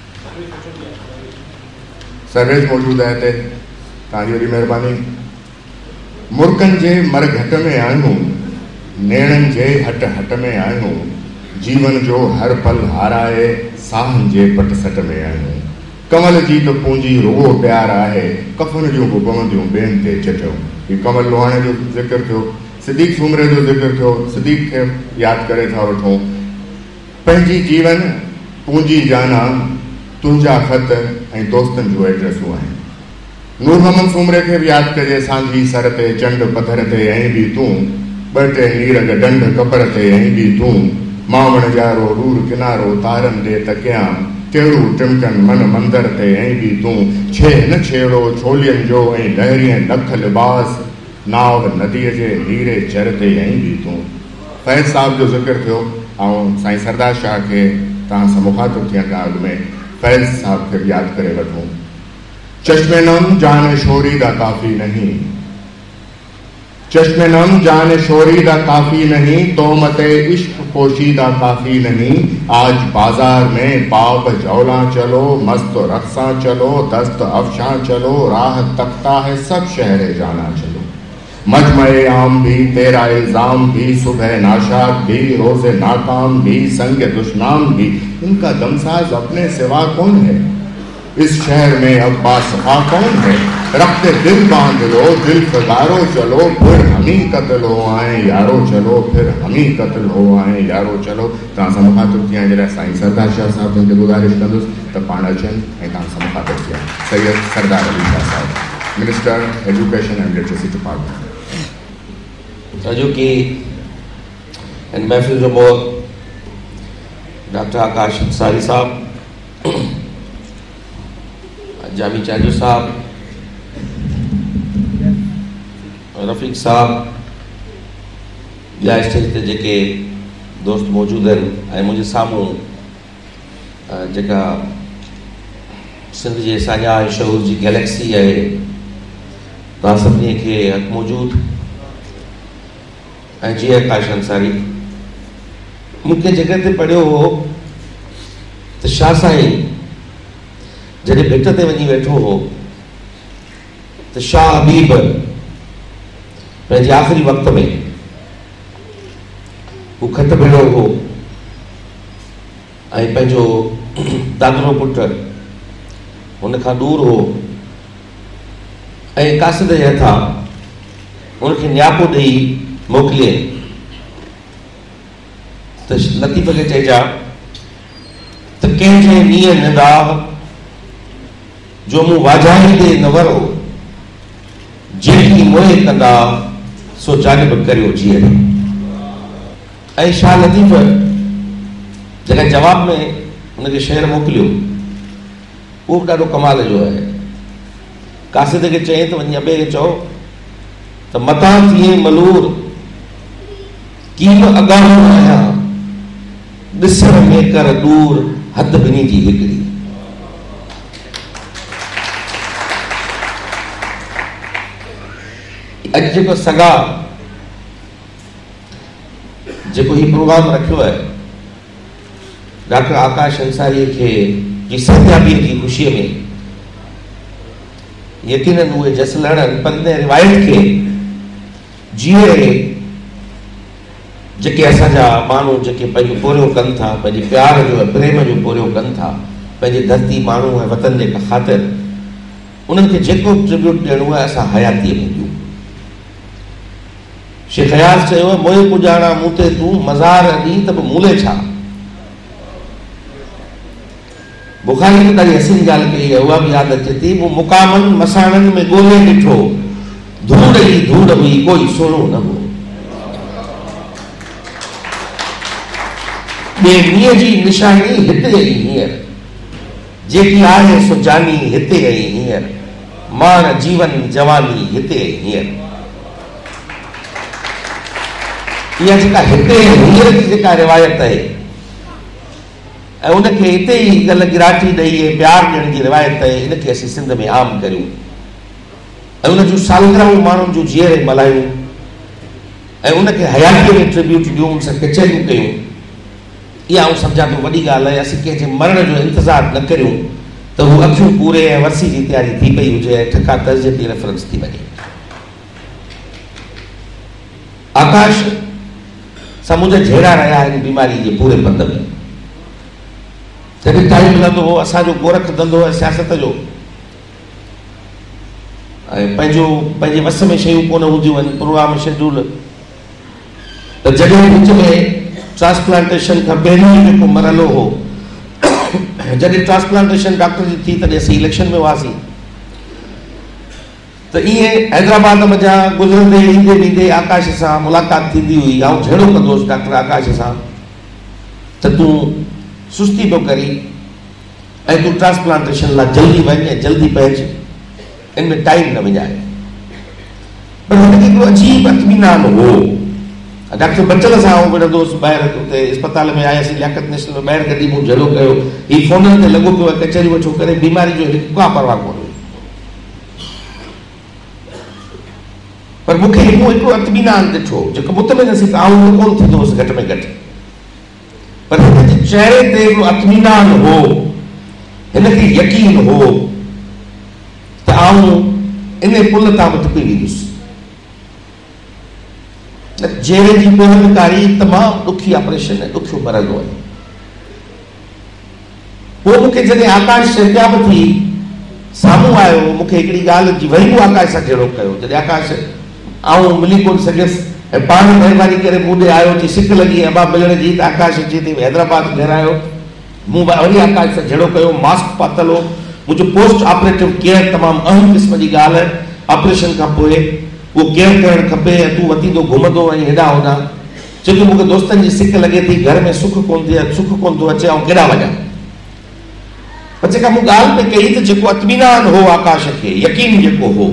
C: सर्वेज मौजूदु आहे हिते, तव्हांजी वॾी महिरबानी। मुर्कनि जे मरघट में आहियूं, नेणनि जे हट हट में आहियूं, जीवन जो हर पल हाराए साहनि जे पट सट में आहियूं। कमल जी तो पूंजी रुगो प्यार आहे, कफ़न जूं बि पवंदियूं ॿियनि ते चिठियूं। हीउ कमल लोहाणे जो ज़िक्र थियो, सिद्दीक़ सूमरे जो ज़िक्र थियो, सिद्दीक़ खे यादि करे था वठूं। पंहिंजी जीवन पूंजी जाना, तुंहिंजा ख़त ऐं दोस्तनि जूं एड्रेसूं आहिनि। नूर मोहम्मद सूमरे खे बि यादि कजे, सांझी सर ते चंड पथर ते ऐं बि तूं, ॿ टे नीरग डंड कपर ते ऐं बि तूं, मावण जारो रूर किनारो तारनि ॾे तकियां, टेड़ू टिमकनि मन मंदर ते ऐं बि तूं, छे न छेड़ो छोलियनि जो ऐं लहरीअ लख लिबास, नाव नदीअ जे नीरे चर ते ऐं बि तूं। फैज़ साहब जो ज़िक्र थियो, ऐं साईं सरदार शाह खे तव्हां सां मुखातिब थियण खां अॻु में फैज़ साहब खे बि यादि करे वठूं। चश्मे नम जान शोरी दा काफ़ी नहीं, चश्मे नम जान शोरी दा काफ़ी नहीं, तोहमते इश्क पोशीदा काफ़ी नहीं, आज बाजार में पाप जौला चलो, मस्त रक्सा चलो, दस्त अफशां चलो, राह तकता है सब शहरे जाना चलो, मजमए आम भी तेरा इल्जाम भी, सुबह नाशाद भी रोजे नाकाम भी, संग दुश्मन भी, इनका दमसाज अपने सिवा कौन है, इस शहर में अब बासफा कौन है, रखते दिल बांध लो दिल फगारो चलो, फिर हम ही कत्ल हो आए यारो चलो, फिर हम ही कत्ल हो आए यारो चलो। तव्हां सां मुखातिब थिया जॾहिं साईं सरदार शाह साहब खे गुज़ारिश कंदुसि त पाण अचनि ऐं तव्हां सां मुखातिब थिया। Syed Sardar Ali Shah sahab, minister education and literacy department.
K: अॼोकी इन महफ़िल जो मोहर डॉक्टर आकाश अंसारी साहब, जामी चांजू साहब, रफ़ीक साहब, ॿिया स्टेज ते जेके दोस्त मौजूदु आहिनि ऐं मुंहिंजे साम्हूं जेका सिंध जे साॼा ऐं शहूर जी गैलेक्सी आहे, तव्हां सभिनी खे हक़ मौजूदु ऐं जी आकाश अंसारी। मूंखे जॻह ते पढ़ियो हो त शाह साईं जॾहिं भिट ते वञी वेठो हो त शाह हबीब पंहिंजे आख़िरी वक़्त में हू खत भिड़ो हो ऐं पंहिंजो दादरो पुटु हुन खां दूर हो ऐं कासिद जे हथां उनखे न्यापो ॾेई मोकिलिए त लतीफ़ खे चइजा त कंहिंजे नीअ निगाह जो मूं वाझाईंदे न वरो, जेकी मोए कंदा सो जानिब करियो जीअरे। ऐं शाह लतीफ़ जॾहिं जवाब में उनखे शेर मोकिलियो, उहो बि ॾाढो कमाल जो आहे। कासिद खे चई त वञी अॿे खे चओ त मतां थिए मलूर कीम अगाहो आहियां, ॾिसण में कर दूर हद ॿिन्ही जी हिकिड़ी। अॼु जेको सगा जेको ही प्रोग्राम रखियो आहे डॉक्टर आकाश अंसारी खे जी सत्याबीअ जी ख़ुशीअ में, यकीनन उहे जस लड़नि पर इन रिवायत खे जीअरे जेके असांजा माण्हू जेके पंहिंजो पोरियो कनि था, पंहिंजे प्यार जो प्रेम जो पोरियो कनि था, पंहिंजे धरती माण्हू ऐं वतन जे ख़ातिर, उन्हनि खे जेको ट्रिब्यूट ॾियणो आहे असां हयातीअ में ॾियूं। शेख हयात चयो आहे, मोए पुॼाणा मूं ते तूं मज़ार ॾींहुं त बि मूले छा। बुखारी में ॾाढी हसीन ॻाल्हि कई आहे, उहा बि यादि अचे थी। मूं मुकामनि मसाणनि में ॻोल्हे ॾिठो, धूड़ ई धूड़ हुई, कोई सुहिणो न हो। ॿिए मींहं जी निशानी हिते आई हींअर, जेकी आहे सो जानी हिते आई हींअर, माण जीवन जवानी हिते आई हींअर। इहा जेका हिते हींअर जी जेका रिवायत आहे ऐं उनखे हिते ई गल गिराटी ॾेई प्यार ॾियण जी रिवायत आहे, इनखे असीं सिंध में आम करियूं ऐं उन जूं सालगिरहूं माण्हुनि जूं जीअरे मल्हायूं ऐं उनखे हयातीअ में ट्रिब्यूट ॾियूं, उन सां कचहरियूं कयूं। इहा आउं सम्झां थो वॾी ॻाल्हि आहे। असीं कंहिंजे मरण जो इंतज़ारु न करियूं त हू अखियूं पूरे ऐं वरसी जी तयारी थी पई हुजे ऐं ठका तर्ज जी रेफरेंस थी वञे। आकाश समुझ जहिड़ा रहिया आहिनि बीमारी जे पूरे पंध में। जॾहिं टाइम मिलंदो हो असांजो गोरख धंधो आहे सियासत जो, ऐं पंहिंजे वस में शयूं कोन हूंदियूं आहिनि, प्रोग्राम शेड्यूल। त जॾहिं विच में ट्रांसप्लांटेशन खां पहिरियों जेको मरहलो हो जॾहिं ट्रांसप्लांटेशन डॉक्टर जी थी तॾहिं असीं इलेक्शन में हुआसीं त ईअं हैदराबाद मञा गुज़रंदे ईंदे वेंदे आकाश सां मुलाक़ात थींदी हुई। आउं झेड़ो कंदोसि डॉक्टर आकाश सां त तूं सुस्ती पियो करी ऐं तूं ट्रांसप्लांटेशन लाइ जल्दी वञ ऐं जल्दी पहुच, इन में टाइम न विञाए। पर हुनखे हिकिड़ो अजीब इत्मीनान हो। डॉक्टर बचल सां आउं विढ़ंदोसि ॿाहिरि उते अस्पताल में आयासीं लियाकत नेशनल में, ॿाहिरि कढी मूं झेड़ो कयो, हीउ फ़ोननि ते लॻो पियो आहे कचहरी वठो करे, बीमारी जो हिकु का परवाह कोन्हे। पर मूंखे मूं हिकिड़ो इत्मीनान ॾिठो जेको मुतमिन सी आउं कोन थींदो हुउसि घटि में घटि, पर हिनजे चहिरे ते हिकिड़ो इत्मीनान हो, हिनखे यकीन हो त आउं इन पुल तां बि टुपी वेंदुसि। जेरे जी बेहदकारी तमामु ॾुखी ऑपरेशन ऐं ॾुखियो मरंदो आहे। पोइ मूंखे जॾहिं आकाश चर्चा बि थी साम्हूं आयो, मूंखे हिकिड़ी ॻाल्हि जी वरी बि आकाश सां जहिड़ो कयो। जॾहिं आकाश आउं मिली कोन सघियसि ऐं पाण महिरबानी करे मूं ॾे आयो, चई सिक लॻी अबा मिलण जी, त आकाश अची थी हैदराबाद घुरायो। मूं वरी आकाश सां जहिड़ो कयो, मास्क पातल हो। मुंहिंजो पोस्ट ऑपरेटिव केयर तमामु अहम क़िस्म जी ॻाल्हि आहे। ऑपरेशन खां पोइ उहो केयर करणु खपे ऐं तूं वतींदो घुमंदो ऐं हेॾां होॾां। छोकी मूंखे दोस्तनि जी सिक लॻे थी, घर में सुख कोन थो अचे, ऐं केॾां वञा। पर जेका मूं ॻाल्हि पे कई त जेको इत्मीनान हो आकाश खे, यकीन जेको हो,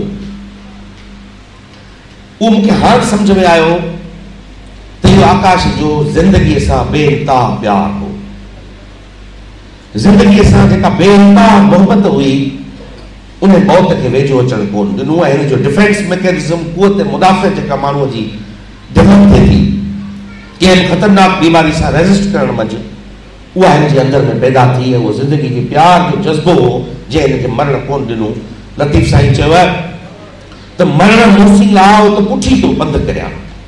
K: उहो मूंखे हाणे सम्झ में आयो त इहो आकाश जो ज़िंदगीअ सां बेइंतहा प्यार हो। ज़िंदगीअ सां जेका बेइंतहा मोहबत हुई, उन मौत खे वेझो अचणु कोन ॾिनो ऐं हिन जो डिफेंस मैकेनिज़म, क़ुवत मुदाफ़े जेका माण्हूअ जी डेवलप थिए थी कंहिं ख़तरनाक बीमारी सां रेज़िस्ट करण मंझि, उहा हिन जे अंदरि में पैदा थी ऐं उहो ज़िंदगी खे प्यार जो जज़्बो हो जंहिं हिनखे मरण कोन ॾिनो। लतीफ़ साईं चयो आहे त मरण मूंसी लाओ त पुठी तो बंदि करियां।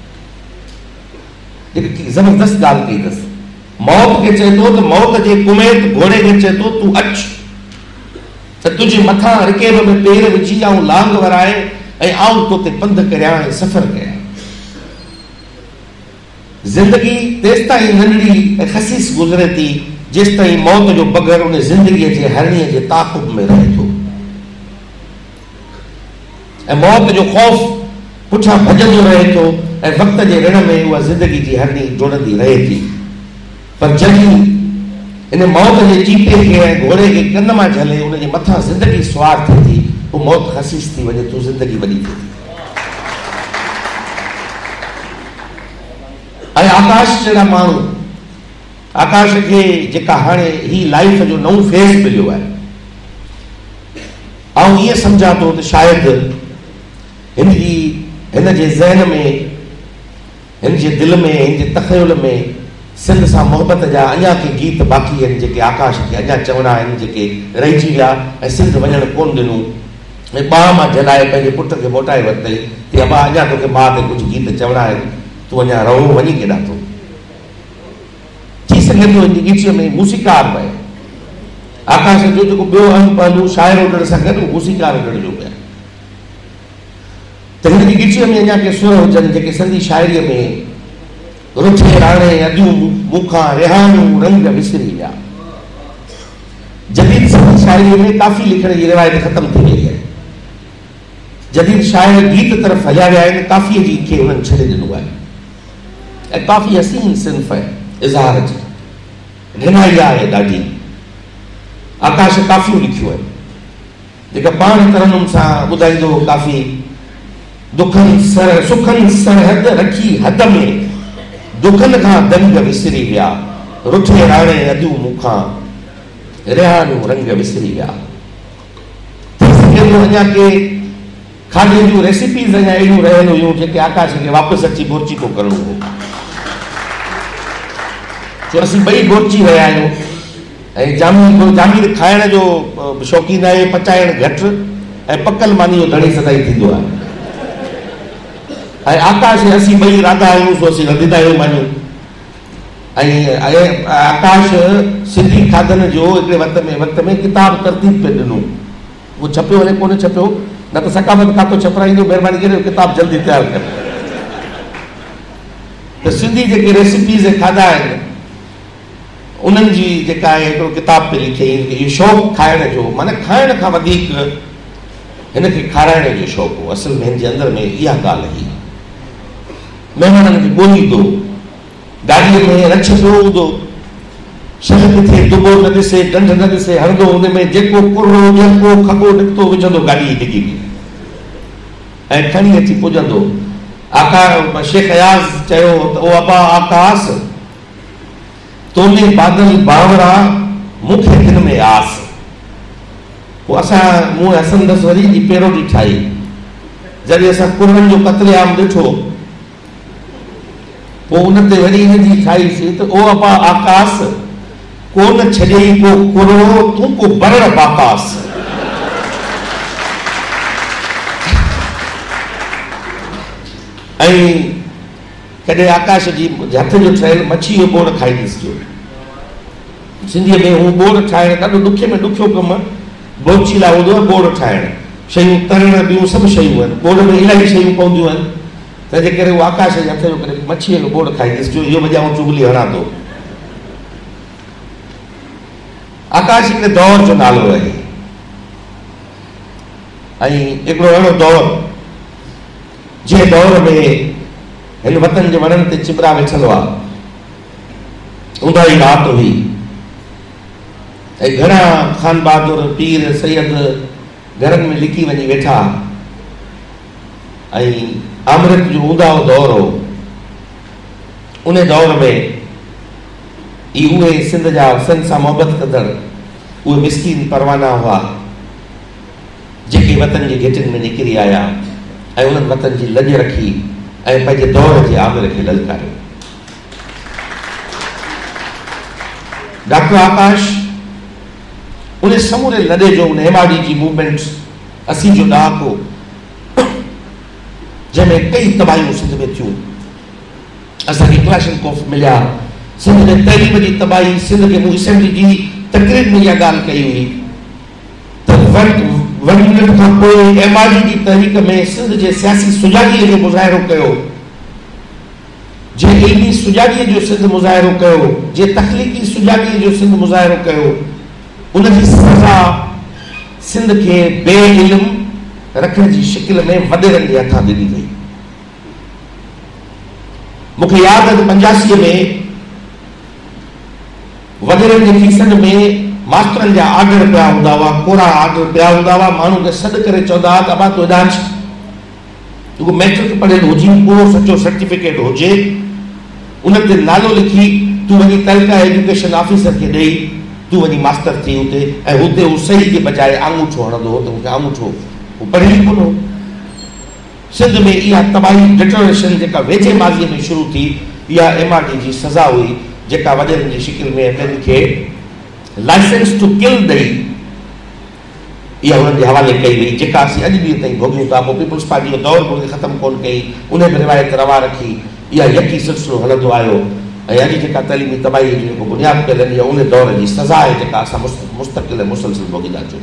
K: जेकी ज़बरदस्त ॻाल्हि कई अथसि। मौत खे चए थो त मौत जे कुमेत घोड़े खे चए थो तूं अच, त तुंहिंजे मथां रिकेब में पेर विझी आऊं लांग वराए ऐं आऊं तोते पंधु करियां ऐं सफ़र कयां। ज़िंदगी तेसि ताईं नंढड़ी ऐं ख़सीस गुज़रे थी जेसि ताईं मौत जो बग़ैर उन ज़िंदगीअ जे हरणीअ जे ताक़ुब में रहे थो ऐं मौत जो ख़ौफ़ पुठियां भॼंदो रहे थो ऐं वक़्त जे ऋण में उहा ज़िंदगी जी हरणी जुड़ंदी रहे थी। पर जॾहिं इन मौत जे चीते खे ऐं घोड़े खे कन मां झले उन जे मथां ज़िंदगी सुवार थिए थी, पोइ मौत ख़सीस थी वञे थो, ज़िंदगी वॾी थिए थी। ऐं आकाश जहिड़ा माण्हू, आकाश खे जेका हाणे ही लाइफ जो नओं फेज़ मिलियो आहे, ऐं ईअं सम्झां थो त शायदि हिन जे ज़हन में, हिन जे दिलि में, हिन जे तख़युल में सिंध सां मोहबत जा अञा के गीत बाक़ी आहिनि जेके आकाश खे अञा चवणा आहिनि, जेके रहिजी विया ऐं सिंध वञणु कोन ॾिनो ऐं ॿाह मां जलाए पंहिंजे पुट खे मोटाए वरितई त अबा अञा तोखे माउ ते कुझु गीत चवणा आहिनि, तूं अञा रहो, वञी केॾां थो। थी सघे थो हिन गीचीअ में मूसीकार पए। आकाश जो जेको ॿियो अहम पहलू शाइर हुजण सां गॾु मूसीकार हुजण जो पिया, त हिन गीचीअ में अञा के सुर हुजनि जेके सिंधी शाइरीअ में रुठे राणे अॼूं मूंखां रिहाणियूं रंग विसरी विया। जदीद सिंधी शाइरीअ में काफ़ी लिखण जी रिवायत ख़तम थी वई आहे। जदीद शाइर गीत तरफ़ हलिया विया आहिनि, काफ़ीअ जी खे हुननि छॾे ॾिनो आहे ऐं काफ़ी हसीन सिन्फ़ आहे इज़हार जी, ढिनाई आहे ॾाढी। आकाश काफ़ियूं लिखियूं आहिनि जेका पाण तरन्नुम सां ॿुधाईंदो, काफ़ी सुखनि सरहद रखी हद में, दुखनि खां दंग विसरी विया, रुठे राणे अॼूं मूंखां रिहाणियूं रंग विसरी विया। थी सघे थो अञा के खाधे जूं रेसिपीज़ अञा अहिड़ियूं रहियल हुयूं जेके आकाश खे वापसि अची बोरची थो करणो हो। छो असीं ॿई बोरची रहिया आहियूं ऐं जामीर खाइण जो शौक़ीन आहे, पचाइण घटि ऐं पकल मानी जो धणी सदाई थींदो आहे। ऐं आकाश असीं ॿई राधा आहियूं, सो असीं रधंदा आहियूं मानियूं। ऐं आकाश सिंधी खाधनि जो हिकिड़े वक़्त में किताब तरतीब पे ॾिनो, उहो छपियो हले कोन छपियो, न त सकाफ़त खातो छपराईंदो, महिरबानी करे किताब जल्दी तयारु करे। त सिंधी जेके रेसिपीज़ ऐं खाधा आहिनि
M: उन्हनि जी जेका आहे हिकिड़ो किताब पे लिखियई इहो शौक़ु खाइण जो, माना खाइण खां वधीक हिनखे खाराइण जो शौक़ु हो। असल में हिन जे अंदर में इहा ॻाल्हि हुई। महिमाननि खे ॻोल्हींदो, गाॾीअ में रछ पियो हूंदो, शह किथे दुबो न ॾिसे, डंड न ॾिसे, हणंदो हुन में जेको कुरो जेको खॻो निकितो विझंदो गाॾी डिगी में ऐं खणी अची पुॼंदो। आका शेख अयाज़ चयो त ओ अबा आकाश तोले बादल बावरा मूंखे हिन में आस। पोइ असां मूं हसंदसि वरी जी पेरोडी ठाही। जॾहिं असां कुरनि जो क़त्लेआम ॾिठो पोइ उन ते वरी हिनजी ठाहीसीं त ओ अबा आकाश कोन छॾेई को कुरो तूं को बरड़ बाकास। ऐं कॾहिं आकाश जी हथ जो ठहियल मच्छी जो बोड़ खाई ॾिसिजो। सिंधीअ में हू बोड़ ठाहिण ॾाढो ॾुखे में ॾुखियो कमु बोचीला हूंदो आहे। बोड़ ठाहिण, शयूं तरण, ॿियूं सभु शयूं आहिनि, बोड़ में इलाही शयूं पवंदियूं आहिनि। तंहिंजे करे उहो आकाश जे हथ जो करे मच्छीअ जो बोड़ खाई ॾिसिजो। इहो वॼाऊं चुगली हणां थो। आकाश हिकिड़े दौर जो नालो आहे ऐं हिकिड़ो अहिड़ो दौर जंहिं दौर में हिन वतन जे वणनि ते चिबरा वेठल हुआ, ऊंदाही राति हुई ऐं घणा खान बहादुर पीर सैयद घरनि में लिकी वञी वेठा ऐं अमृत जो ऊंदाहो दौर हो। उन दौर में उहे सिंध जा सिंध सां मोहबत कंदड़ उहे मिस्कीन परवाना हुआ जेके वतन जे घेटिन में निकिरी आया ऐं उन्हनि वतन जी लॼ रखी ऐं पंहिंजे दौर जे आमिर खे ललकारियो। डॉक्टर आकाश उन समूरे लॾे जो उन एमआरडी जी मूवमेंट 80 जो ॾहाको जंहिंमें कई तबाहियूं सिंध में थियूं। असांखे क्लाशनकोफ मिलिया, सिंध में तइलीम जी तबाही, सिंध खे मूं असेंबली जी तकरीर में इहा ॻाल्हि कई हुई त 1 मिनट खां पोइ एमआरडी जी तहरीक में सिंध जे सियासी सुजाॻीअ जो मुज़ाहिरो कयो। जंहिं इल्मी सुजाॻीअ जो सिंध मुज़ाहिरो कयो, जे तख़लीक़ी सुजाॻीअ जो सिंध मुज़ाहिरो कयो, उनजी सज़ा सिंध खे बे इल्म रखण जी शिकिल में वॾेरनि जे हथां ॾिनी वई। मूंखे यादि आहे त 85 में वॾेरनि जे फीसनि में मास्टरनि जा आर्डर पिया हूंदा हुआ, कोरा आर्डर पिया हूंदा हुआ। माण्हू खे सॾु करे चवंदा हुआ त अबा तूं हेॾां अच, तूं मैट्रिक पढ़ियल हुजी, पूरो सचो सर्टिफिकेट हुजे, उन ते नालो लिखी तूं वञी तहलका एजुकेशन ऑफिसर खे ॾेई तूं वञी मास्टर थी हुते ऐं हुते हू सही जे बजाए आङूठो हणंदो हो त मूंखे आङूठो हू पढ़ी कोन हो। सिंध में इहा तबाही डिटोरेशन जेका वेझे माज़ीअ में शुरू थी, इहा एमआरडी जी सज़ा हुई जेका वॾेरनि जी शिकिल में ॿियनि खे लाइसेंस टू किल ॾेई इहा हुननि जे हवाले कई वई, जेका असीं अॼु ॾींहं ताईं भोॻियूं था। पोइ पीपुल्स पार्टी जो दौर बि ख़तमु कोन कई, उन में रिवायत रवा रखी, इहा यकी सिलसिलो हलंदो आयो ऐं अॼु जेका तइलीमी तबाही जो जेको बुनियादु पियल आहे उन दौर जी सज़ा आहे जेका असां मुस्तक़िल मुसलसिल भोॻींदा अचूं।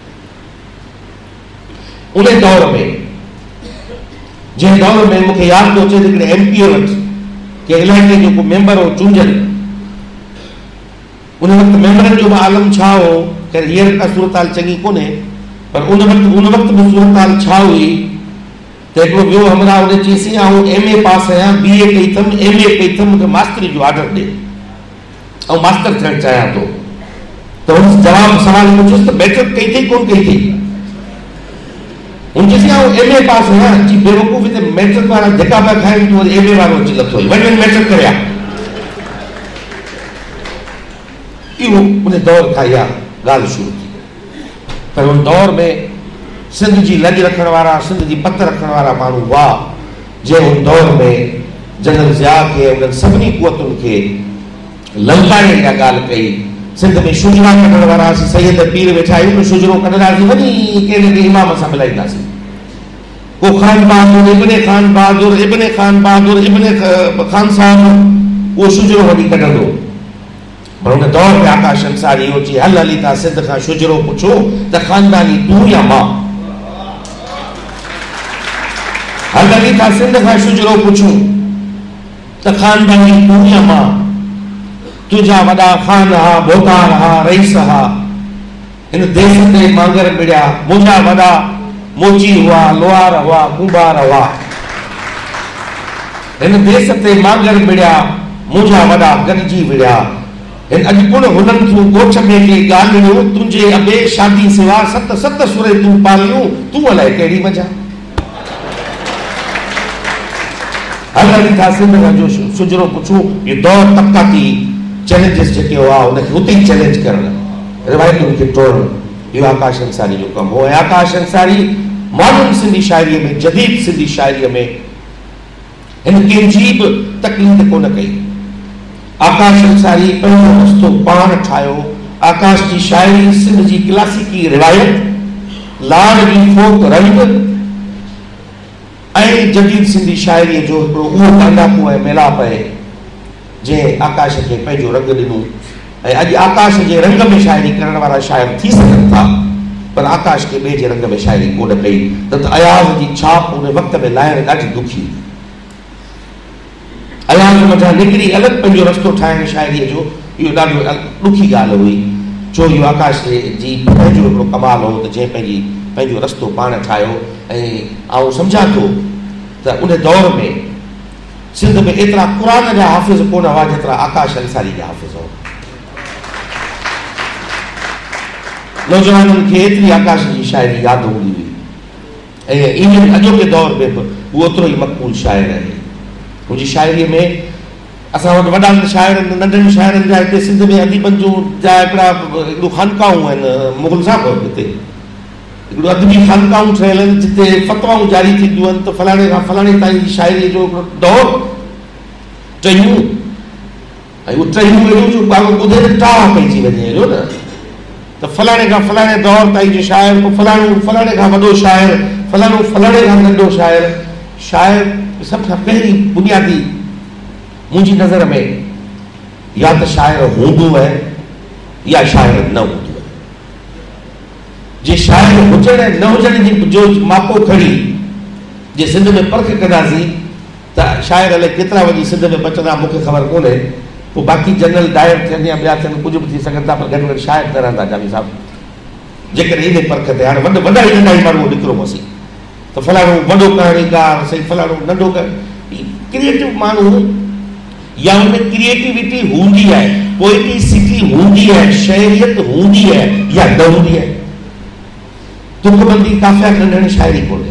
M: उन दौर में जंहिं दौर में मूंखे यादि थो अचे त हिकिड़े एमपीअ वटि के इलाइक़े जो को मेंबर हो चूंडियल, उन वक़्तु मेंबरनि जो बि आलम छा हो, ख़ैर हींअर का सूरत हाल चङी कोन्हे, पर उन वक़्तु बि सूरत हाल छा हुई त हिकिड़ो ॿियो हमरा उन चईसीं आउं MA पास आहियां, BA कई अथमि, MA कई अथमि, मूंखे मास्तरी जो ऑर्डर ॾे ऐं मास्टर थियणु चाहियां थो। त हुन जवाबु सवाल पुछियुसि त मैट्रिक कई अथई कोन कई अथई? हुन चईसीं आउं MA पास आहियां। जी बेवकूफ़ हिते मैट्रिक वारा जेका पिया खाइनि तूं वरी MA वारो अची लथो वञ मैट्रिक करे आ। इहो उन दौर खां इहा ॻाल्हि शुरू थी। पर उन दौर में सिंध जी लॼ रखण वारा, सिंध जी पत रखण वारा माण्हू हुआ जंहिं उन दौर में जनरल ज़िया खे उन्हनि सभिनी कुवतुनि खे ललकारे इहा ॻाल्हि कई। सिंध में शुजरा कढण वारा असीं सैयद पीर वेठा आहियूं, शुजरो कढंदासीं वञी कहिड़े इमाम सां मिलाईंदासीं। को खान बहादुर, इब्ने खान बहादुर, इब्ने खान बहादुर, इब्ने खान साहब उहो शुजरो वञी कढंदो। पर हुन दौर में आकाश अंसारी इहो चई हल हली था सिंध खां शुजरो पुछो त खानदानी तूं या मां? हल हली था सिंध खां शुजरो पुछूं त खानदानी तूं या मां? तुझा वॾा खान हा, बोतार हा, रईस हा, इन देश ते मांगर मिड़िया, मुंहिंजा वॾा मोची हुआ, लोहार हुआ, कुंभार हुआ। इन देश ते मांगर मिड़िया, मुंहिंजा वॾा गॾिजी विड़िया। इन अॼु कुण हुननि तूं ॻोठ में के ॻाल्हियूं, तुंहिंजे अबे शादी सिवा 7 सुरे तूं पालियूं, तूं अलाए कहिड़ी मज़ा। हलनि था सिंध खां जो सुजरो पुछूं, ये दौर तबक़ाती चैलेंजिस जेके हुआ उनखे उते ई चैलेंज करणु, रिवायतुनि खे टोड़णु, इहो आकाश अंसारी जो कमु हो। ऐं आकाश अंसारी मॉडर्न सिंधी शाइरीअ में, जदीद सिंधी शाइरीअ में हिन कंहिंजी बि तकलीफ़ कोन कई। आकाश अंसारी पंहिंजो रस्तो पाण ठाहियो। आकाश जी शाइरी सिंध जी क्लासिकी रिवायत, लाड़वी फोक रंग ऐं जदीद सिंधी शाइरीअ जो हिकिड़ो उहो कांडापो ऐं मेलाप आहे जंहिं आकाश खे पंहिंजो रंग ॾिनो। ऐं अॼु आकाश जे रंग में शाइरी करण वारा शाइर थी सघनि था, पर आकाश खे ॿिए जे रंग में शाइरी कोन कई। त अयाज़ जी छाप उन वक़्त में लाहिण ॾाढी दुखी। अयाज़ मथां निकिरी अलॻि पंहिंजो रस्तो ठाहिण शाइरीअ जो, इहो ॾाढो ॾुखी ॻाल्हि हुई, छो इहो आकाश जी पंहिंजो हिकिड़ो कमाल हो त जंहिं पंहिंजो रस्तो पाण ठाहियो। ऐं आउं सम्झां थो त उन दौर में सिंध में एतिरा क़ुरान जा हाफ़िज़ कोन हुआ जेतिरा आकाश अंसारी जा हाफ़िज़ हुआ। नौजवाननि खे एतिरी आकाश जी शाइरी यादि हूंदी हुई। ऐं ईअं अॼोके दौर में बि उहो ओतिरो ई मक़बूल शाइर आहे। मुंहिंजी शाइरीअ में असां वटि वॾनि शाइरनि, नंढनि शाइरनि जा हिते सिंध में अदीबनि जो जा हिकिड़ो खानकाऊं आहिनि। मुग़ल साहिब हिते हिकिड़ो अदबी खानकाऊं ठहियल आहिनि जिते फ़तवाऊं जारी थींदियूं आहिनि। त फलाणे खां फलाणे ताईं शाइरीअ जो हिकिड़ो दौर टहियूं, ऐं उहो टहियूं अहिड़ियूं जो ॿुधे त टाह पइजी वञे अहिड़ो न। त फलाणे खां फलाणे दौर ताईं जो शाइर, पोइ फलाणो फलाणे खां वॾो शाइर, फलाणो फलाणे खां नंढो शाइर। शाइर सभ खां पहिरीं बुनियादी मुंहिंजी नज़र में या त शाइर हूंदो आहे या शाइर न हूंदो आहे। जे शाइर हुजण ऐं न हुजण जी जो मापो खणी जे सिंध में परख कंदासीं त शाइर अलाए केतिरा वञी सिंध में बचंदा मूंखे ख़बर कोन्हे। पोइ बाक़ी जनरल डायर थियनि या ॿिया थियनि, कुझु बि थी सघनि था, पर घटि में घटि शाइर न रहंदा जामी साहिबु। जेकॾहिं इन परख ते हाणे वॾा ई नंढा ई माण्हू निकिरो हुअसीं त फलाणो वॾो कहाणीकार, सही फलाणो नंढो क्रिएटिव माण्हू, या उनमें क्रिएटिविटी हूंदी आहे, पोएटिसिटी हूंदी आहे, शाइरियत हूंदी आहे या न हूंदी आहे। तुकबंदी काफ़िया खंडण शाइरी कोन्हे।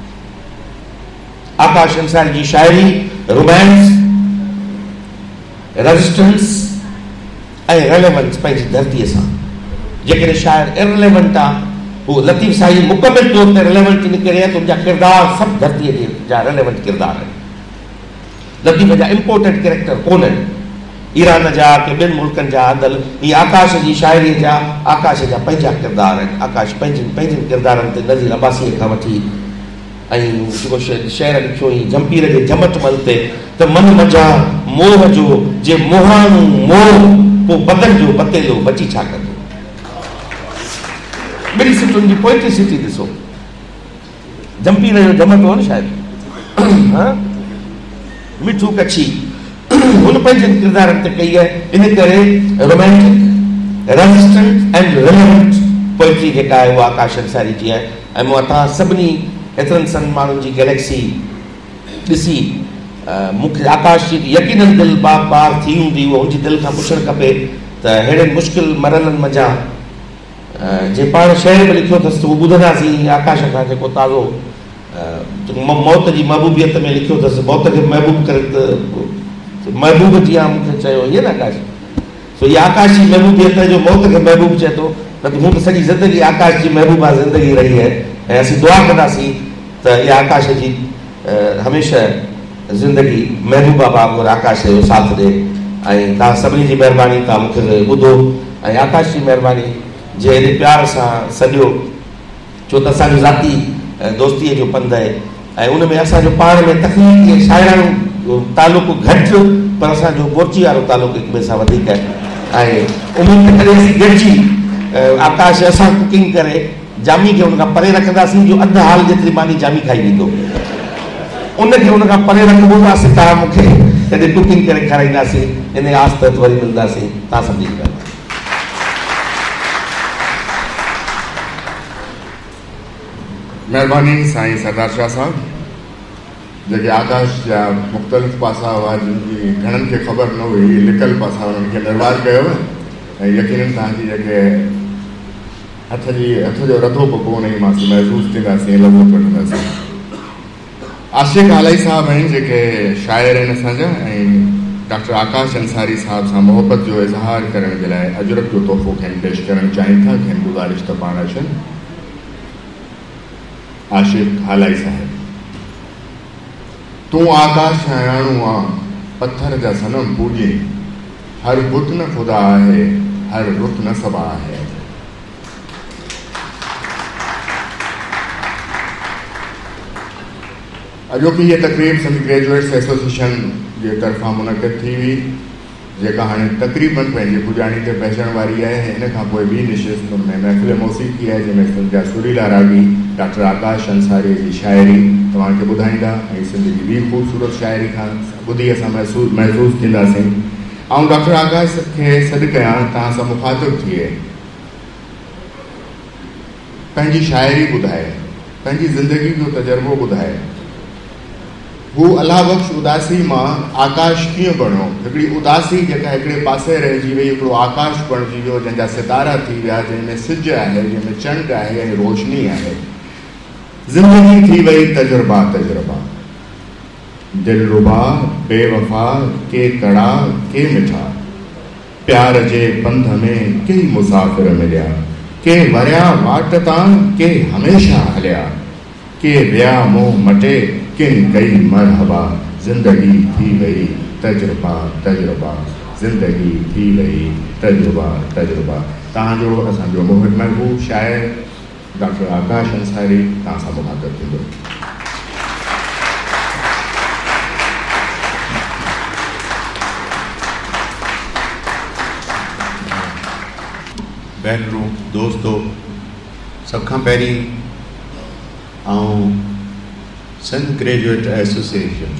M: आकाश अंसारी जी शाइरी रोमांस, रेजिस्टेंस ऐं रेलेवेंस पंहिंजी धरतीअ सां। जेकॾहिं शाइर इररिलेवेंट आहे, उहो लतीफ़ साईं मुकमिल तौर ते रिलेवेंट निकिरे त उनजा किरदार सभु धरतीअ जे जा रिलेवेंट किरदार आहिनि। लतीफ़ जा इम्पोर्टेंट कैरेक्टर कोन्हनि, ईरान जा के ॿियनि मुल्कनि जा अदल। हीअ आकाश जी शाइरीअ जा, आकाश जा पंहिंजा किरदार आहिनि। आकाश पंहिंजनि किरदारनि ते नज़ीर अब्बासीअ खां वठी ऐं जेको शहर लिखियो ई जंपीर जे जमट मल ते त मन मजा मोह जो जे मोहाणू मोह पोइ बदन जो बतेलो बची छा कंदो। ॿिनी सिटुनि जी पोइटिसिटी ॾिसो। जंपीर जो जमट हो न शायदि, मिठू कच्छी, हुन पंहिंजनि किरदारनि ते कई आहे। इन करे romantic, resistant and relevant poetry जेका आहे उहा आकाश अंसारी जी आहे। ऐं मूं तव्हां सभिनी एतिरनि सन माण्हुनि जी गैलेक्सी ॾिसी मूंखे आकाश जी यकीननि दिलि बार बार थी हूंदी, उहो मुंहिंजी दिलि खां पुछणु खपे त अहिड़े मुश्किल मरलनि मज़ा जे पाण शहर में लिखियो अथसि त उहो ॿुधंदासीं। आकाश खां जेको ताज़ो मौत जी महबूबियत में लिखियो अथसि, मौत खे महबूब करे त महबूब जी मूंखे चयो ईअं न आकाश। सो इहा आकाश जी महबूबियत जो मौत खे महबूब चए थो, न त हूं त सॼी ज़िंदगी आकाश जी महबूबा ज़िंदगी रही आहे। ऐं असीं दुआ कंदासीं त इहा आकाश जी हमेशह ज़िंदगी महबूबा वांगुरु आकाश जो साथ ॾे। ऐं तव्हां सभिनी जी महिरबानी, तव्हां मूंखे ॿुधो, ऐं आकाश जी महिरबानी जे एॾे प्यार सां सॼो, छो त असांजो ज़ाती दोस्तीअ जो पंधु आहे ऐं उन में असांजो पाण में तकलीफ़ शाइराणो तालुक़ु घटि, पर असांजो बोची वारो तालुक़ु हिक ॿिए सां वधीक आहे। ऐं उमेदु करे असीं गॾिजी आकाश असां कुकिंग करे जामी खे उनखां परे रखंदासीं, जो अधु हाल जेतिरी मानी जामी खाई वेंदो, उनखे उनखां परे रखबो त सितारा मूंखे तॾहिं कुकिंग करे खाराईंदासीं, इन आस तहत वरी मिलंदासीं। तव्हां सभिनी खे
C: महिरबानी साईं सरदार शाह साहब, जेके आकाश जा मुख़्तलिफ़ पासा हुआ जिनकी घणनि खे ख़बर न हुई, लिकल पासा उन्हनि खे निर्वार कयो ऐं यकीनन तव्हांजी जेके हथ जो रधो पोइ उन ई मां महसूसु थींदासीं, लॻो वठंदासीं। आशिक़ आलाई साहब आहिनि जेके शाइर आहिनि असांजा, ऐं डॉक्टर आकाश अंसारी साहब सां मोहबत जो इज़हार करण जे लाइ अजरक जो तोहफ़ो खेनि पेश करणु चाहिनि था। खेनि गुज़ारिश त पाण अचनि। आशिक़ आलाई साहब, तूं आकाश हयाणू आ, पत्थर जा सनम पूॼे, हर बुत न ख़ुदा आहे, हर रुत न सबा आहे। अॼोकी हीअ तक़रीब सिंध ग्रेजुएट्स एसोसिएशन जे तरफ़ां मुनक़िद थी हुई, जेका हाणे तक़रीबन पंहिंजी पुॼाणी ते पहुचण वारी आहे। हिन खां पोइ ॿी निशिस्त में महफ़िल मौसीक़ी आहे, जंहिंमें सिंध जा सुरीला रागी डॉक्टर आकाश अंसारी जी शाइरी तव्हांखे ॿुधाईंदा ऐं सिंध जी ॿी ख़ूबसूरत शाइरी खां ॿुधी असां महसूसु थींदासीं। ऐं डॉक्टर आकाश खे सॾु कयां तव्हां सां मुखातिब थिए, पंहिंजी शाइरी ॿुधाए, पंहिंजी ज़िंदगी जो तजुर्बो ॿुधाए। हू अलाह बख़्श उदासी मां आकाश कीअं बणियो, हिकिड़ी उदासी जेका हिकिड़े पासे रहिजी वई, हिकिड़ो आकाश बणिजी वियो जंहिंजा सितारा थी विया, जंहिंमें सिज आहे, जंहिंमें चंड आहे ऐं रोशनी आहे। ज़िंदगी थी वई तजुर्बा तजुर्बा, दिलरुबा बेवफ़ा के कड़ा के मिठा, प्यार जे पंध में कई मुसाफ़िर मिलिया, के वरिया वाट तां के हमेशा हलिया, के विया मुंह मटे किन कई मरहबा। ज़िंदगी थी वई तजुर्बा तजुर्बा, ज़िंदगी थी वई तजुर्बा तजुर्बा। तव्हांजो असांजो महबूब शाइर डॉक्टर आकाश अंसारी तव्हां सां मुखातिब थींदो।
I: भेनरूं दोस्तो, सभ खां पहिरीं सिंध ग्रेजुएट एसोसिएशन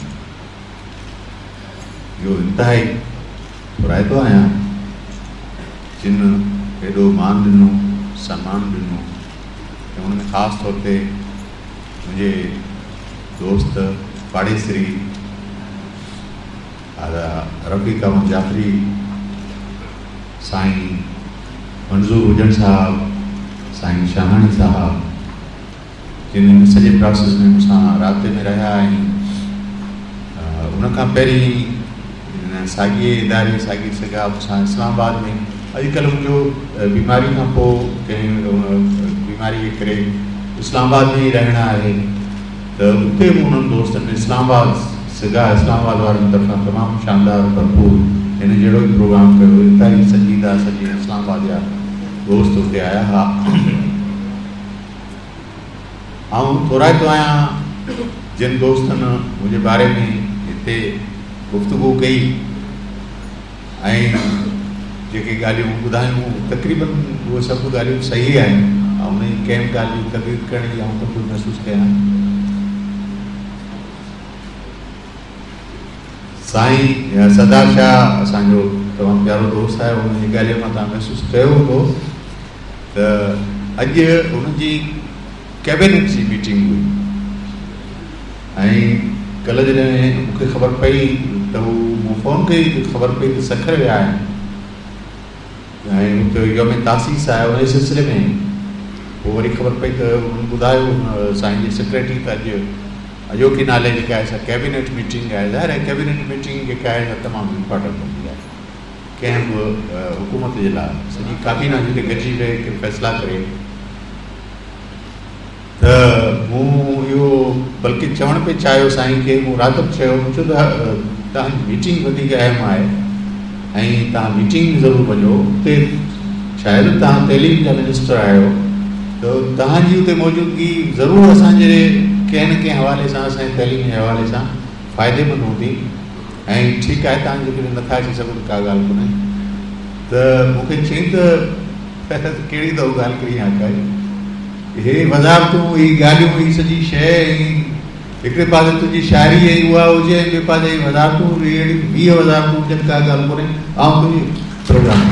I: जो इंतहाई घुराईंदो आहियां, जिन हेॾो मान ॾिनो, सम्मान ॾिनो, ऐं हुन में ख़ासि तौर ते मुंहिंजे दोस्त पाड़ेसरी रफ़ीक अहमद जाफ़री, साईं मंज़ूर हुजन साहब, साईं शाहानी साहब, जिन सॼे प्रोसेस में मूंसां राब्ते में रहिया आहिनि। उनखां पहिरीं साॻिए इदारे साॻी सॻा मूंसां इस्लामाबाद में, अॼुकल्ह मुंहिंजो बीमारी खां पोइ कंहिं बीमारी जे करे इस्लामाबाद में ई रहणु आहे, त उते बि उन्हनि दोस्तनि में इस्लामाबाद वारनि तरफ़ां तमामु शानदार भरपूर हिन जहिड़ो ई प्रोग्राम कयो। हितां ई संजीदा सॼे इस्लामाबाद जा दोस्त उते आया हुआ। ऐं थोराईंदो आहियां जिन दोस्तनि मुंहिंजे बारे में हिते गुफ़्तगू कई ऐं जेके ॻाल्हियूं ॿुधायूं, तक़रीबन उहे सभु ॻाल्हियूं सही आहिनि ऐं उन जी कंहिं ॻाल्हि जी तकलीफ़ करणी ऐं कुझु महसूसु कयां। साईं सरदार शाह असांजो तमामु प्यारो दोस्त आहे, हुनजी ॻाल्हि मां तव्हां महसूसु कयो हूंदो त अॼु हुनजी कैबिनेट जी मीटिंग हुई ऐं कल्ह जॾहिं मूंखे ख़बर पई त हू मूं फ़ोन कई, ख़बर पई त सखर विया आहिनि ऐं हुते योम तासीस आहे, उन सिलसिले में पोइ वरी ख़बर पई त हुननि ॿुधायो साईं जी सेक्रेटरी त अॼु अॼोके नाले जेका आहे कैबिनेट मीटिंग आहे। ज़ाहिर आहे कैबिनेट मीटिंग जेका आहे तमामु इम्पोर्टेंट हूंदी आहे कंहिं बि हुकूमत जे लाइ, सॼी काबीना जिते गॾिजी वेही के फ़ैसिला करे। त मूं इहो बल्कि चवणु पियो चाहियो साईं खे, मूं राति चयो छो त तव्हांजी मीटिंग वधीक अहम आहे ऐं तव्हां मीटिंग ज़रूरु वञो। उते शायदि तव्हां तइलीम जा मिनिस्टर आहियो त तव्हांजी उते मौजूदगी ज़रूरु असांजे कंहिं न कंहिं हवाले सां, असांजे तइलीम जे हवाले सां फ़ाइदेमंद हूंदी। ऐं ठीकु आहे, तव्हां जेके नथा अची सघो का ॻाल्हि कोन्हे। त मूंखे चई त कहिड़ी त ॻाल्हि कई आहे काई, हे वज़ारतूं, ही ॻाल्हियूं, ही सॼी शइ
N: हिकिड़े पासे तुंहिंजी शाइरी ऐं उहा हुजे, ॿिए पासे वज़ारतूं 20 वज़ारतूं हुजनि, का ॻाल्हि कोन्हे, ऐं तुंहिंजी प्रोग्राम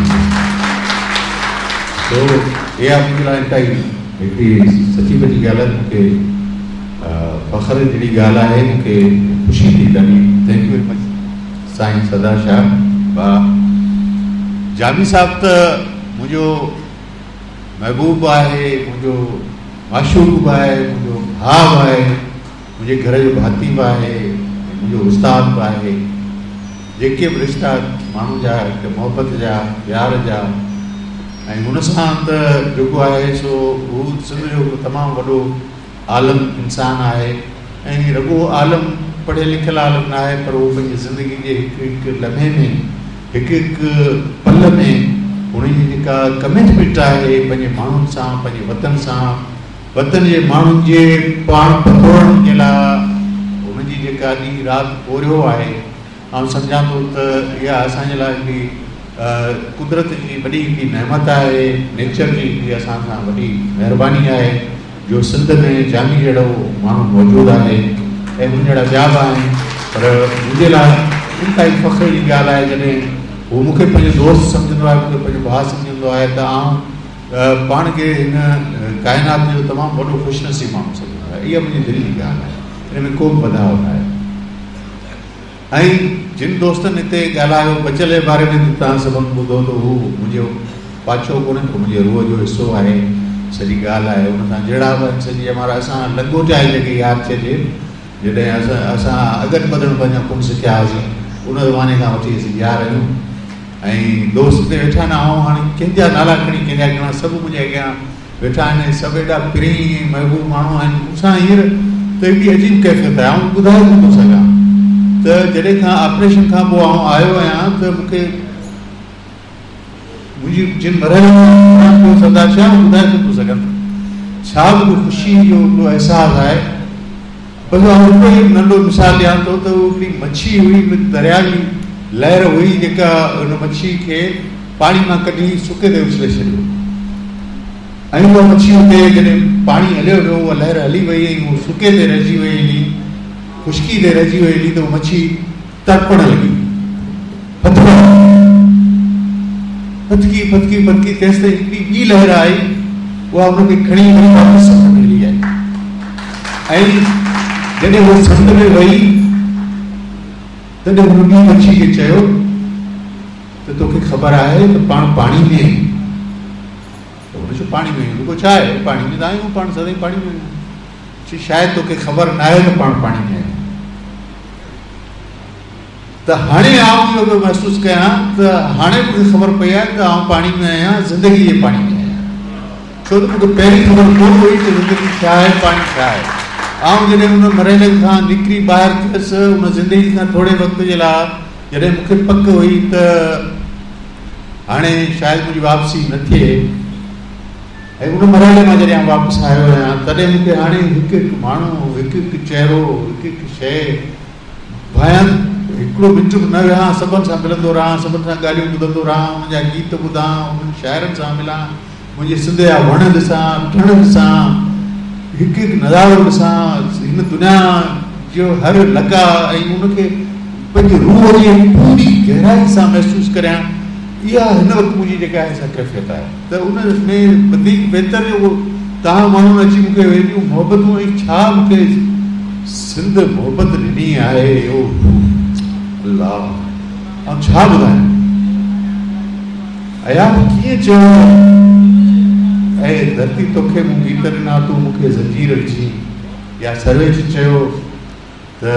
N: तो इहा मुंहिंजे लाइ काई हिकिड़ी सची पची ॻाल्हि आहे, मूंखे फ़ख्र जहिड़ी ॻाल्हि आहे, मूंखे ख़ुशी थी ॾाढी। थैंक यू वेरी मच साईं सदा शाह वाह। जामी साहब त मुंहिंजो महबूब आहे, मुंहिंजो माशूक बि आहे, मुंहिंजो भाउ आहे, मुंहिंजे घर जो भाती बि आहे, मुंहिंजो उस्ताद बि आहे। जेके बि रिश्ता माण्हू जा मोहबत जा प्यार जा, ऐं हुन सां त जेको आहे सो हू सिंध जो तमामु वॾो आलम इंसानु आहे। ऐं रुॻो आलम पढ़ियल लिखियल आलम न आहे, पर उहो पंहिंजी ज़िंदगी जे हिकु हिकु लम्हे में, हिकु हिकु पल में हुनजी जेका कमिटमेंट आहे पंहिंजे माण्हुनि सां, पंहिंजे वतन सां, वतन जे माण्हुनि जे पाण पतोड़नि जे लाइ हुनजी जेका ॾींहुं राति पोरियो आहे, ऐं सम्झां थो त इहा असांजे लाइ हिकिड़ी कुदरत जी वॾी हिकिड़ी नेमत आहे, नेचर जी हिकिड़ी असां सां वॾी महिरबानी आहे जो सिंध में जामी जहिड़ो माण्हू मौजूदु आहे ऐं हुन जहिड़ा ॿिया बि आहिनि। पर मुंहिंजे लाइ काई फ़ख्र जी ॻाल्हि आहे जॾहिं हू मूंखे पंहिंजो दोस्त सम्झंदो आहे, मूंखे पंहिंजो भाउ सम्झंदो आहे, त आउं पाण खे हिन काइनात जो तमामु वॾो ख़ुशनसीब माण्हू सम्झंदो आहे। इहा मुंहिंजी दिलि जी ॻाल्हि आहे, हिन में को बि बधाव न आहे। ऐं जिन दोस्तनि हिते ॻाल्हायो बचल जे बारे में तव्हां सभु ॿुधो त हू मुंहिंजो पाछो कोन्हे, त मुंहिंजे रूह जो हिसो आहे, सॼी ॻाल्हि आहे। हुन सां जहिड़ा बि सॼी हमारा असां लंगोटिया जेकी यादि चइजे, जॾहिं असां अगरि बदन पंहिंजा कुन सिखिया हुआसीं, उन ज़माने खां वठी असीं यार आहियूं। ऐं दोस्त ते वेठा न आऊं हाणे कंहिंजा नाला खणी कंहिंजा खणा, सभु मुंहिंजे अॻियां वेठा आहिनि, सभु एॾा प्री महबूब माण्हू आहिनि। मूंसां हींअर त हिकिड़ी अजीब कैफ़ियत आहे, आउं ॿुधाए कोन थो सघां त जॾहिं खां ऑपरेशन खां पोइ आउं आयो आहियां त मूंखे मुंहिंजी जिन मरहल सदा छा ॿुधाए कोन थो सघां छा बि ख़ुशी जो अहसासु आहे। बसि हिकिड़ो ई नंढो मिसाल ॾियां थो त हिकिड़ी मच्छी हुई, दरिया जी लहर हुई, जेका हुन मच्छी खे पाणी मां कढी सुके ते उछले छॾियो, ऐं उहा मच्छी हुते जॾहिं पाणी हलियो वियो, उहा लहर हली वई ऐं उहो सुके ते रहिजी वई हली, खुश्की ते रहिजी वई हली, त उहा मच्छी तड़पण लॻी, फतकी फतकी फतकी तेसि ताईं हिकिड़ी ॿी लहर आई, उहा हुनखे खणी वरी वापसि समुंड में हली आई। ऐं जॾहिं उहा समुंड में वई तॾहिं हुन ॿी मच्छी खे चयो त तोखे ख़बर आहे त पाण पाणी में आहियूं। त हुन चयो पाणी में आहियूं, छा आहे पाणी में त आहियूं, पाण सदाईं पाणी में आहियूं। शायदि तोखे ख़बर न आहे त पाण पाणी में आहियूं। त हाणे आउं इहो पियो महसूसु कयां त हाणे मूंखे ख़बर पई आहे त आउं पाणी में आहियां, ज़िंदगी जे पाणी में आहियां, छो त मूंखे पहिरीं ख़बर कोन हुई त ज़िंदगी छा आहे, पाणी छा आहे। आउं जॾहिं हुन मरहले खां निकिरी ॿाहिरि थियसि, हुन ज़िंदगी खां थोरे वक़्त जे लाइ, जॾहिं मूंखे पक हुई त हाणे शायदि मुंहिंजी वापसी न थिए, ऐं उन मरहले मां जॾहिं वापसि आयो आहियां, तॾहिं मूंखे हाणे हिकु हिकु माण्हू, हिकु हिकु चहिरो, हिकु हिकु शइ भयान, हिकिड़ो मिंट बि न विहां, सभिनि सां मिलंदो रहां, सभिनि सां ॻाल्हियूं ॿुधंदो रहां, हुन जा गीत ॿुधां, हुननि शाइरनि सां मिलां, मुंहिंजे सिंध जा वण ॾिसां, टिण ॾिसां, हिकु हिकु नज़ारो ॾिसां, हिन दुनिया जो हर लॻा, ऐं उनखे पंहिंजी रूह जी पूरी गहराई सां महसूसु करियां। इहा हिन वक़्तु मुंहिंजी जेका आहे सा कैफ़ियत आहे। त उन में वधीक बहितर उहो तव्हां माण्हुनि अची मूंखे हेॾियूं मोहबतूं, ऐं छा मूंखे सिंध मोहबत ॾिनी आहे, अल्लाह, ऐं छा ॿुधायां, अया कीअं चयो, ऐं धरती तोखे मूं गीत ॾिना, तूं मूंखे ज़ंजीर विझी, या सर्वेच चयो त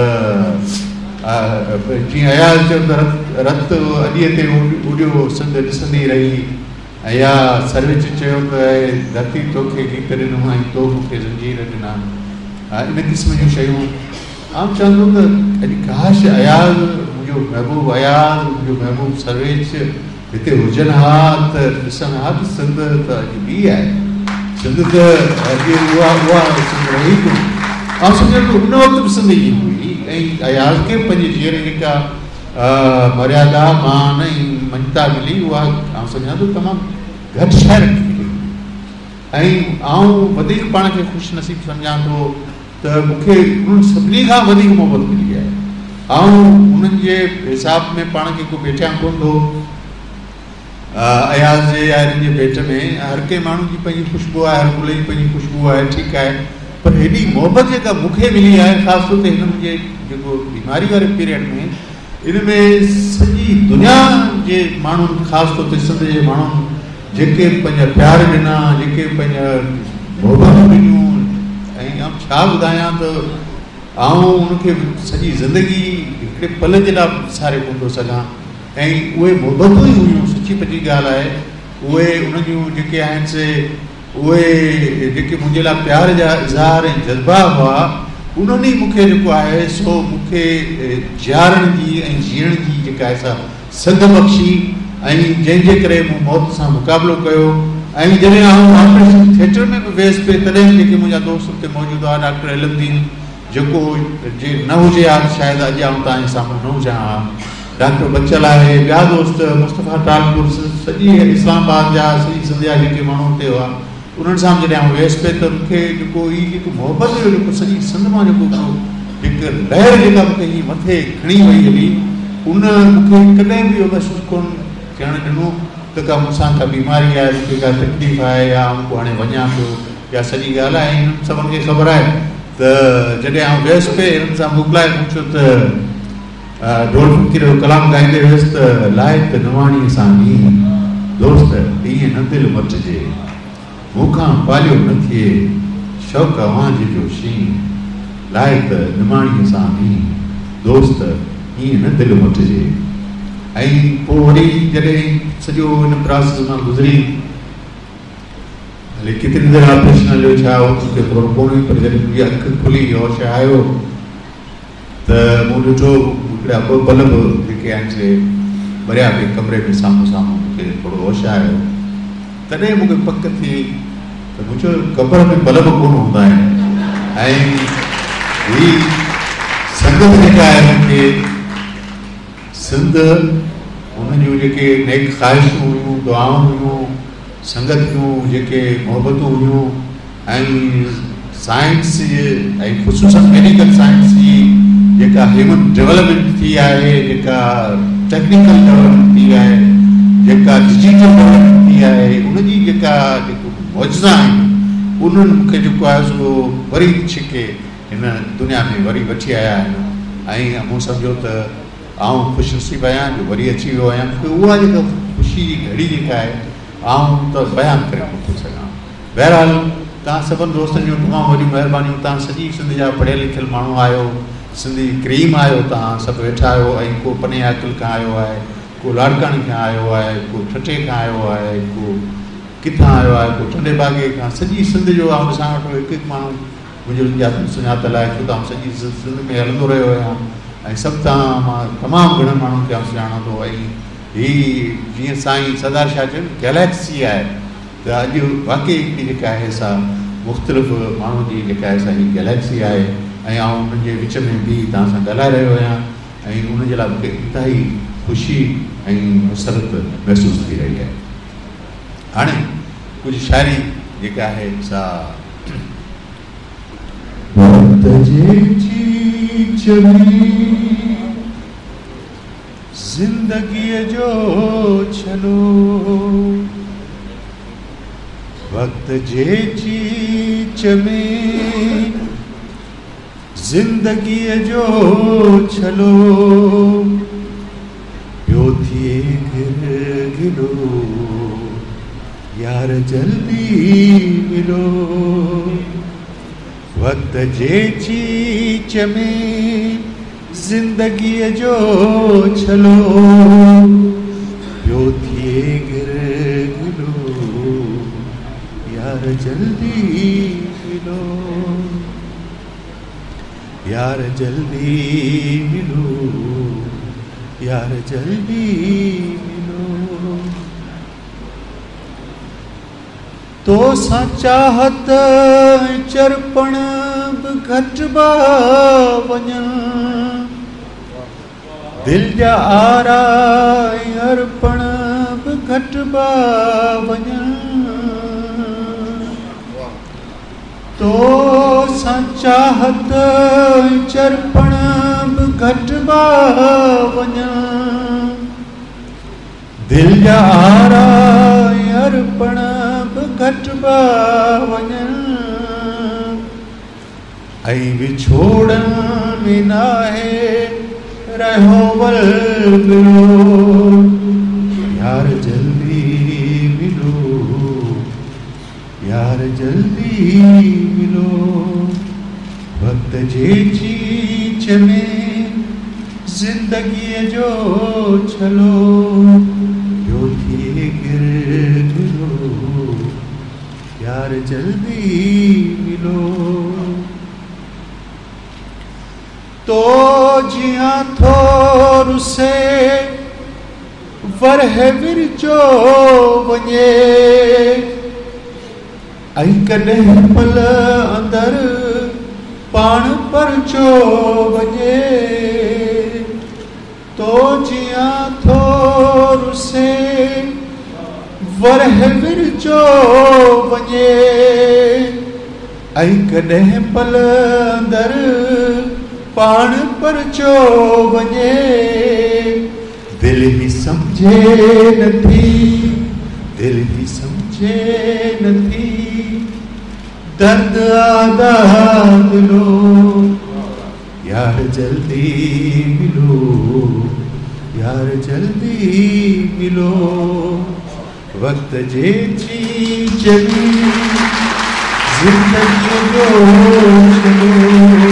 N: जीअं अयाज़ चयो त रत अॾीअ ते उॾियो सिंध ॾिसंदी रही, ऐं या सर्वेच चयो त धरती तोखे गीत ॾिनो ऐं तो मूंखे ज़ंजीर ॾिना। इन क़िस्म जूं शयूं आउं चवंदो त अॼु काश अयाज़, मुंहिंजो महबूब अयाज़, मुंहिंजो महबूब सर्वेच हिते हुजनि हा, त ॾिसनि हा त सिंध त अॼु ॿी आहे, सिंध त अॼु उहा सिंध रही कोन। ऐं सम्झो उन वक़्तु बि सिंध ई हुई, ऐं अयाज़ खे पंहिंजे जीअरे जेका मर्यादा मान ऐं मञता मिली, उहा आउं सम्झां थो तमामु घटि शइ रखी मिली। ऐं आउं वधीक पाण खे ख़ुशि नसीबु सम्झां थो त मूंखे उन्हनि सभिनी खां वधीक मोहबत मिली आहे। ऐं उन्हनि जे हिसाब में पाण खे को वेठिया कोन थो अयाज़ जे या हिननि जे पेट में हर कंहिं माण्हू जी पंहिंजी ख़ुशबू आहे, हर गुल जी पंहिंजी ख़ुशबू आहे, ठीकु आहे, पर हेॾी मोहबत जेका मूंखे मिली आहे ख़ासि तौर ते हिन मुंहिंजे जेको बीमारी वारे पीरियड में, इन में सॼी दुनिया जे माण्हुनि ख़ासि तौर ते सिंध जे माण्हुनि जेके पंहिंजा प्यार ॾिना, जेके पंहिंजा मोहबत ॾिनियूं, ऐं छा ॿुधायां त उनखे सॼी ज़िंदगी हिकिड़े पल जे लाइ विसारे कोन थो सघां। ऐं उहे मोहबतूं ई हुयूं, सची पची ॻाल्हि आहे, उहे उन जूं जेके आहिनि से उहे जेके मुंहिंजे लाइ प्यार जा इज़हार ऐं जज़्बा हुआ, उन्हनि ई मूंखे जेको आहे सो मूंखे जीआरण जी ऐं जीअण जी जेका आहे सा सद बख़्शी, ऐं जंहिंजे करे मूं मौत सां मुक़ाबिलो कयो। ऐं जॾहिं ऑपरेशन थिएटर में बि वियसि पिए, तॾहिं जेके मुंहिंजा दोस्त हुते मौजूदु हुआ, डॉक्टर इल्मुद्दीन जेको जे न हुजे हा शायदि अॼु आऊं तव्हांजे साम्हूं न हुजां हा, डॉक्टर बचल आहे, ॿिया दोस्त मुस्तफ़ा टालपुर, सॼी इस्लामाबाद जा सॼी सिंध जा जेके माण्हू हुते हुआ, उन्हनि सां जॾहिं आऊं वियसि पिए त मूंखे जेको ई जेको मोहबत जो जेको सॼी सिंध मां जेको हिकु लहर जेका मूंखे हीअं मथे खणी वई हली, उन मूंखे कॾहिं बि इहो महसूसु कोन थियणु ॾिनो त का मूंसां का बीमारी आहे, मूंखे का तकलीफ़ आहे, या को हाणे वञा पियो, या सॼी ॻाल्हि आहे। हिननि सभिनि खे ख़बर आहे त जॾहिं आऊं वियसि पिए हिननि सां मोकिलाए पुछियो त ढोल फ़क़ीर जो कलाम ॻाईंदे हुयसि त लाइक़ निवाणीअ सां मींहुं दोस्त ईअं न दिलि मटिजे, मूंखां पालियो न थिए शौक़ अवांज जो शींहुं, लाइक़ निवाणीअ सां मींहुं दोस्त ईअं न दिलि मटिजे। ऐं पोइ वरी जॾहिं सॼो हिन प्रोसेस मां गुज़री, हले केतिरी देरि ऑपरेशन हलियो, छा मूंखे ख़बर कोन हुई, पर जॾहिं मुंहिंजी अखि खुली होश आयो त मूं ॾिठो हिकिड़ा ॿ बल्ब जेके आहिनि से भरिया पिए कमरे में साम्हूं साम्हूं, मूंखे थोरो होश आयो, तॾहिं मूंखे पक थी त मुंहिंजो कबर में बल्ब कोन हूंदा आहिनि। ऐं ही संगत जेका आहे मूंखे सिंध, उन जूं जेके नेक ख़्वाहिशूं हुयूं, दुआऊं हुयूं, संगत जूं जेके मोहबतूं हुयूं, ऐं साइंस ऐं ख़ुशूसन मेडिकल साइंस जी जेका ह्यूमन डेवलपमेंट थी आहे, जेका टेक्निकल डेवलपमेंट थी आहे, जेका डिजिटल डेवलपमेंट थी आहे, उनजी जेका जेको मौजूदा आहिनि, उन्हनि मूंखे जेको आहे सो वरी छिके हिन दुनिया में वरी वठी आया आहिनि। ऐं मूं सम्झो त आऊं ख़ुशनसीब आहियां जो वरी अची वियो आहियां। मूंखे उहा जेका ख़ुशी जी घड़ी जेका आहे आऊं त बयानु करे कोन थो सघां। बहरहाल तव्हां सभिनि दोस्तनि जूं तमामु वॾियूं महिरबानियूं, तव्हां सॼी सिंध जा पढ़ियल लिखियल माण्हू आहियो, सिंधी क्रीम आहियो, तव्हां सभु वेठा आहियो, ऐं को पने अकिल खां आयो आहे, को लाड़काणी खां आयो आहे, को ठठे खां आयो आहे, को किथां आयो आहे, को ठंडे बागे खां, सॼी सिंध जो आऊं ॾिसां वठो हिकु हिकु माण्हू मुंहिंजो सुञातल आहे, छो त आऊं सॼी सिंध में हलंदो रहियो आहियां, ऐं सभु तव्हां मां तमामु घणनि माण्हुनि खे आऊं सुञाणा थो। ऐं हीअ जीअं साईं सरदार शाह चयो गैलेक्सी आहे, त अॼु वाक़ई हिकिड़ी जेका आहे सा मुख़्तलिफ़ माण्हुनि जी जेका आहे सा हीअ गैलेक्सी आहे, ऐं आऊं उन्हनि जे विच में बि तव्हां सां ॻाल्हाए रहियो आहियां, ऐं उनजे लाइ मूंखे इंतिहाई ख़ुशी ऐं मुसरत महसूसु थी रही आहे। हाणे कुझु शाइरी जेका आहे सा ज़िंदगीअ जो छलो, वक्त जे चीच में ज़िंदगीअ जो छलो, पियो थिए घिर घिरो यार जल्दी मिलो, वक्त जे चीच में ज़िंदगीअ जो छलो, पियो थिए घिर घिरो यार जल्दी मिलो, यार जल्दी मिलो, यार जल्दी मिलो। तो सां चाहत चरपण बि घटिबा वञनि, दिल जा आरा अर्पण बि घटिबा वञनि,
G: तो सां चाहत चरपण बि घटिबा वञा, दिल जा आरा अर्पण बि घटिबा वञा, ऐं विछोड़ण में नाहे रहो बलबिलो, यार जल्दी मिलो, यार जल्दी मिलो, वक्त जे चीच में जिंदगी जो छलो जो थिए गिरो, यार जल्दी मिलो। तो जियां थोर से वरह विरचो वञे, ऐं कॾहिं पल अंदर पाण परचो वञे, तो जियां थोर से वरह विरचो वञे, ऐं कॾहिं पल अंदर पाण परचो वञे, दिल ही समझे नथी, दिल ही समझे नथी, दर्द आदाद लो, यार जल्दी मिलो, यार जल्दी मिलो, वक्त जे चीज में जिंदगी जो चलो,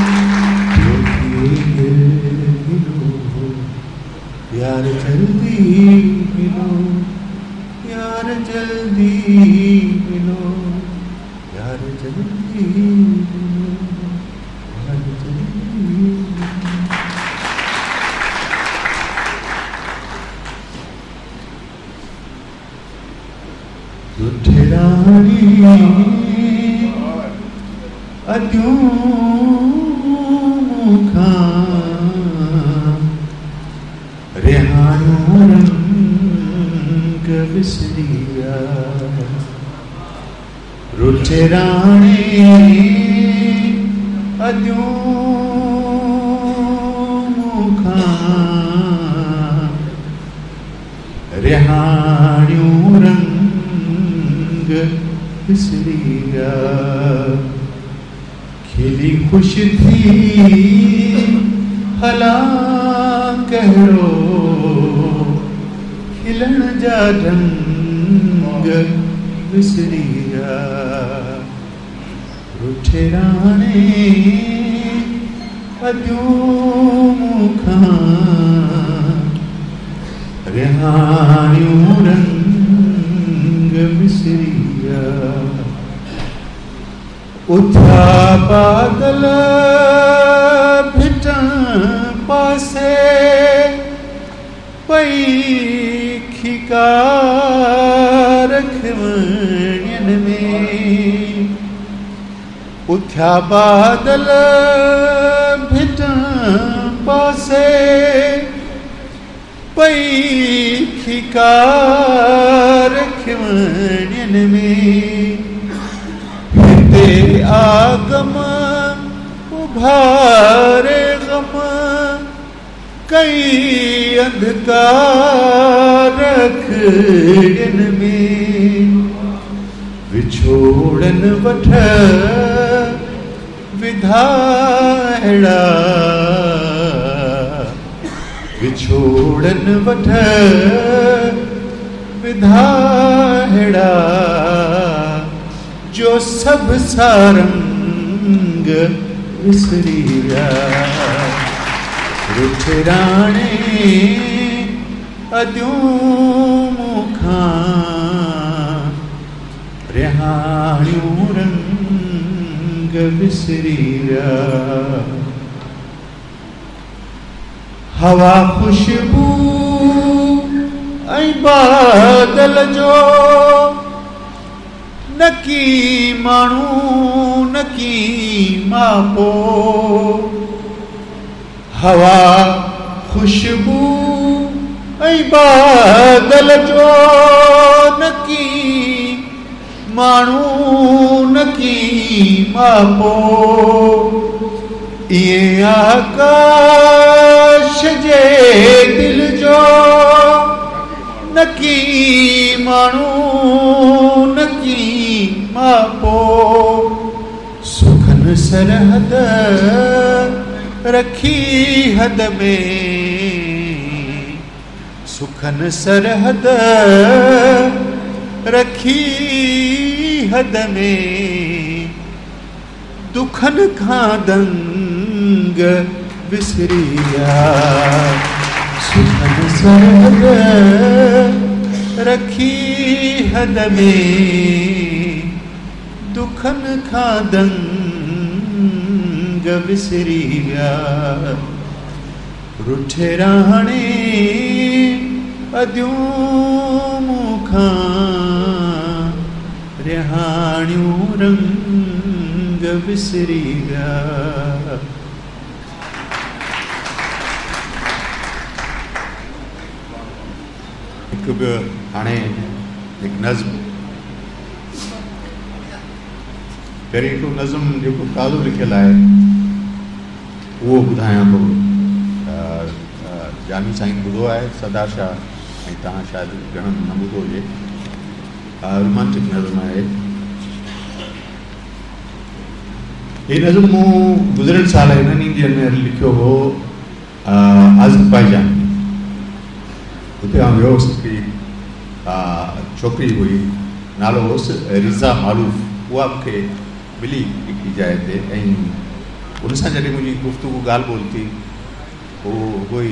G: यार जल्दी मिलो, यार जल्दी मिलो, यार जल्दी मिलो, यार जल्दी मिलो। दुठरानी अद्यूं खां रेहानो रंग विसरिया, रुठराणे अद्यूं खां रेहानो रंग विसरिया, खिली खुश थी हला कहिड़ो खिलण जा ढंग विसरिया, रुठराणे अद्यूं खां रेहानियूं रंग विसरिया, उथिया बादल भिटण पासे पई खिका रखवणियन में, उथिया बादल भिटण पासे पई खिका रखवणियन में, हिते आगम उभारे गम कई अंधकार रखड़ियन में, विछोड़न वठ विधाड़ा, विछोड़न वठ विधाड़ा, जो सब सारंग विसरिया, रुठराणे अद्यूं खां रेहानियूं रंग विसरिया, हवा खुशबू ऐं बादल जो नकी माण्हू नकी मापो, हवा खुशबू ऐं बादल जो नकी माण्हू नकी
A: मापो इए आकाश जे दिल जो नकी मानू नकी मापो सुखन सरहद रखी हद में सुखन सरहद रखी हद में दुखन खां दंग विसरिया सुखन सरहद रखी हद में दुखन खां दंग विसरिया रुठे राणे अदियूं मूंखां रिहाणियूं रंग विसरिया।
N: हिकु ॿियो हाणे हिकु नज़्म पहिरीं हिकु नज़्म जेको ताज़ो लिखियलु आहे उहो ॿुधायां थो। जामी साईं ॿुधो आहे सदा शाह ऐं तव्हां शायदि घणनि न ॿुधो हुजे। रोमांटिक नज़्म आहे हीअ नज़्म मूं गुज़िरियल साल हिननि ॾींहंनि में लिखियो हो आज़रबाईजान। हुते आउं वियो हुउसि हिकिड़ी छोकिरी हुई नालो हुउसि रिज़ा मालूफ। उहा मूंखे मिली हिकिड़ी जाइ ते ऐं उन सां जॾहिं मुंहिंजी गुफ़्तगू ॻाल्हि ॿोल थी उहो हुई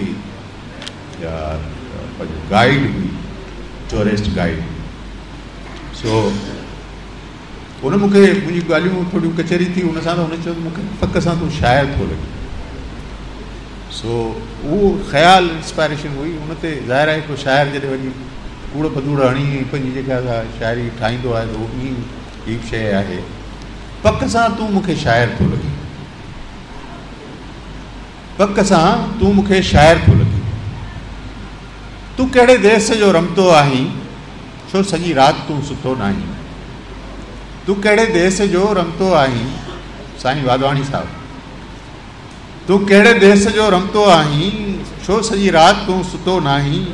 N: गाइड हुई टूरिस्ट गाइड। सो उन मूंखे मुंहिंजी ॻाल्हियूं थोरियूं कचहरी थी उन सां त हुन चयो मूंखे पक सां तूं शाइर थो लॻे। सो उहो ख़्यालु इंस्पायरेशन हुई उन ते ज़ाहिर आहे को शाइर जॾहिं वञी कूड़ पधूड़ हणी पंहिंजी जेका शाइरी ठाहींदो आहे त उहो ॿी शइ आहे पक सां तूं मूंखे शाइर थो लॻे पक सां तूं मूंखे शाइर थो लॻे। तूं कहिड़े देश जो रमतो आहीं छो सॼी राति तूं सुठो न आहीं। तूं कहिड़े देश जो रमतो आहीं साईं वाधवाणी साहिबु। तूं कहिड़े देश जो रमतो आहीं छो सॼी राति तूं सुतो न आहीं।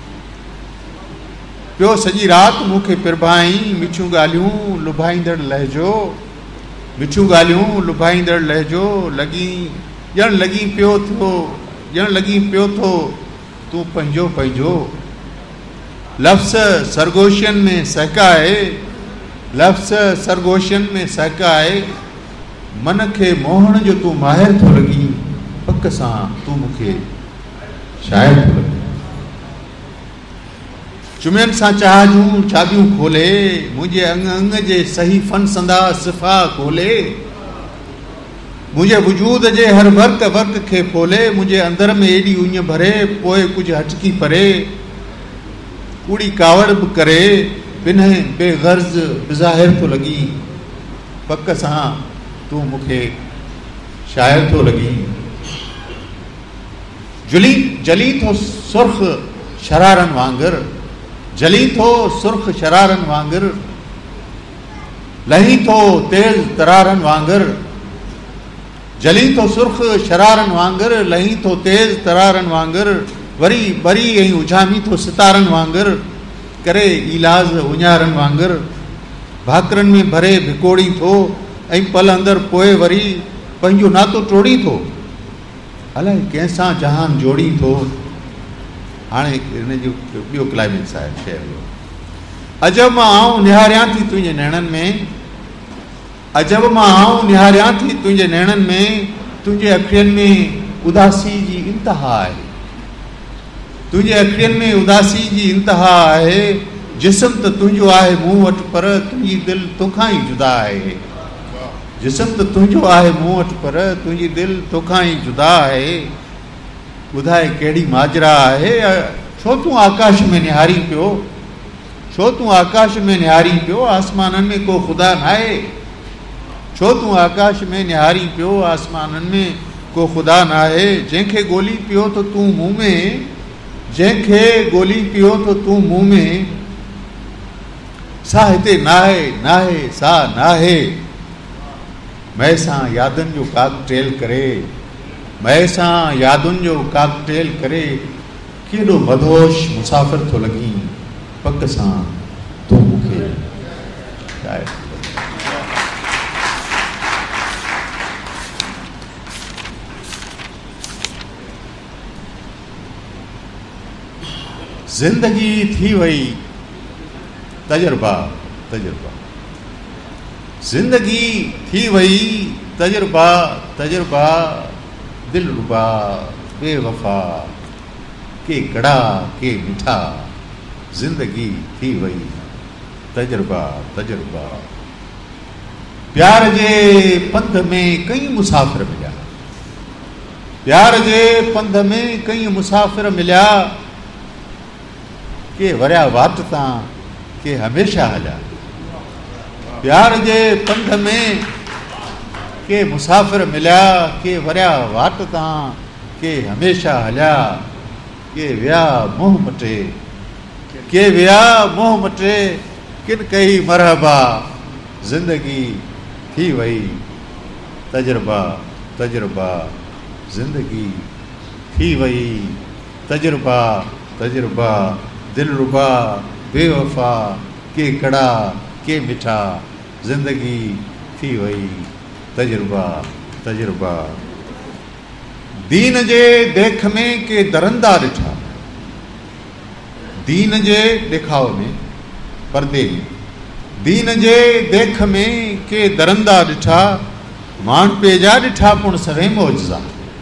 N: पियो सॼी राति मूंखे पिरभाई मिठियूं ॻाल्हियूं लुभाईंदड़ लहजो मिठियूं ॻाल्हियूं लुभाईंदड़ लहजो लॻी ॼण लॻी पियो थो तूं पंहिंजो पंहिंजो। लफ़्ज़ सरगोशियन में सहकाए लफ़्ज़ सरगोशियन में सहकाए मन खे मोहण जो तूं माहिर थो लॻी पक सां तूं मूंखे शाइर थो लॻे। चुमियनि सां चाहजूं चाबियूं खोले मुंहिंजे अंग अंग जे सही फन संदा सिफ़ा खोले मुंहिंजे वजूद जे हर वर्क वर्क खे खोले मुंहिंजे अंदर में एॾी उञ भरे पोइ कुझु हटकी परे कूड़ी कावड़ बि करे बिना बेग़र्ज़ बिज़ाहिर थो लॻी पक सां तूं मूंखे शाइर थो लॻी। जली थो सुर्ख शरारनि वांगुरु जली थो सुर्ख शरारनि वांगुरु लही थो तेज़ तरारनि वांगुरु जली थो सुर्ख शरारनि वांगुरु लही थो तेज़ तरारनि वांगुरु वरी बरी ऐं उजामी थो सितारनि वांगुरु करे इलाज उञारनि वांगुरु भाकरनि में भरे भिकोड़ी थो ऐं पल अंदरि पोइ वरी पंहिंजो नातो टोड़ी थो अलाए कंहिंसां जहान जोड़ी थो। हाणे हिन जो ॿियो क्लाइमेक्स आहे शेर जो। अजब मां आऊं निहारियां थी तुंहिंजे नैणनि में अजब मां आऊं निहारियां थी तुंहिंजे नैणनि में तुंहिंजे अखियुनि में उदासी जी इंतिहा आहे तुंहिंजे अखियुनि में उदासी जी इंतिहा आहे जिस्म त तुंहिंजो आहे मूं वटि पर तुंहिंजी दिलि तोखां ई जुदा आहे जिस्म त तुंहिंजो आहे मूं वटि पर तुंहिंजी दिलि तोखां ई जुदा आहे। ॿुधाए कहिड़ी माजरा आहे छो तूं आकाश में निहारी पियो छो तूं आकाश में निहारी पियो आसमाननि में को ख़ुदा न आहे छो तूं आकाश में निहारी पियो आसमाननि में को ख़ुदा न आहे जंहिंखे ॻोल्ही पियो त तूं मुंहुं में जंहिंखे ॻोल्ही पियो त तूं मुंहुं में सा हिते नाहे नाहे सा नाहे मैं सां यादुनि जो काकटेल करे, मैं सां यादुनि जो काकटेल करे, केॾो मदहोश मुसाफ़िर थो लॻी पक सां तूं मूंखे। ज़िंदगी थी वई तजुर्बा तजुर्बा, ज़िंदगी थी वई तजुर्बा तजुर्बा, दिलरुबा बेवफा के कड़ा के मिठा, ज़िंदगी थी वई तजुर्बा तजुर्बा। प्यार जे पंध में कई मुसाफ़िर मिलिया, प्यार जे पंध में कई मुसाफ़िर मिलिया, के वरिया वाट तां के हमेशा हलिया। प्यार जे पंध में के मुसाफ़िर मिलिया, के वरिया वाट तां के हमेशा हलिया, के विया मुंह मटे, के विया मुंह मटे, किन कई मरहबा, ज़िंदगी थी वई तजुर्बा तजुर्बा, ज़िंदगी थी वई तजुर्बा तजुर्बा, दिलरुबा बेवफा के कड़ा के मिठा, ज़िंदगी थी वई तजुर्बा तजुर्बा। दीन जे देख में के दरंदा ॾिठा, दीन जे ॾेखाव में पर्दे में, दीन जे देख में के दरंदा ॾिठा, मानपे जा ॾिठा पुण सवे मौजज़ा।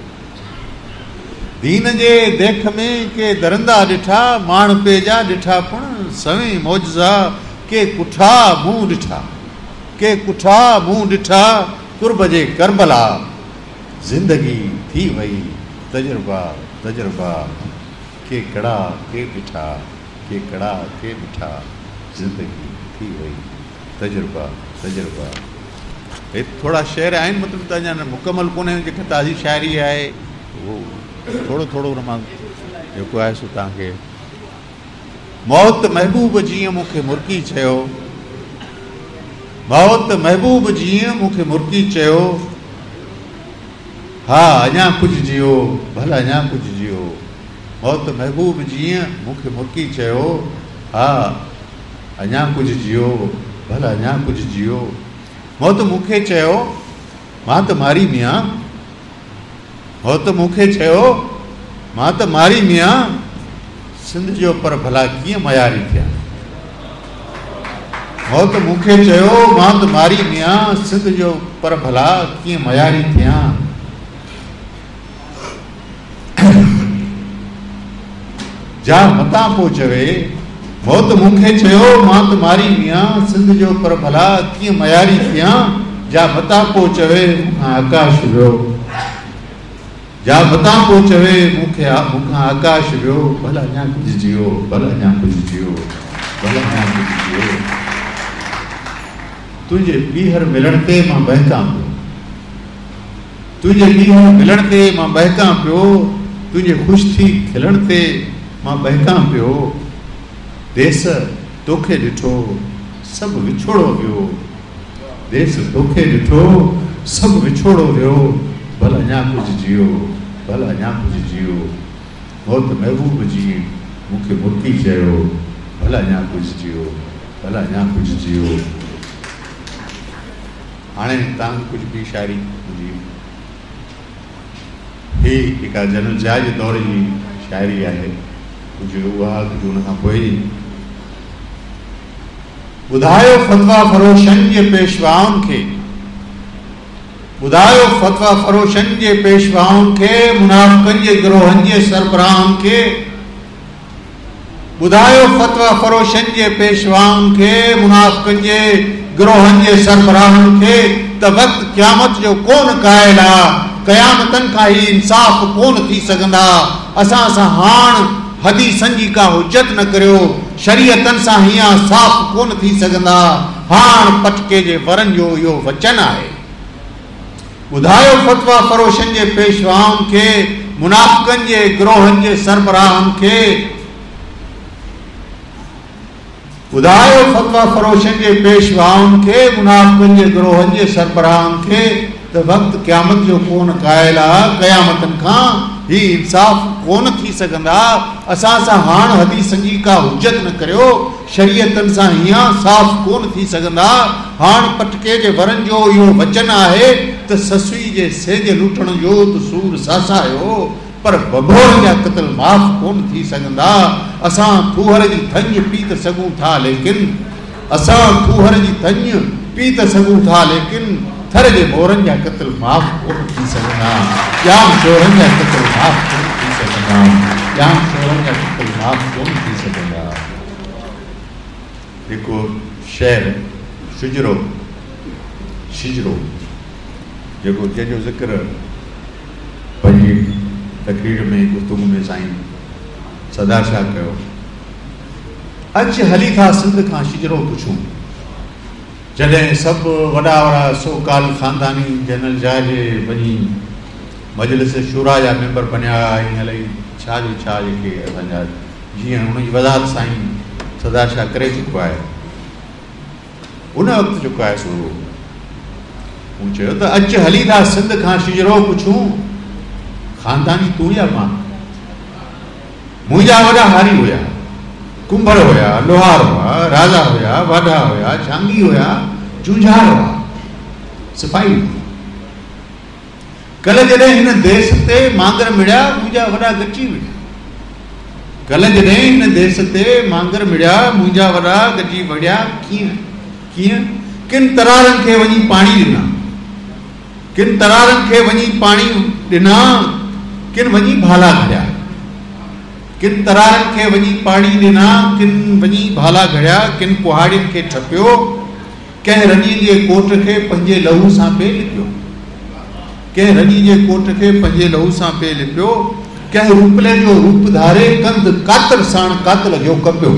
N: दीन जे देख में के दरंदा ॾिठा, मानपे जा ॾिठा पुण सवे मौजज़ा, के कुठा मुंहुं ॾिठा, के कुठा मुंहुं ॾिठा, कुर्ब जे करबला, ज़िंदगी थी वई तजुर्बा तजुर्बा, के कड़ा के मिठा, के कड़ा के मिठा, ज़िंदगी थी वई तजुर्बा तजुर्बा। हे थोड़ा शेर आहिनि, मतिलबु त अञा मुकमल कोन्हे, जेका ताज़ी शाइरी आहे उहो थोरो थोरो हुन मां जेको आहे सो तव्हांखे। मौत महबूब जीअं मूंखे मुर्की चयो, मौत महबूब जीअं मूंखे मुर्की चयो, हा अञा कुझु जियो भला अञा कुझु जियो। मौत महबूब जीअं मूंखे मुर्की चयो, हा अञा कुझु जियो भला अञा कुझु जियो। मौत मूंखे चयो मां त मारी मियां, मौत मूंखे चयो मां त मारी मियां, सिंध जो पर भला कीअं मयारी थिया। मौत मूंखे चयो मां त मारी मियां, सिंध जो पर भला कीअं मयारी थिया। जा मतां पोइ चवे, मौत मूंखे चयो मां त मारी मियां, सिंध जो पर भला कीअं मयारी थिया। जा मतां पोइ चवे मूंखां आकाश वियो, जा मतां पोइ चवे मूंखां आकाश वियो, भला अञा कुझु जियो भला अञा कुझु जियो भला अञा कुझु जियो। तुंहिंजे ॿीहर मिलण ते मां बहकां पियो, तुंहिंजे ॿीहर मिलण ते मां बहकां पियो, तुंहिंजे ख़ुशि थी खिलण ते मां बहकां पियो। देस तोखे ॾिठो सभु विछोड़ो वियो, देस तोखे ॾिठो सभु विछोड़ो वियो, भला अञा कुझु जियो भला अञा कुझु जियो। मौत महबूब जी मूंखे मुर्की चयो, भला अञा कुझु जियो भला अञा कुझु जियो। हाणे तव्हां कुझु ॿी शाइरी मुंहिंजी, ही हिकु जनरल ज़िया जे दौर जी शाइरी आहे, कुझु उहा कुझु हुन खां पोइ जी। ॿुधायो फतवा फरोशन जे पेशवाउनि खे, ॿुधायो फतवा फरोशन जे पेशवाउनि खे, मुनाफ़िक़नि जे गिरोहनि जे सरबराहनि खे। ॿुधायो फतवा फरोशन जे पेशवाउनि खे, मुनाफ़िक़नि जे गिरोहनि जे सरबराहनि खे, त वक़्तु क़यामत जो कोन क़ाइल आहे, क़यामतनि खां ई इंसाफ़ कोन थी सघंदा। असां सां हाण हदीसनि जी का हुजत न करियो, शरीयतनि सां हीअं साफ़ कोन थी सघंदा। हाण पटके जे वरनि जो इहो वचन आहे। ॿुधायो फतवा फरोशन जे पेशवाउनि खे, मुनाफ़िक़नि जे गिरोहनि जे सरबराहनि खे, ॿुधायो फ़तवा फ़रोशनि जे पेशवाउनि खे, मुनाफ़िक़नि जे गिरोहनि जे सरबराहनि खे त वक़्तु क़यामत जो कोन क़ाइल आहे, क़यामतनि खां ही इंसाफ़ कोन थी सघंदा। असां सां हाणे हदीसनि जी का हुजत न करियो, शरीयतनि सां हीअं साफ़ कोन थी सघंदा। हाणे पटके जे वरनि जो इहो वचन आहे त ससुई जे सेज लुटण जो त सूर सासायो, पर बबोर जा क़त्ल माफ़ कोन थी सघंदा। असां थूहर जी थञ पी त सघूं था, लेकिन असां थूहर जी थञ पी त सघूं था, लेकिन थर जे मोरनि जा क़त्ल माफ़ कोन थी सघंदा। जाम शोरनि जा क़त्ल माफ़ कोन थी सघंदा। जाम शोरनि जा क़त्ल माफ़ कोन थी सघंदा। जेको शहर शिजरो जेको जंहिंजो ज़िक्र पंहिंजी तकरीर में गुफ़्तगू में साईं सदा शाह कयो, अच हली था सिंध खां शिजरो पुछूं। जॾहिं सभु वॾा वॾा सोकाल ख़ानदानी जनरल जहाज वञी मजलिस शूरा जा मेंबर बणिया, ऐं अलाही छा जो छा जेके असांजा जीअं हुनजी वज़ाहत साईं सदा शाह करे चुको आहे। उन वक़्तु जेको आहे सो मूं चयो त अच हली था सिंध खां शिजरो पुछूं, ख़ानदानी तूं या मां? मुंहिंजा वॾा हारी हुया, कुंभर हुया, लोहार हुआ, राजा हुया, वाढा हुया, झांगी हुया, जूझार हुआ, सिपाही हुई। कल जॾहिं हिन देश ते मांगर मिड़िया, मुंहिंजा वॾा गची विया। कल जॾहिं हिन देश ते मांगर मिड़िया, मुंहिंजा वॾा गची विया। कीअं? किन तरारनि खे वञी पाणी ॾिना, किन तरारनि खे वञी पाणी ॾिना, किन वञी भाला घड़िया। किन तरारनि खे वञी पाणी ॾिना, किन वञी भाला घड़िया, किन कुहाड़ियुनि खे ठपियो, कंहिं रनी जे कोट खे पंहिंजे लहू सां पे लिपियो, कंहिं रनी जे कोट खे पंहिंजे लहू सां पे लिपियो, कंहिं रूपले जो रूप धारे कंध कातर साण कातल जो कपियो,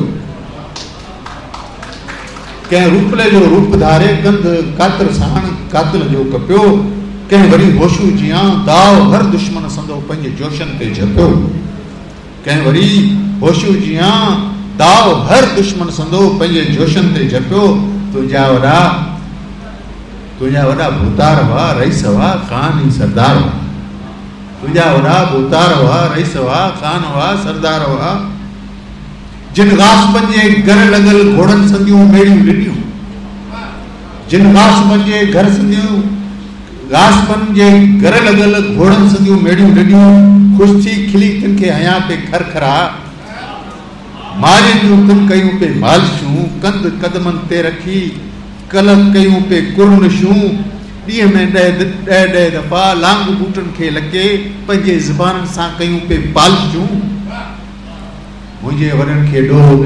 N: कंहिं रूपले जो रूप धारे कंध कातर साण कातल जो कपियो, कंहिं वरी होशू जियां दाव हर दुश्मन संदो पंहिंजे जोशनि ते झपियो, कंहिं वरी होशू जियां दाव हर दुश्मन संदो पंहिंजे जोशनि ते झपियो। तुंहिंजा वॾा भूतार हुआ, रईस हुआ, ख़ान ई सरदार हुआ। तुंहिंजा वॾा भूतार हुआ, रईस हुआ, ख़ान हुआ, सरदार हुआ। जिन गासबनि जे घर लॻल घोड़नि संदियूं मेड़ियूं ॾिनियूं, जिन गासबनि जे घर संदियूं गासबनि जे घर लॻल घोड़नि संदियूं मेड़ियूं ॾिनियूं, ख़ुशि थी खिली तिन खे हयां पे खरखरा, मारियुनि जूं तिन कयूं पे मालिशूं, कंध कदमनि ते रखी कलक कयूं पे कुर्निशूं, ॾींहं में ॾह दफ़ा लांग बूटनि खे लॻे पंहिंजे ज़बाननि सां कयूं पे पालिशूं। मुंहिंजे वॾनि खे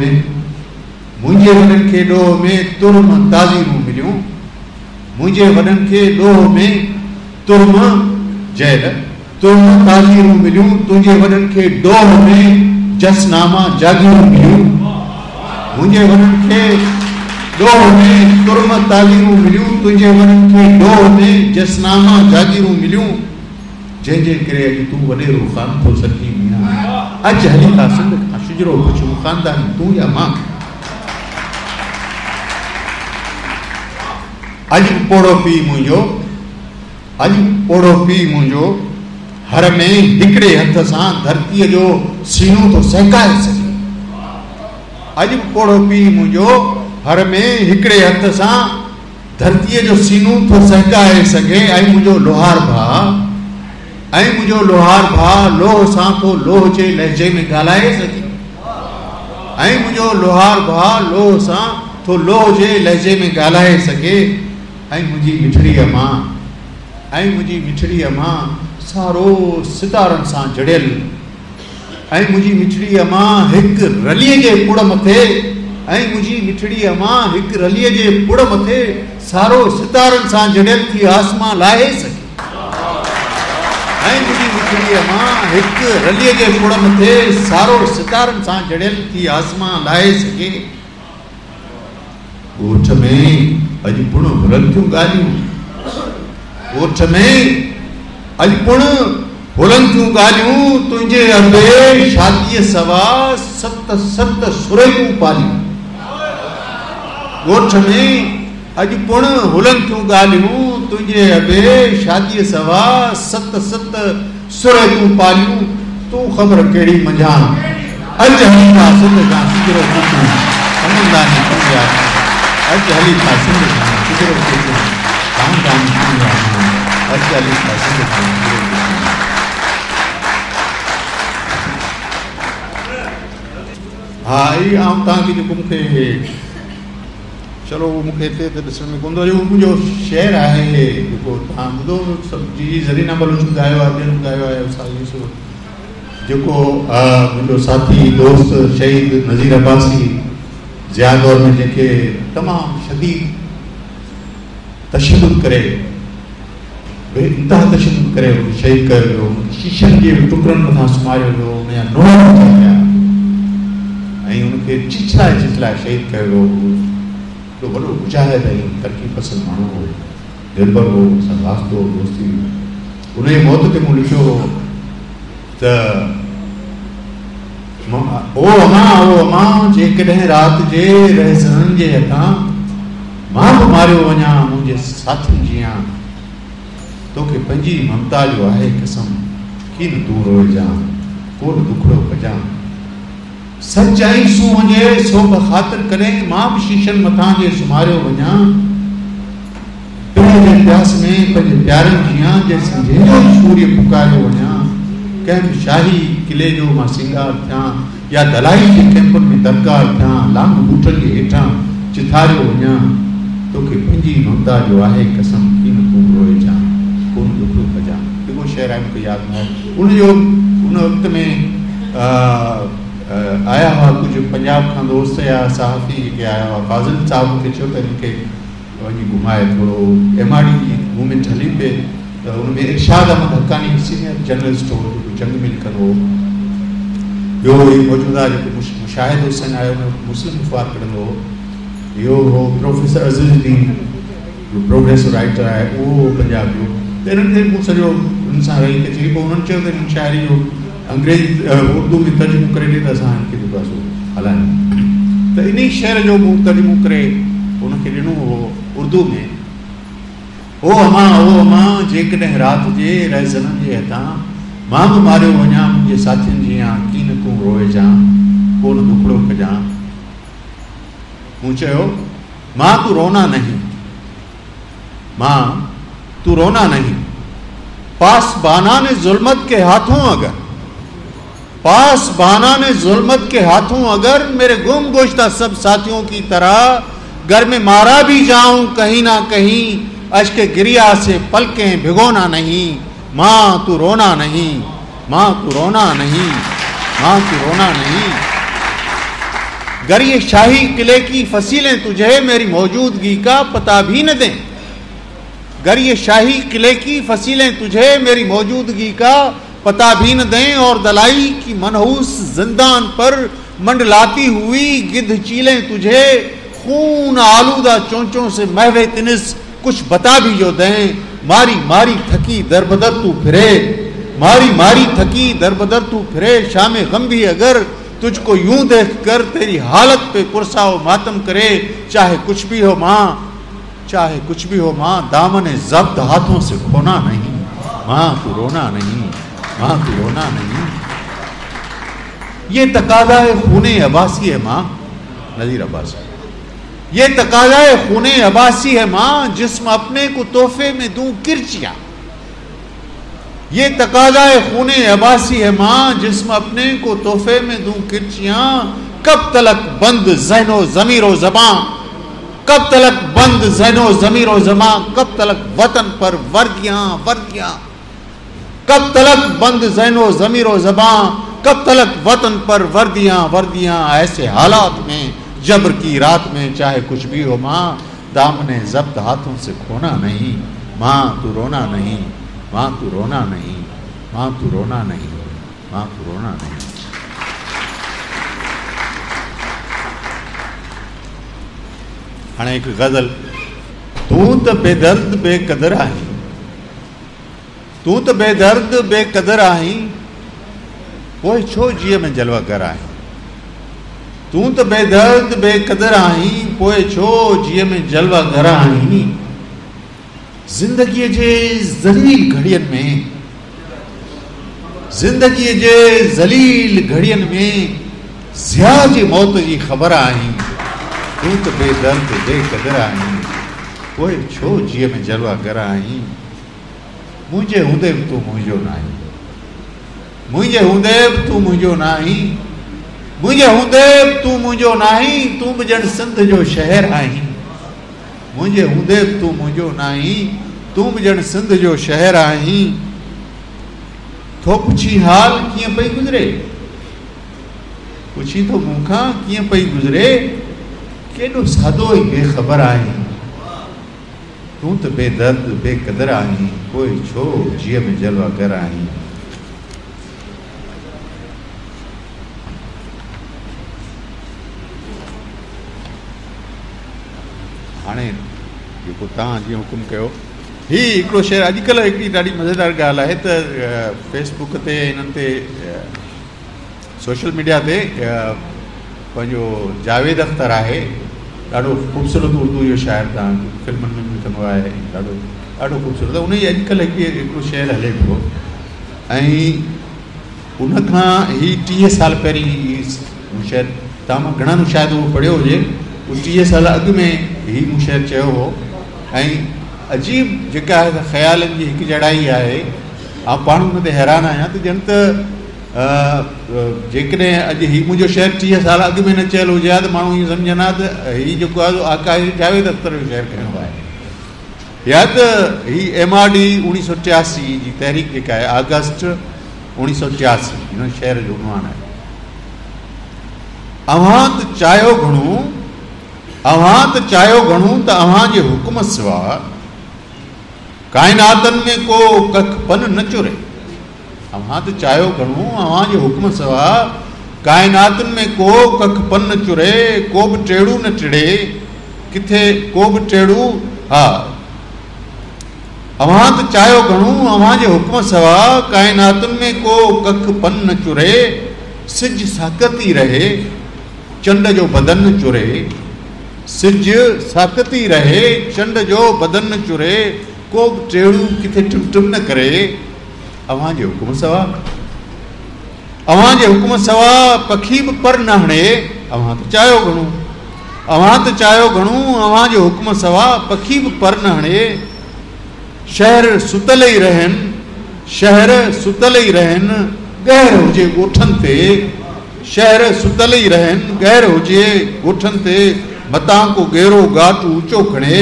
N: ॾोह में तुरम ताज़ीरूं मिलियूं, मुंहिंजे वॾनि खे ॾोह में तुरम ताज़ीरूं मिलियूं, तुंहिंजे वॾनि खे ॾोह में जसनामा जागीरूं मिलियूं, मुंहिंजे वॾनि खे ॾोह में तुरम ताज़ीरूं मिलियूं, तुंहिंजे वॾनि खे ॾोह में जसनामा जागीरूं मिलियूं, जंहिंजे करे अॼु तूं वॾेरो ख़ान थो सॾी मियां। अॼु हली था सिंध खां शिजरो पुछूं, ख़ानदानी तूं या मां? अॼु पोड़ो पीउ मुंहिंजो हर में हिकिड़े हथ सां धरतीअ जो सीनो थो सहकाए सघे। अॼु पोड़ो पीउ मुंहिंजो हर में हिकिड़े हथ सां धरतीअ जो सीनो थो सहकाए सघे। ऐं मुंहिंजो लोहार भाउ लोह सां थो लोह जे लहजे में ॻाल्हाए सघे। ऐं मुंहिंजो लोहार भाउ लोह सां थो लोह जे लहजे में ॻाल्हाए सघे। ऐं मुंहिंजी मिठड़ी अमां सारो सितारनि सां जड़ियल, ऐं मुंहिंजी मिठड़ी अमां हिकु रलीअ जे पुड़ मथे, ऐं मुंहिंजी मिठड़ी अमां हिकु रलीअ जे पुड़ मथे सारो सितारनि सां जड़ियल थी आसमां लाहे सघे। ऐं मुंहिंजी मिठड़ी अमां हिकु रलीअ जे पुड़ मथे सारो सितारनि सां जड़ियल थी आसमां लाहे सघे। ॻोठ में अॼु पुण भुलनि थियूं ॻाल्हियूं, ॻोठ में अॼु पुण भुलनि थियूं ॻाल्हियूं, तुंहिंजे अबे शादीअ सवा सत सुरहियूं पालियूं। ॻोठ में अॼु पुण हुलनि थियूं ॻाल्हियूं तुंहिंजे अबे शादीअ सवा 7 सुर तूं पालियूं तूं ख़बर कहिड़ी मंझां अॼु हली था सिंध खां सिजरो पूछूं समझदानी तुंहिंजा अॼु हली था सिंध खां सिजरो पूछूं समझदानी तुंहिंजा अॼु हली था सिंध खां सिजरो पूछूं। हा इहा आउं तव्हांखे जेको मूंखे चलो मूंखे हिते त ॾिसण में कोन थो अचे मुंहिंजो शहर आहे जेको तव्हां ॿुधो सभु जी ज़रीना बलूच ॻायो आहे ॿियनि ॻायो आहे उस्ताद यूसुफ जेको मुंहिंजो साथी दोस्त शहीद नज़ीर अब्बासी ज़िया दौर में जेके तमामु शदीद तशद्दुद करे बेइंतहा तशद्दुद करे शहीद कयो वियो शीशनि जे टुकड़नि मथां सुम्हारियो वियो हुनजा नोड़ थी विया ऐं हुनखे चिछलाए शहीद कयो वियो। तो वॾो मुजाहिद ऐं तरक़ी पसंदि माण्हू हो दिलबर हो सां वास्तो दोस्ती उन जी मौत ते मूं लिखियो हो त ओ अमां जेकॾहिं राति जे रहज़ननि जे हथां मां बि मारियो वञा मुंहिंजे साथियुनि जीअं तोखे पंहिंजी ममता जो आहे कसम कीन तूं रोइजां कोन दुखड़ो कजां सचाई सू वञे सो बख़ातिर करे मां बि शीशनि मथां जे सुम्हारियो वञा प्यार जे प्यास में पंहिंजे प्यारनि जीअं जंहिं जंहिंजो सूर्य पुकारियो वञा कंहिं बि शाही किले जो मां सिंगार थियां या दलाई जे कैंपनि में दरकार थियां लांग बूटनि जे हेठां चिथारियो वञा तोखे पंहिंजी ममता जो आहे कसम कीन तूं रोइजां कोन दुखड़ो कजां। जेको शहर आहे मूंखे यादि न आहे उनजो उन वक़्त में आया हुआ कुछ पंजाब खां दोस्त या सहाफ़ी जेके आया हुआ फाज़िल साहब मूंखे चयो त हिनखे वञी घुमाए थोरो MRD जी मूवमेंट हली पए त हुन में इरशाद अहमद हक़ानी सीनियर जर्नलिस्ट हो जेको जंग में लिखंदो हो ॿियो मौजूदा जेको मुशाहिद हुसैन आयो हुन मुस्लिम अख़बार कढंदो हो इहो हो प्रोफेसर अज़ीज़ुद्दीन जो प्रोग्रेसिव राइटर आहे उहो पंजाब जो त हिननि खे मूं सॼो हुन सां रही करे चई पोइ हुननि चयो त हिन शाइरी जो अंग्रेजी उर्दू में तर्जुमो करे ॾे त असां हिनखे जेको आहे सो हलायूं त इन शहर जो मूं तर्जुमो करे उनखे ॾिनो हो उर्दू में ओ अमां जेकॾहिं राति जे रहज़ननि जे हथां मां बि मारियो वञा मुंहिंजे साथियुनि जीअं कीन तूं रोइजां कोन दुखड़ो कजां मूं चयो मां तू रोना नहीं मां तू रोना नहीं पासबाना ने जुल्मत के हाथों अगर पासबाना ने जुल्मत के हाथों अगर मेरे गुम गोश्ता सब साथियों की तरह घर में मारा भी जाऊं कहीं ना कहीं अश्क गिरिया से पलकें भिगोना नहीं माँ तू रोना नहीं माँ तू रोना नहीं माँ तू रोना नहीं गर ये शाही किले की फसीलें तुझे मेरी मौजूदगी का पता भी न दें गर ये शाही किले की फसीलें तुझे मेरी मौजूदगी का पता भी न दें और दलाई की मनहूस जिंदान पर मंडलाती हुई गिद्ध चीलें तुझे खून आलूदा चोंचों से महवे तिनिस कुछ बता भी जो दें मारी मारी थकी दरबदर तू फिरे मारी मारी थकी दरबदर तू फिरे शाम गम भी अगर तुझको यूं देख कर तेरी हालत पे पुरसाओ मातम करे चाहे कुछ भी हो माँ चाहे कुछ भी हो माँ दामन जब्त हाथों से खोना नहीं माँ तू रोना नहीं माँ तू रोना नहीं ये तकाज़ा है खूने अब्बासी है माँ नज़ीर अब्बासी ये तकाज़ा है खूने अब्बासी है माँ जिस्म अपने को तोहफे में दूं किरचियाँ ये तकाज़ा है खूने अब्बासी है माँ जिस्म अपने को तोहफे में दूं किरचियाँ कब तलक बंद ज़हनो ज़मीरो ज़बां कब तलक बंद ज़हनो ज़मीरो ज़बां कब तलक वतन पर वर्दियाँ वर्दियाँ कब तलक बंद ज़हनो ज़मीरो ज़बां कब तलक वतन पर वर्दियाँ वर्दियाँ ऐसे हालात में जबर की रात में चाहे कुछ भी हो माँ दामने ज़ब्त हाथों से खोना नहीं माँ तू रोना नहीं माँ तू रोना नहीं माँ तू रोना नहीं माँ तू रोना नहीं। हाँ एक गज़ल तू तो बेदर्द बेकदर आई तू तो बेदर्द बेकदर आई पोइ छो जीअ में जलवा कर आई तूं त बेदर्द बेक़दर आहीं, पोइ छो जीअ में जलवा घर आहीं। ज़िंदगीअ जे ज़लील घड़ियनि में, ज़िंदगीअ जे ज़लील घड़ियनि में ज़िया जी मौत जी ख़बर आहीं। तूं त बेदर्द बेक़दर आहीं, पोइ छो जीअ में जलवा घर आहीं। मुंहिंजे हूंदे बि तूं मुंहिंजो न आहीं, मुंहिंजे हूंदे बि तूं मुंहिंजो न आहीं, मुंहिंजे हूंदे बि तूं मुंहिंजो न आहीं। तूं बि ॼण सिंध जो शहर आहीं, मुंहिंजे हूंदे बि तूं मुंहिंजो न आहीं, तूं बि ॼण सिंध जो शहर आहीं। थो पुछी हाल कीअं पई गुज़रे, पुछी थो मूंखां कीअं पई गुज़रे, केॾो सादो ई बेख़बर आहीं। तूं त बेदर्द बेक़दर आहीं, पोइ छो जीअ में जलवा घर आहीं। हाणे जेको तव्हां जीअं हुकुम कयो, ही हिकिड़ो शेयर अॼुकल्ह हिकिड़ी ॾाढी मज़ेदार ॻाल्हि आहे त फेसबुक ते हिननि ते सोशल मीडिया ते पंहिंजो जावेद अख़्तर आहे, ॾाढो ख़ूबसूरत उर्दू जो शाइर, तव्हां फिल्मनि में बि कंदो आहे, ॾाढो ॾाढो ख़ूबसूरत। उन जी अॼुकल्ह हिकिड़ो शेयर हले पियो ऐं उनखां ही 30 साल पहिरीं शेयर, तव्हां घणनि शायदि उहो पढ़ियो हुजे, उहो 30 साल अॻु में ही मूं शेयर चयो हो। ऐं अजीब जेका आहे ख़्यालनि जी हिकु जड़ाई आहे। आउं पाण हुन ते हैरान आहियां त ॼण त जेकॾहिं अॼु ही मुंहिंजो शेयर 30 साल अॻु में न चयल हुजे हा त माण्हू ईअं सम्झंदा त हीउ जेको आहे आकाश जावेद अख़्तर जो शेयर कयो आहे, या त ही MRD 1983 जी तहरीक जेका आहे, अगस्त 1983, हिन शेयर जो उनवान आहे। अव्हां त चाहियो घणो, अव्हां त चाहियो घणो त अव्हां जे हुकुम सिवा काइनातनि में को कख पन न चुरे। अव्हां त चाहियो घणो, अव्हां जे हुकुम सिवा काइनातनि में को कख पन न चुरे, को बि टेड़ू न टिड़े, किथे को बि टेड़ू। हा, अव्हां त चाहियो घणो, अव्हां जे हुकुम सिवा काइनातनि में को कख पन न चुरे। सिज साकती रहे, चंड जो बदन न चुरे, सिज साकती रहे, चंड जो बदन न चुरे, को बि टेड़ू किथे टुम न करे। अव्हां जे हुकुम सिवा, अव्हां जे हुकुम सिवा पखी बि पर न हणे। अव्हां त चाहियो घणो, अव्हां त चाहियो घणो, अव्हां जे हुकुम सिवा पखी बि पर न हणे। शहर सुतल ई रहनि, शहर सुतल ई रहनि, गहर हुजे ॻोठनि ते, शहर सुतल ई रहनि, गहर हुजे ॻोठनि ते, मतां को गेरो घाट ऊचो खणे।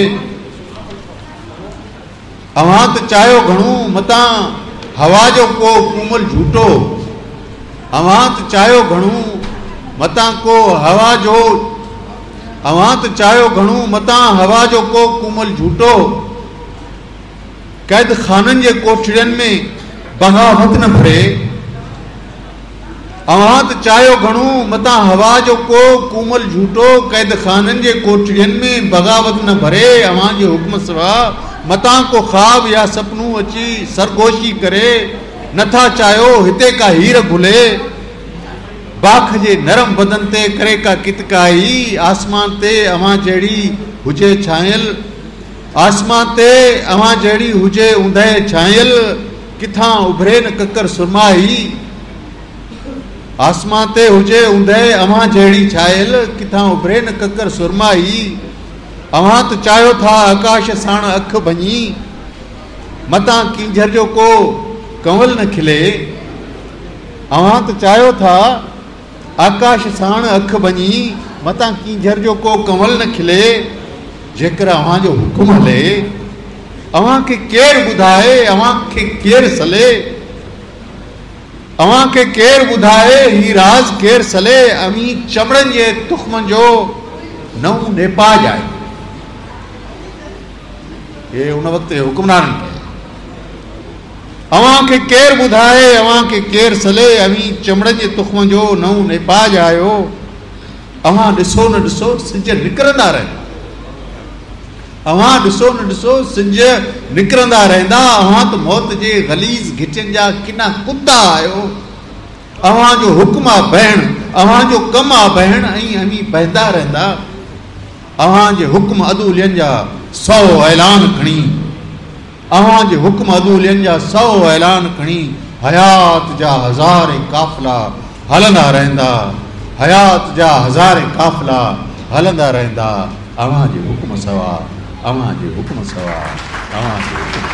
N: अव्हां त चाहियो घणो, मतां हवा जो को कोमल झूटो। अव्हां त चाहियो घणो, मतां को हवा जो, अव्हां त चाहियो घणो, मतां हवा जो को कोमल झूटो। कैद खाननि जे कोठड़ियुनि में बगावत न भरे। अव्हां त चाहियो घणो, मतां हवा जो को कोमल झूटो। कैद खाननि जे कोठड़ियुनि में बगावत न भरे। अव्हां जे हुक्म सिवा मतां को ख्वाब या सपनू अची सरगोशी करे। नथा चाहियो हिते का हीर घुले, बाख जे नरम बदन ते करे का कितकाई। आसमान ते अव्हां जहिड़ी हुजे छायल, आसमान ते अव्हां जहिड़ी हुजे ऊंदहि छायल, किथां उभरे न ककर सुरमाई। आसमान ते हुजे ऊंदहि अव्हां जहिड़ी छायल, किथां उभरे न ककर सुरमाई। अव्हां त चाहियो था आकाश साण अख भञी, मतां कींझर जो को कंवल न खिले। अव्हां त चाहियो था आकाश साण अख भञी, मतां कींझर जो को कंवल न खिले। जेकर अव्हां जो हुकुम हले, अव्हां खे केरु ॿुधाए, अव्हां खे केरु सले। अव्हां खे केरु ॿुधाए ही राज़ केरु सले। अमी चमड़नि जे तुख़्मनि जो नओं नेपाज आहे। ये उन वक़्त हुकुमरान खे अव्हां खे केरु ॿुधाए, अव्हां खे केरु सले। अमी चमड़नि जे तुख़्म जो नओं नेपाज आयो। अव्हां ॾिसो न ॾिसो सिज निकिरंदा रहंदा, अव्हां ॾिसो न ॾिसो सिज निकिरंदा रहंदा। अव्हां त मौत जे गलीज़ घिटियुनि जा किना कुदा आहियो। अव्हां जो हुकुम आहे भेण,
A: अव्हांजो कमु आहे भेण ऐं अमी बहंदा रहंदा। अव्हांजे हुक्म अदूलियनि जा 100 ऐलान खणी, अव्हांजे हुक्म अदूलियनि जा 100 ऐलान खणी हयात जा हज़ारे काफ़िला हलंदा रहंदा, हयात जा हज़ारे काफ़िला हलंदा रहंदा। अव्हांजे हुक्म सवा, अव्हांजे हुक्म सवा, अव्हांजे हुक्म।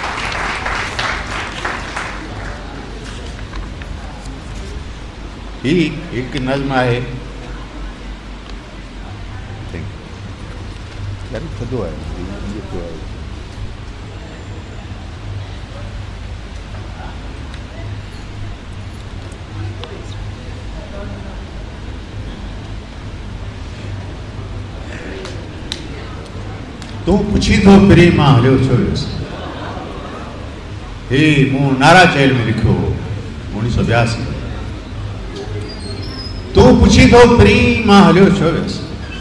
A: ही हिकु नज़्म आहे, थधो आहे। तूं पुछी थो फिरी मां हलियो छो वियुसि। हे मूं नारा चैल में लिखियो 1982। तूं पुछी थो फिरी मां हलियो छो वियुसि।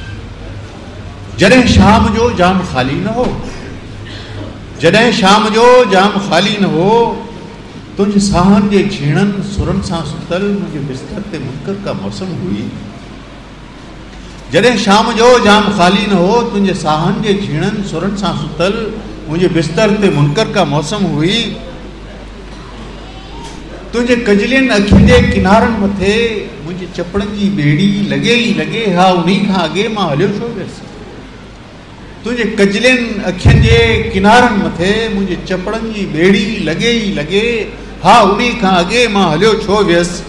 A: जॾहिं शाम जो जाम ख़ाली न हो, जॾहिं शाम जो जाम ख़ाली न हो, तुंहिंजे साहनि जे झीणनि सुरनि सां सुतल मुंहिंजे बिस्तर ते मुनकर का मौसम हुई। जॾहिं शाम जो जाम ख़ाली न हो, तुंहिंजे साहनि जे झीणनि सुरनि सां सुतल मुंहिंजे बिस्तर ते मुनकर का मौसम हुई। तुंहिंजे कजलियुनि अखियुनि जे किनारनि मथे मुंहिंजे चपड़नि जी ॿेड़ी लॻे ई लॻे, हा उन्ही खां अॻे मां हलियो छो वियुसि। तुंहिंजे कजलियुनि अखियुनि जे किनारनि मथे मुंहिंजे चपड़नि जी ॿेड़ी लॻे ई लॻे, हा उन्ही खां अॻे मां हलियो छो वियुसि।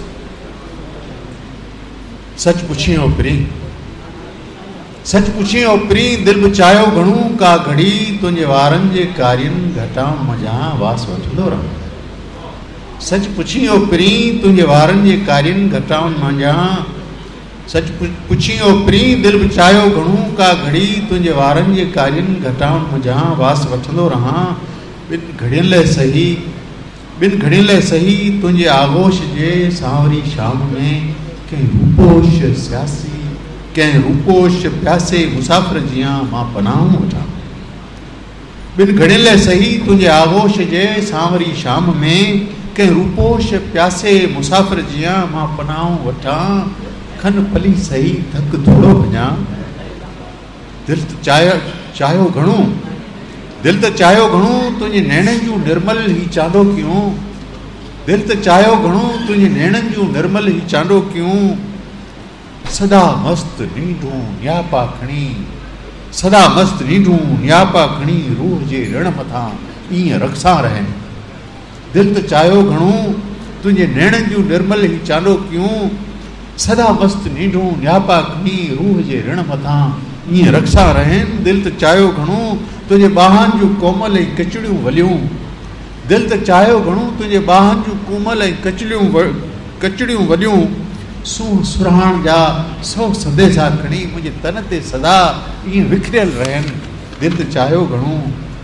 A: सच पुछियो पिरी, सच पुछियो पिरी, दिलि बि चाहियो घणो का घड़ी तुंहिंजे वारनि जे कार्यनि घटाउनि मज़ा वास वठंदो रहां। सच पुछियो पिरी, तुंहिंजे वारनि जे कार्यनि घटाउनि मज़ा, सच पुछियो पिरी, दिलि बि चाहियो घणो का घड़ी तुंहिंजे वारनि जे कार्यनि घटाउनि मज़ा वास वठंदो रहां। ॿिनि घड़ियुनि लाइ सही, ॿिनि घड़ियुनि लाइ सही, तुंहिंजे आगोश जे सांवरी शाम में कंहिं रूपोश सियासी, कंहिं रूपोश प्यासे मुसाफ़िर जियां मां पनाहूं वठां। ॿिनि घड़ियुनि लाइ सही, तुंहिंजे आगोश जे सांवरी शाम में कंहिं रूपोश प्यासे मुसाफ़िर जियां मां पनाहूं वठां। खन पली सही थक थोड़ो वञा, दिलि त चाहियो घणो, दिलि त चाहियो घणो तुंहिंजे नैणनि जूं निर्मल ही चांदो कयूं। दिलि त चाहियो घणो तुंहिंजे नैणनि जूं निर्मल ही चांदो कयूं। सदा मस्त नींढूं नियापा खणी, सदा मस्त नींढूं नियापा खणी रूह जे ऋण मथां ईअं रखसां रहनि। दिलि त चाहियो घणो तुंहिंजे नैणनि जूं निर्मल ही चांदो कयूं। सदा मस्त नींढूं नियापा खणी रूह जे ऋण मथां ईअं रखसां रहनि। दिलि त चाहियो घणो तुंहिंजे ॿाहनि जूं कोमल ऐं कचड़ियूं वलियूं। दिलि त चाहियो घणो तुंहिंजे ॿाहनि जूं कोमल ऐं कचड़ियूं वलियूं। सूंह सुरहाण जा 100 संदेशा खणी मुंहिंजे तन ते सदा ईअं विखरियल रहनि। दिलि त चाहियो घणो,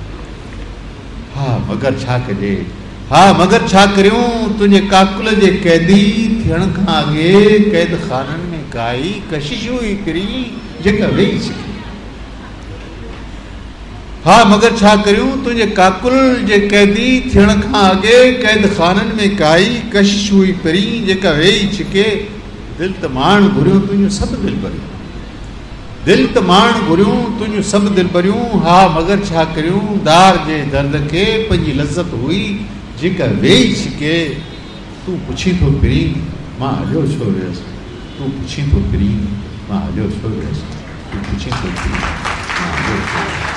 A: हा मगर छा कजे, हा मगर छा करियूं, तुंहिंजे काकुल जे कैदी थियण खां अॻे क़ैद खाननि में काई कशिश हुई पिरी जेका वेही सघी। हा मगर छा करियूं, तुंहिंजे काकुल जे कैदी थियण खां अॻे क़ैद खाननि में काई कशिश हुई पिरी जेका वेही छिके। दिलि त माण घुरियूं तुंहिंजूं सभु दिलि भरियूं, दिलि त माण घुरियूं तुंहिंजूं सभु दिलि भरियूं। हा मगर छा करियूं, दार जे दर्द खे पंहिंजी लज़त हुई जेका वेही छिके। तूं पुछी थो फिरी मां हलियो छो वियुसि, तूं पुछी थो फिरी मां हलियो छो वियुसि, तूं पुछी थो फिरी मां हलियो छो वियुसि।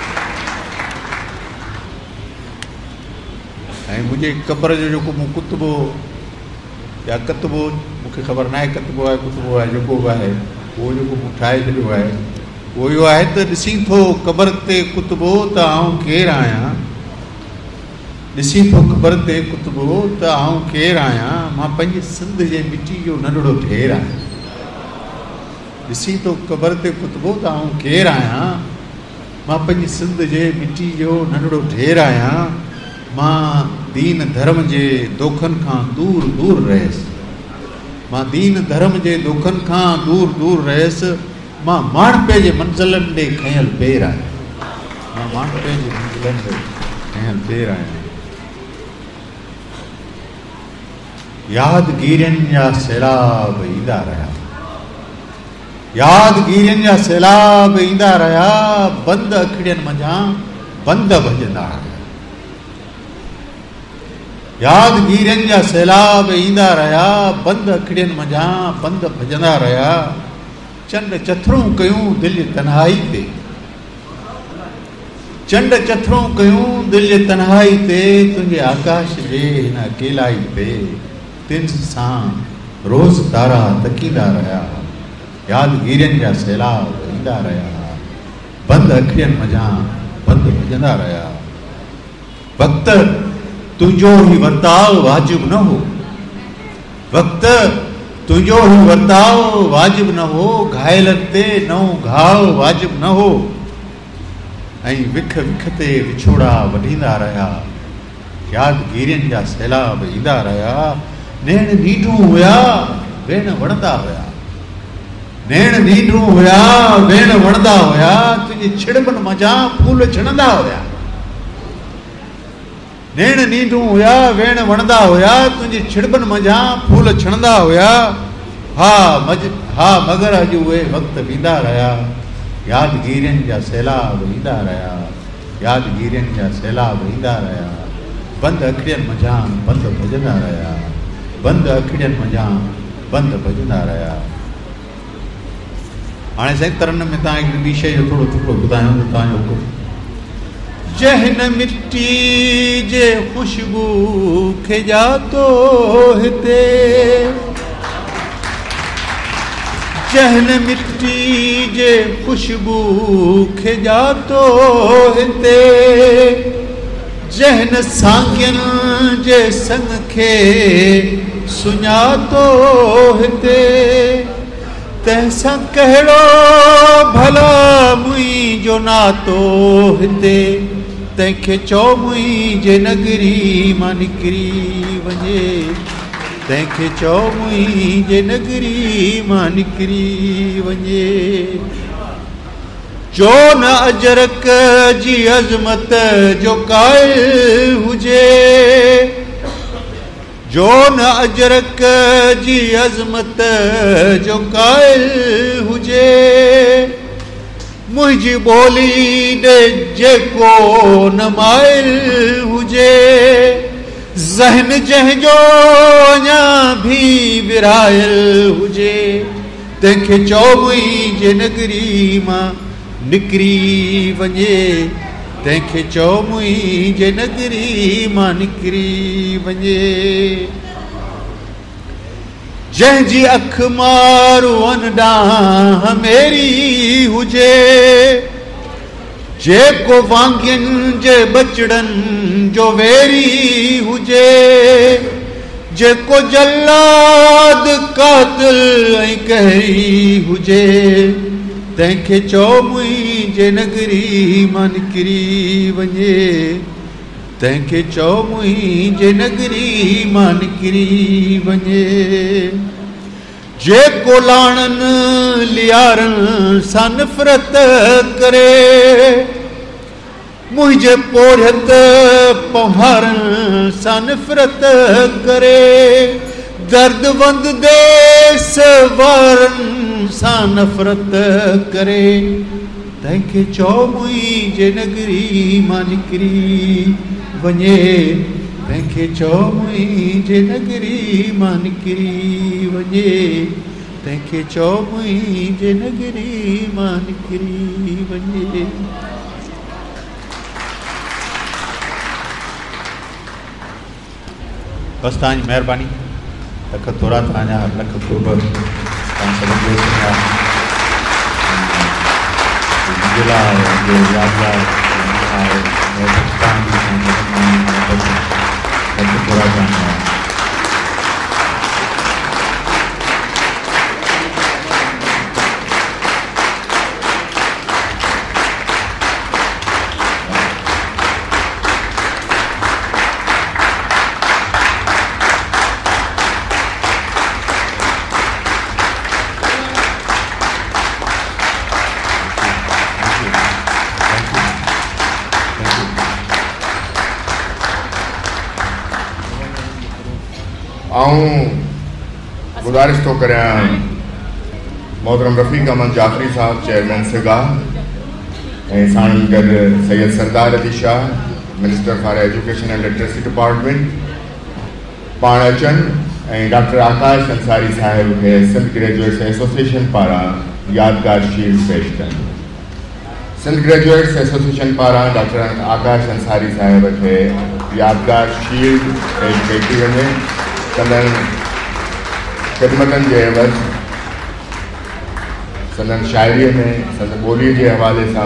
A: ऐं मुंहिंजे क़बर जो जेको मूं कुतबो या कतबो, मूंखे ख़बर न आहे कतबो आहे कुतबो आहे, जेको बि आहे उहो जेको मूं ठाहे छॾियो आहे उहो इहो आहे त ॾिसी थो क़बर ते कुतबो त आउं केरु आहियां। ॾिसी थो क़बर ते कुतबो त आउं केरु आहियां, मां पंहिंजी सिंध जे मिटी जो नंढड़ो ढेर आहियां। ॾिसी थो क़बर ते कुतबो त आउं केरु आहियां, मां पंहिंजी सिंध जे मिटी जो नंढड़ो ढेर आहियां। मां दीन धर्म जे दोखनि खां दूर दूर रहियसि, मां दीन धर्म जे दोखनि खां दूर दूर रहियसि। मां माणपे जे मंज़िलनि ॾे खयल पेर आहियां, मां माणपे जे मंज़िलनि ॾे खयल पेर आहियां। यादगीरियुनि जा सैलाब ईंदा रहिया, यादगीरियुनि जा सैलाब ईंदा रहिया, बंद अखिड़ियुनि मंझां बंद भॼंदा रहिया। यादगीरियुनि जा सैलाब ईंदा रहिया, बंद अखिड़ियुनि मंझां बंद भॼंदा रहिया। चंड चथरूं कयूं दिलि तन्हाई ते, चंड चथरूं कयूं दिलि तन्हाई ते, तुंहिंजे आकाश जे हिन अकेलाई ते, तिन सां रोज़ तारा तकींदा रहिया। यादगीरियुनि जा सैलाब ईंदा रहिया, बंद अखिड़ियुनि मंझां बंद भॼंदा रहिया। वक्त तुंहिंजो ही वर्ताव वाजिब न हो, वक्त तुंहिंजो ही वर्ताव वाजिब न हो, घायलनि ते नओं घाव वाजिब न हो। ऐं विख विख ते विछोड़ा वढींदा रहिया, यादगीरियुनि जा सैलाब ईंदा रहिया। नेण नीडूं हुया वेण वणंदा हुया, नेण नीडूं हुया वेण वणंदा हुया, तुंहिंजी छिड़बनि मंझां फूल छिणंदा हुया। नेण नीडूं हुया वेण वणंदा हुया, तुंहिंजी छिड़बनि मंझां फूल छिणंदा हुया। हा मगर अॼु उहे वक़्त बींदा रहिया, यादगीरियुनि जा सैलाब ईंदा रहिया, यादगीरियुनि जा सैलाब ईंदा रहिया। बंद अखिड़ियुनि मंझां बंद भॼंदा रहिया, बंद अखिड़ियुनि मंझां बंद भॼंदा रहिया। हाणे साईं तरन में तव्हां हिकिड़ी ॿी शइ जो थोरो टुकड़ो ॿुधायो त तव्हांजो हुकुम। जहन मिट्टी जे खुशबू खे जातो हिते, जहन मिट्टी जे खुशबू खे जातो हिते, जहन साॻियनि जे संग खे सुञातो हिते, तंहिंसां कहिड़ो भला मुंहिंजो नातो हिते, तंहिंखे चओ मुंहिंजे नगरी मां निकिरी वञे, तंहिंखे चओ मुंहिंजे नगरी मां निकिरी वञे। जो न अजरक जी अज़मत जो क़ाइल हुजे, जो न अजरक जी अज़मत जो क़ाइल हुजे, मुंहिंजी ॿोली ॾे जेको न माइल हुजे, ज़हन जंहिंजो अञा भी विरायल हुजे, तंहिंखे चओ मुंहिंजे नगरी मां निकिरी वञे, तंहिंखे चओ मुंहिंजे नगरी मां निकिरी वञे। जंहिंजी अख मारुअनि ॾांहुं मेरी हुजे, जेको वांगियुनि जे बचड़नि जो वेरी हुजे, जेको जल्लाद कातिल ऐं कहरी हुजे, तंहिंखे चओ मुंहिंजे नगरी मां निकिरी वञे, तंहिंखे चओ मुंहिंजे नगरी मां निकिरी वञे। जेको लाणनि लियारनि सां नफ़रत करे, मुंहिंजे पोढ़त पहाड़नि सां नफ़रत करे, दर्दवंद देस वारनि सां नफ़रत करे, तंहिंखे चओ मुंहिंजे नगरी मां निकिरी वञे, तंहिंखे चओ मुंहिंजे नगरी मां निकिरी वञे, तंहिंखे चओ मुंहिंजे नगरी मां निकिरी वञे। बसि तव्हांजी महिरबानी, लख थोरा तव्हांजा लख कुर्ब तव्हां सभिनि जो यादगार लख थोरा तव्हांजा।
C: गुजारिश तो करें मोहतरम रफ़ीक अहमद जाफरी साहब चेयरमैन सिगा साण गड Syed Sardar Ali Shah minister for education and literacy department पाण अचन डॉक्टर आकाश अंसारी साहब के सिंध ग्रेजुएट्स एसोसिएशन पारा यादगार शील्ड पेश कन। सिंध ग्रेजुएट्स एसोसिएशन पारा डॉक्टर आकाश अंसारी साहब के यादगार शील्ड पेश कई वञे संदन ख़िदमतन के एवज़ संदन शायरी में संदन ॿोली के हवाले से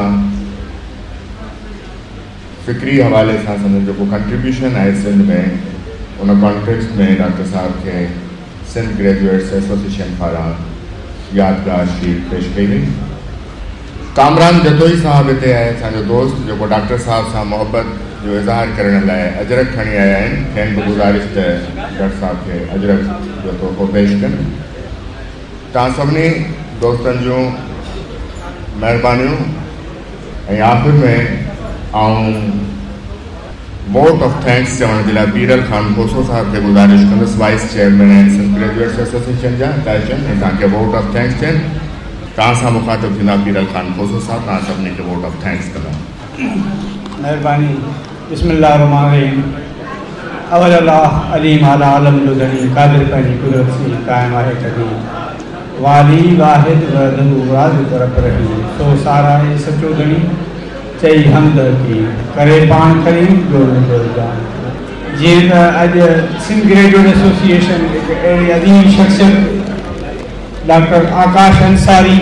C: फ़िक्री हवाले से संदन जो कंट्रीब्यूशन है सिंध में उन कॉन्टेक्स्ट में डॉक्टर साहब के सिंध ग्रेजुएट्स एसोसिएशन पारा यादगार शील्ड पेश कई वई। कामरान जतोई साहब इतने आए असांजो दोस्त जो डॉक्टर साहब से मोहब्बत जो इज़हार करने लाइ अजरक खणी आया आहिनि। खेनि बि गुज़ारिश त डॉक्टर साहब के अजरक जो तोहफ़ो पेश कनि। तव्हां सभिनी दोस्तनि जूं महिरबानियूं। ऐं आख़िर में वोट ऑफ थैंक्स चवण जे लाइ बीरल खान खोसो साहब के गुज़ारिश कंदुसि वाइस चेयरमैन आहिनि सिंध ग्रेजुएट्स एसोसिएशन जा त अचनि ऐं तव्हांखे वोट ऑफ थैंक्स ॾियनि। तव्हां सां मुखातिब थींदा बीरल खान खोसो साहब। तव्हां सभिनी खे वोट ऑफ थैंक्स कंदा।
F: मेहरबानी। बिस्मिल्लाहिर्रहमानिर्रहीम। अवल अल्लाह अलीम आला आलम जो गनी कादिर पंहिंजी कुदरत सी क़ाइम आहे कदी वाली वाहिद वदहू वाज़ तरफ रही तो सारा है सचो गनी चई हमद की करे पाण खरी जो जान। जी अज सिंध ग्रेजुएट एसोसिएशन एक अड़ी अजीम शख्सियत डॉक्टर आकाश अंसारी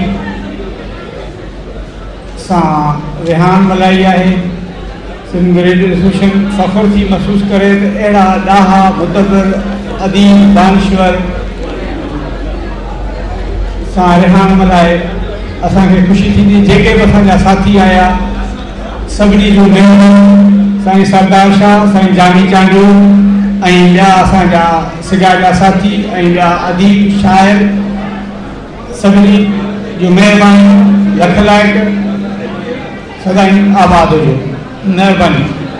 F: सा रिहान मल्हाई है। सिंध ग्रेजुएट एसोसिएशन फ़ख्र थी महसूस करे तो अड़ा ॾाहा मुदब्बिर अदीब दानश्वर सा रिहान मल्हाए असांखे ख़ुशी थी। जेके भी असांजा साथी आया सभिनी जो महिमान साईं सरदार शाह साईं जानी चांडियो ऐं ॿिया असांजा सिगा जा साथी ऐं ॿिया अदीब शाइर सभिनी जो महिरबानी लख लाइक सदाईं आबाद हुजे। महिरबानी।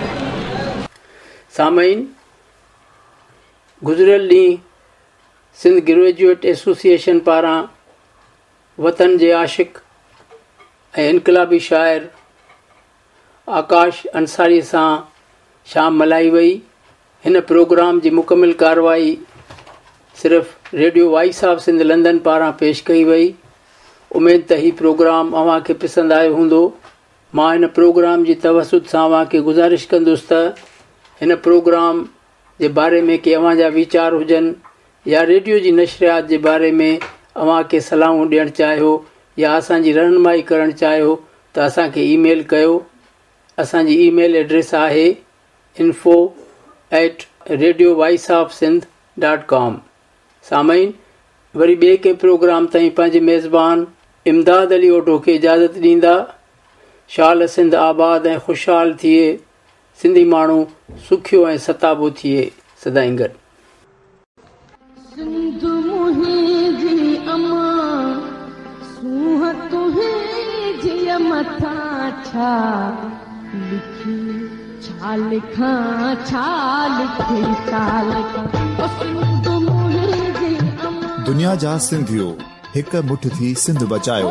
B: सामईन गुज़िरियल ॾींहुं सिंध ग्रेजुएट एसोसिएशन पारां वतन जे आशिक़ ऐं इनकलाबी शाइर आकाश अंसारी सां शाम मल्हाई वई। हिन प्रोग्राम जी मुकमिल कार्रवाई सिर्फ़ radio voice of Sindh London पारां पेश कई वई। उमेद त ही प्रोग्राम अव्हांखे पसंदि आयो हूंदो। मां हिन प्रोग्राम जी तवसुत सां अव्हांखे गुज़ारिश कंदुसि त हिन प्रोग्राम जे बारे में के अव्हांजा वीचार हुजनि या रेडियो जी नशरियात जे बारे में अव्हांखे सलाहूं ॾियणु चाहियो या असांजी रहनुमाई करणु चाहियो त असांखे ईमेल कयो। असांजी ईमेल एड्रेस आहे info@radiovoiceofsindh.com। सामईन वरी ॿिए के प्रोग्राम ताईं पंहिंजे मेज़बान इमदाद अली ओढो खे इजाज़त ॾींदा। शाल सिंध आबाद ऐं ख़ुशहाल थिए। सिंधी माण्हू सुखियो ऐं सताबो थिए। सदाईं गॾु।
O: दुनिया जा सिंधियो हिक मुठ थी सिंध बचायो।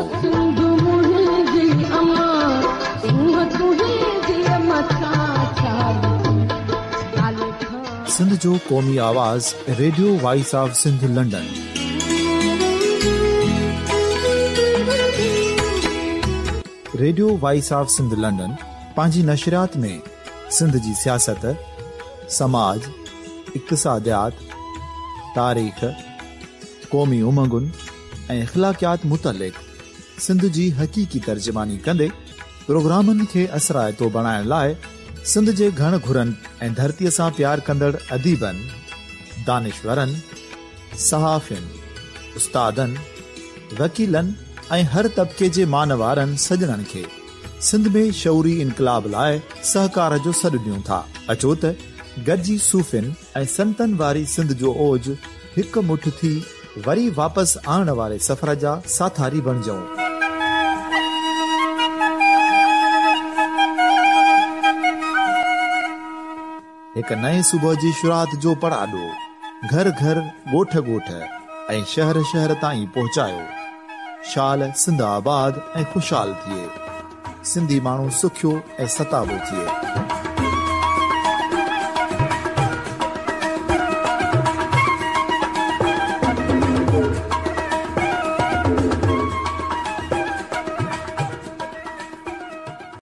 O: सिंध जो क़ौमी आवाज़ radio voice of Sindh London. Radio voice of Sindh London पांजी नशरियात में सिंध जी सियासत, समाज, इक़्तिसादियात, तारीख़, क़ौमी उमंगुन ऐं अख़लाक़ियात मुतलिक़ सिंध जी हक़ीक़ी तर्जमानी कंदे प्रोग्रामनि खे असरायतो बणाइण लाइ सिंध जे घण घुरनि ऐं धरतीअ सां प्यार कंदड़ अदीबनि, दानिशवरनि, सहाफ़ियुनि, उस्तादनि, वकीलनि ऐं हर तबिके जे मानवारनि सजणनि खे सिंध में शऊरी इनकलाब लाइ सहकार जो सॾु ॾियूं था। अचो त गॾिजी सूफ़ियुनि ऐं संतनि वारी सिंध जो ओज हिक मुठ थी वरी वापसि आणण वारे सफ़र जा साथारी बणिजऊं। हिक नए सुबुह जी शुरूआत जो पड़ाॾो घर घर ॻोठ ॻोठ ऐं शहर शहर ताईं पहुचायो। शाल सिंध आबाद ऐं ख़ुशहाल थिए। सिंधी माण्हू सुखियो ऐं सताबो थिए।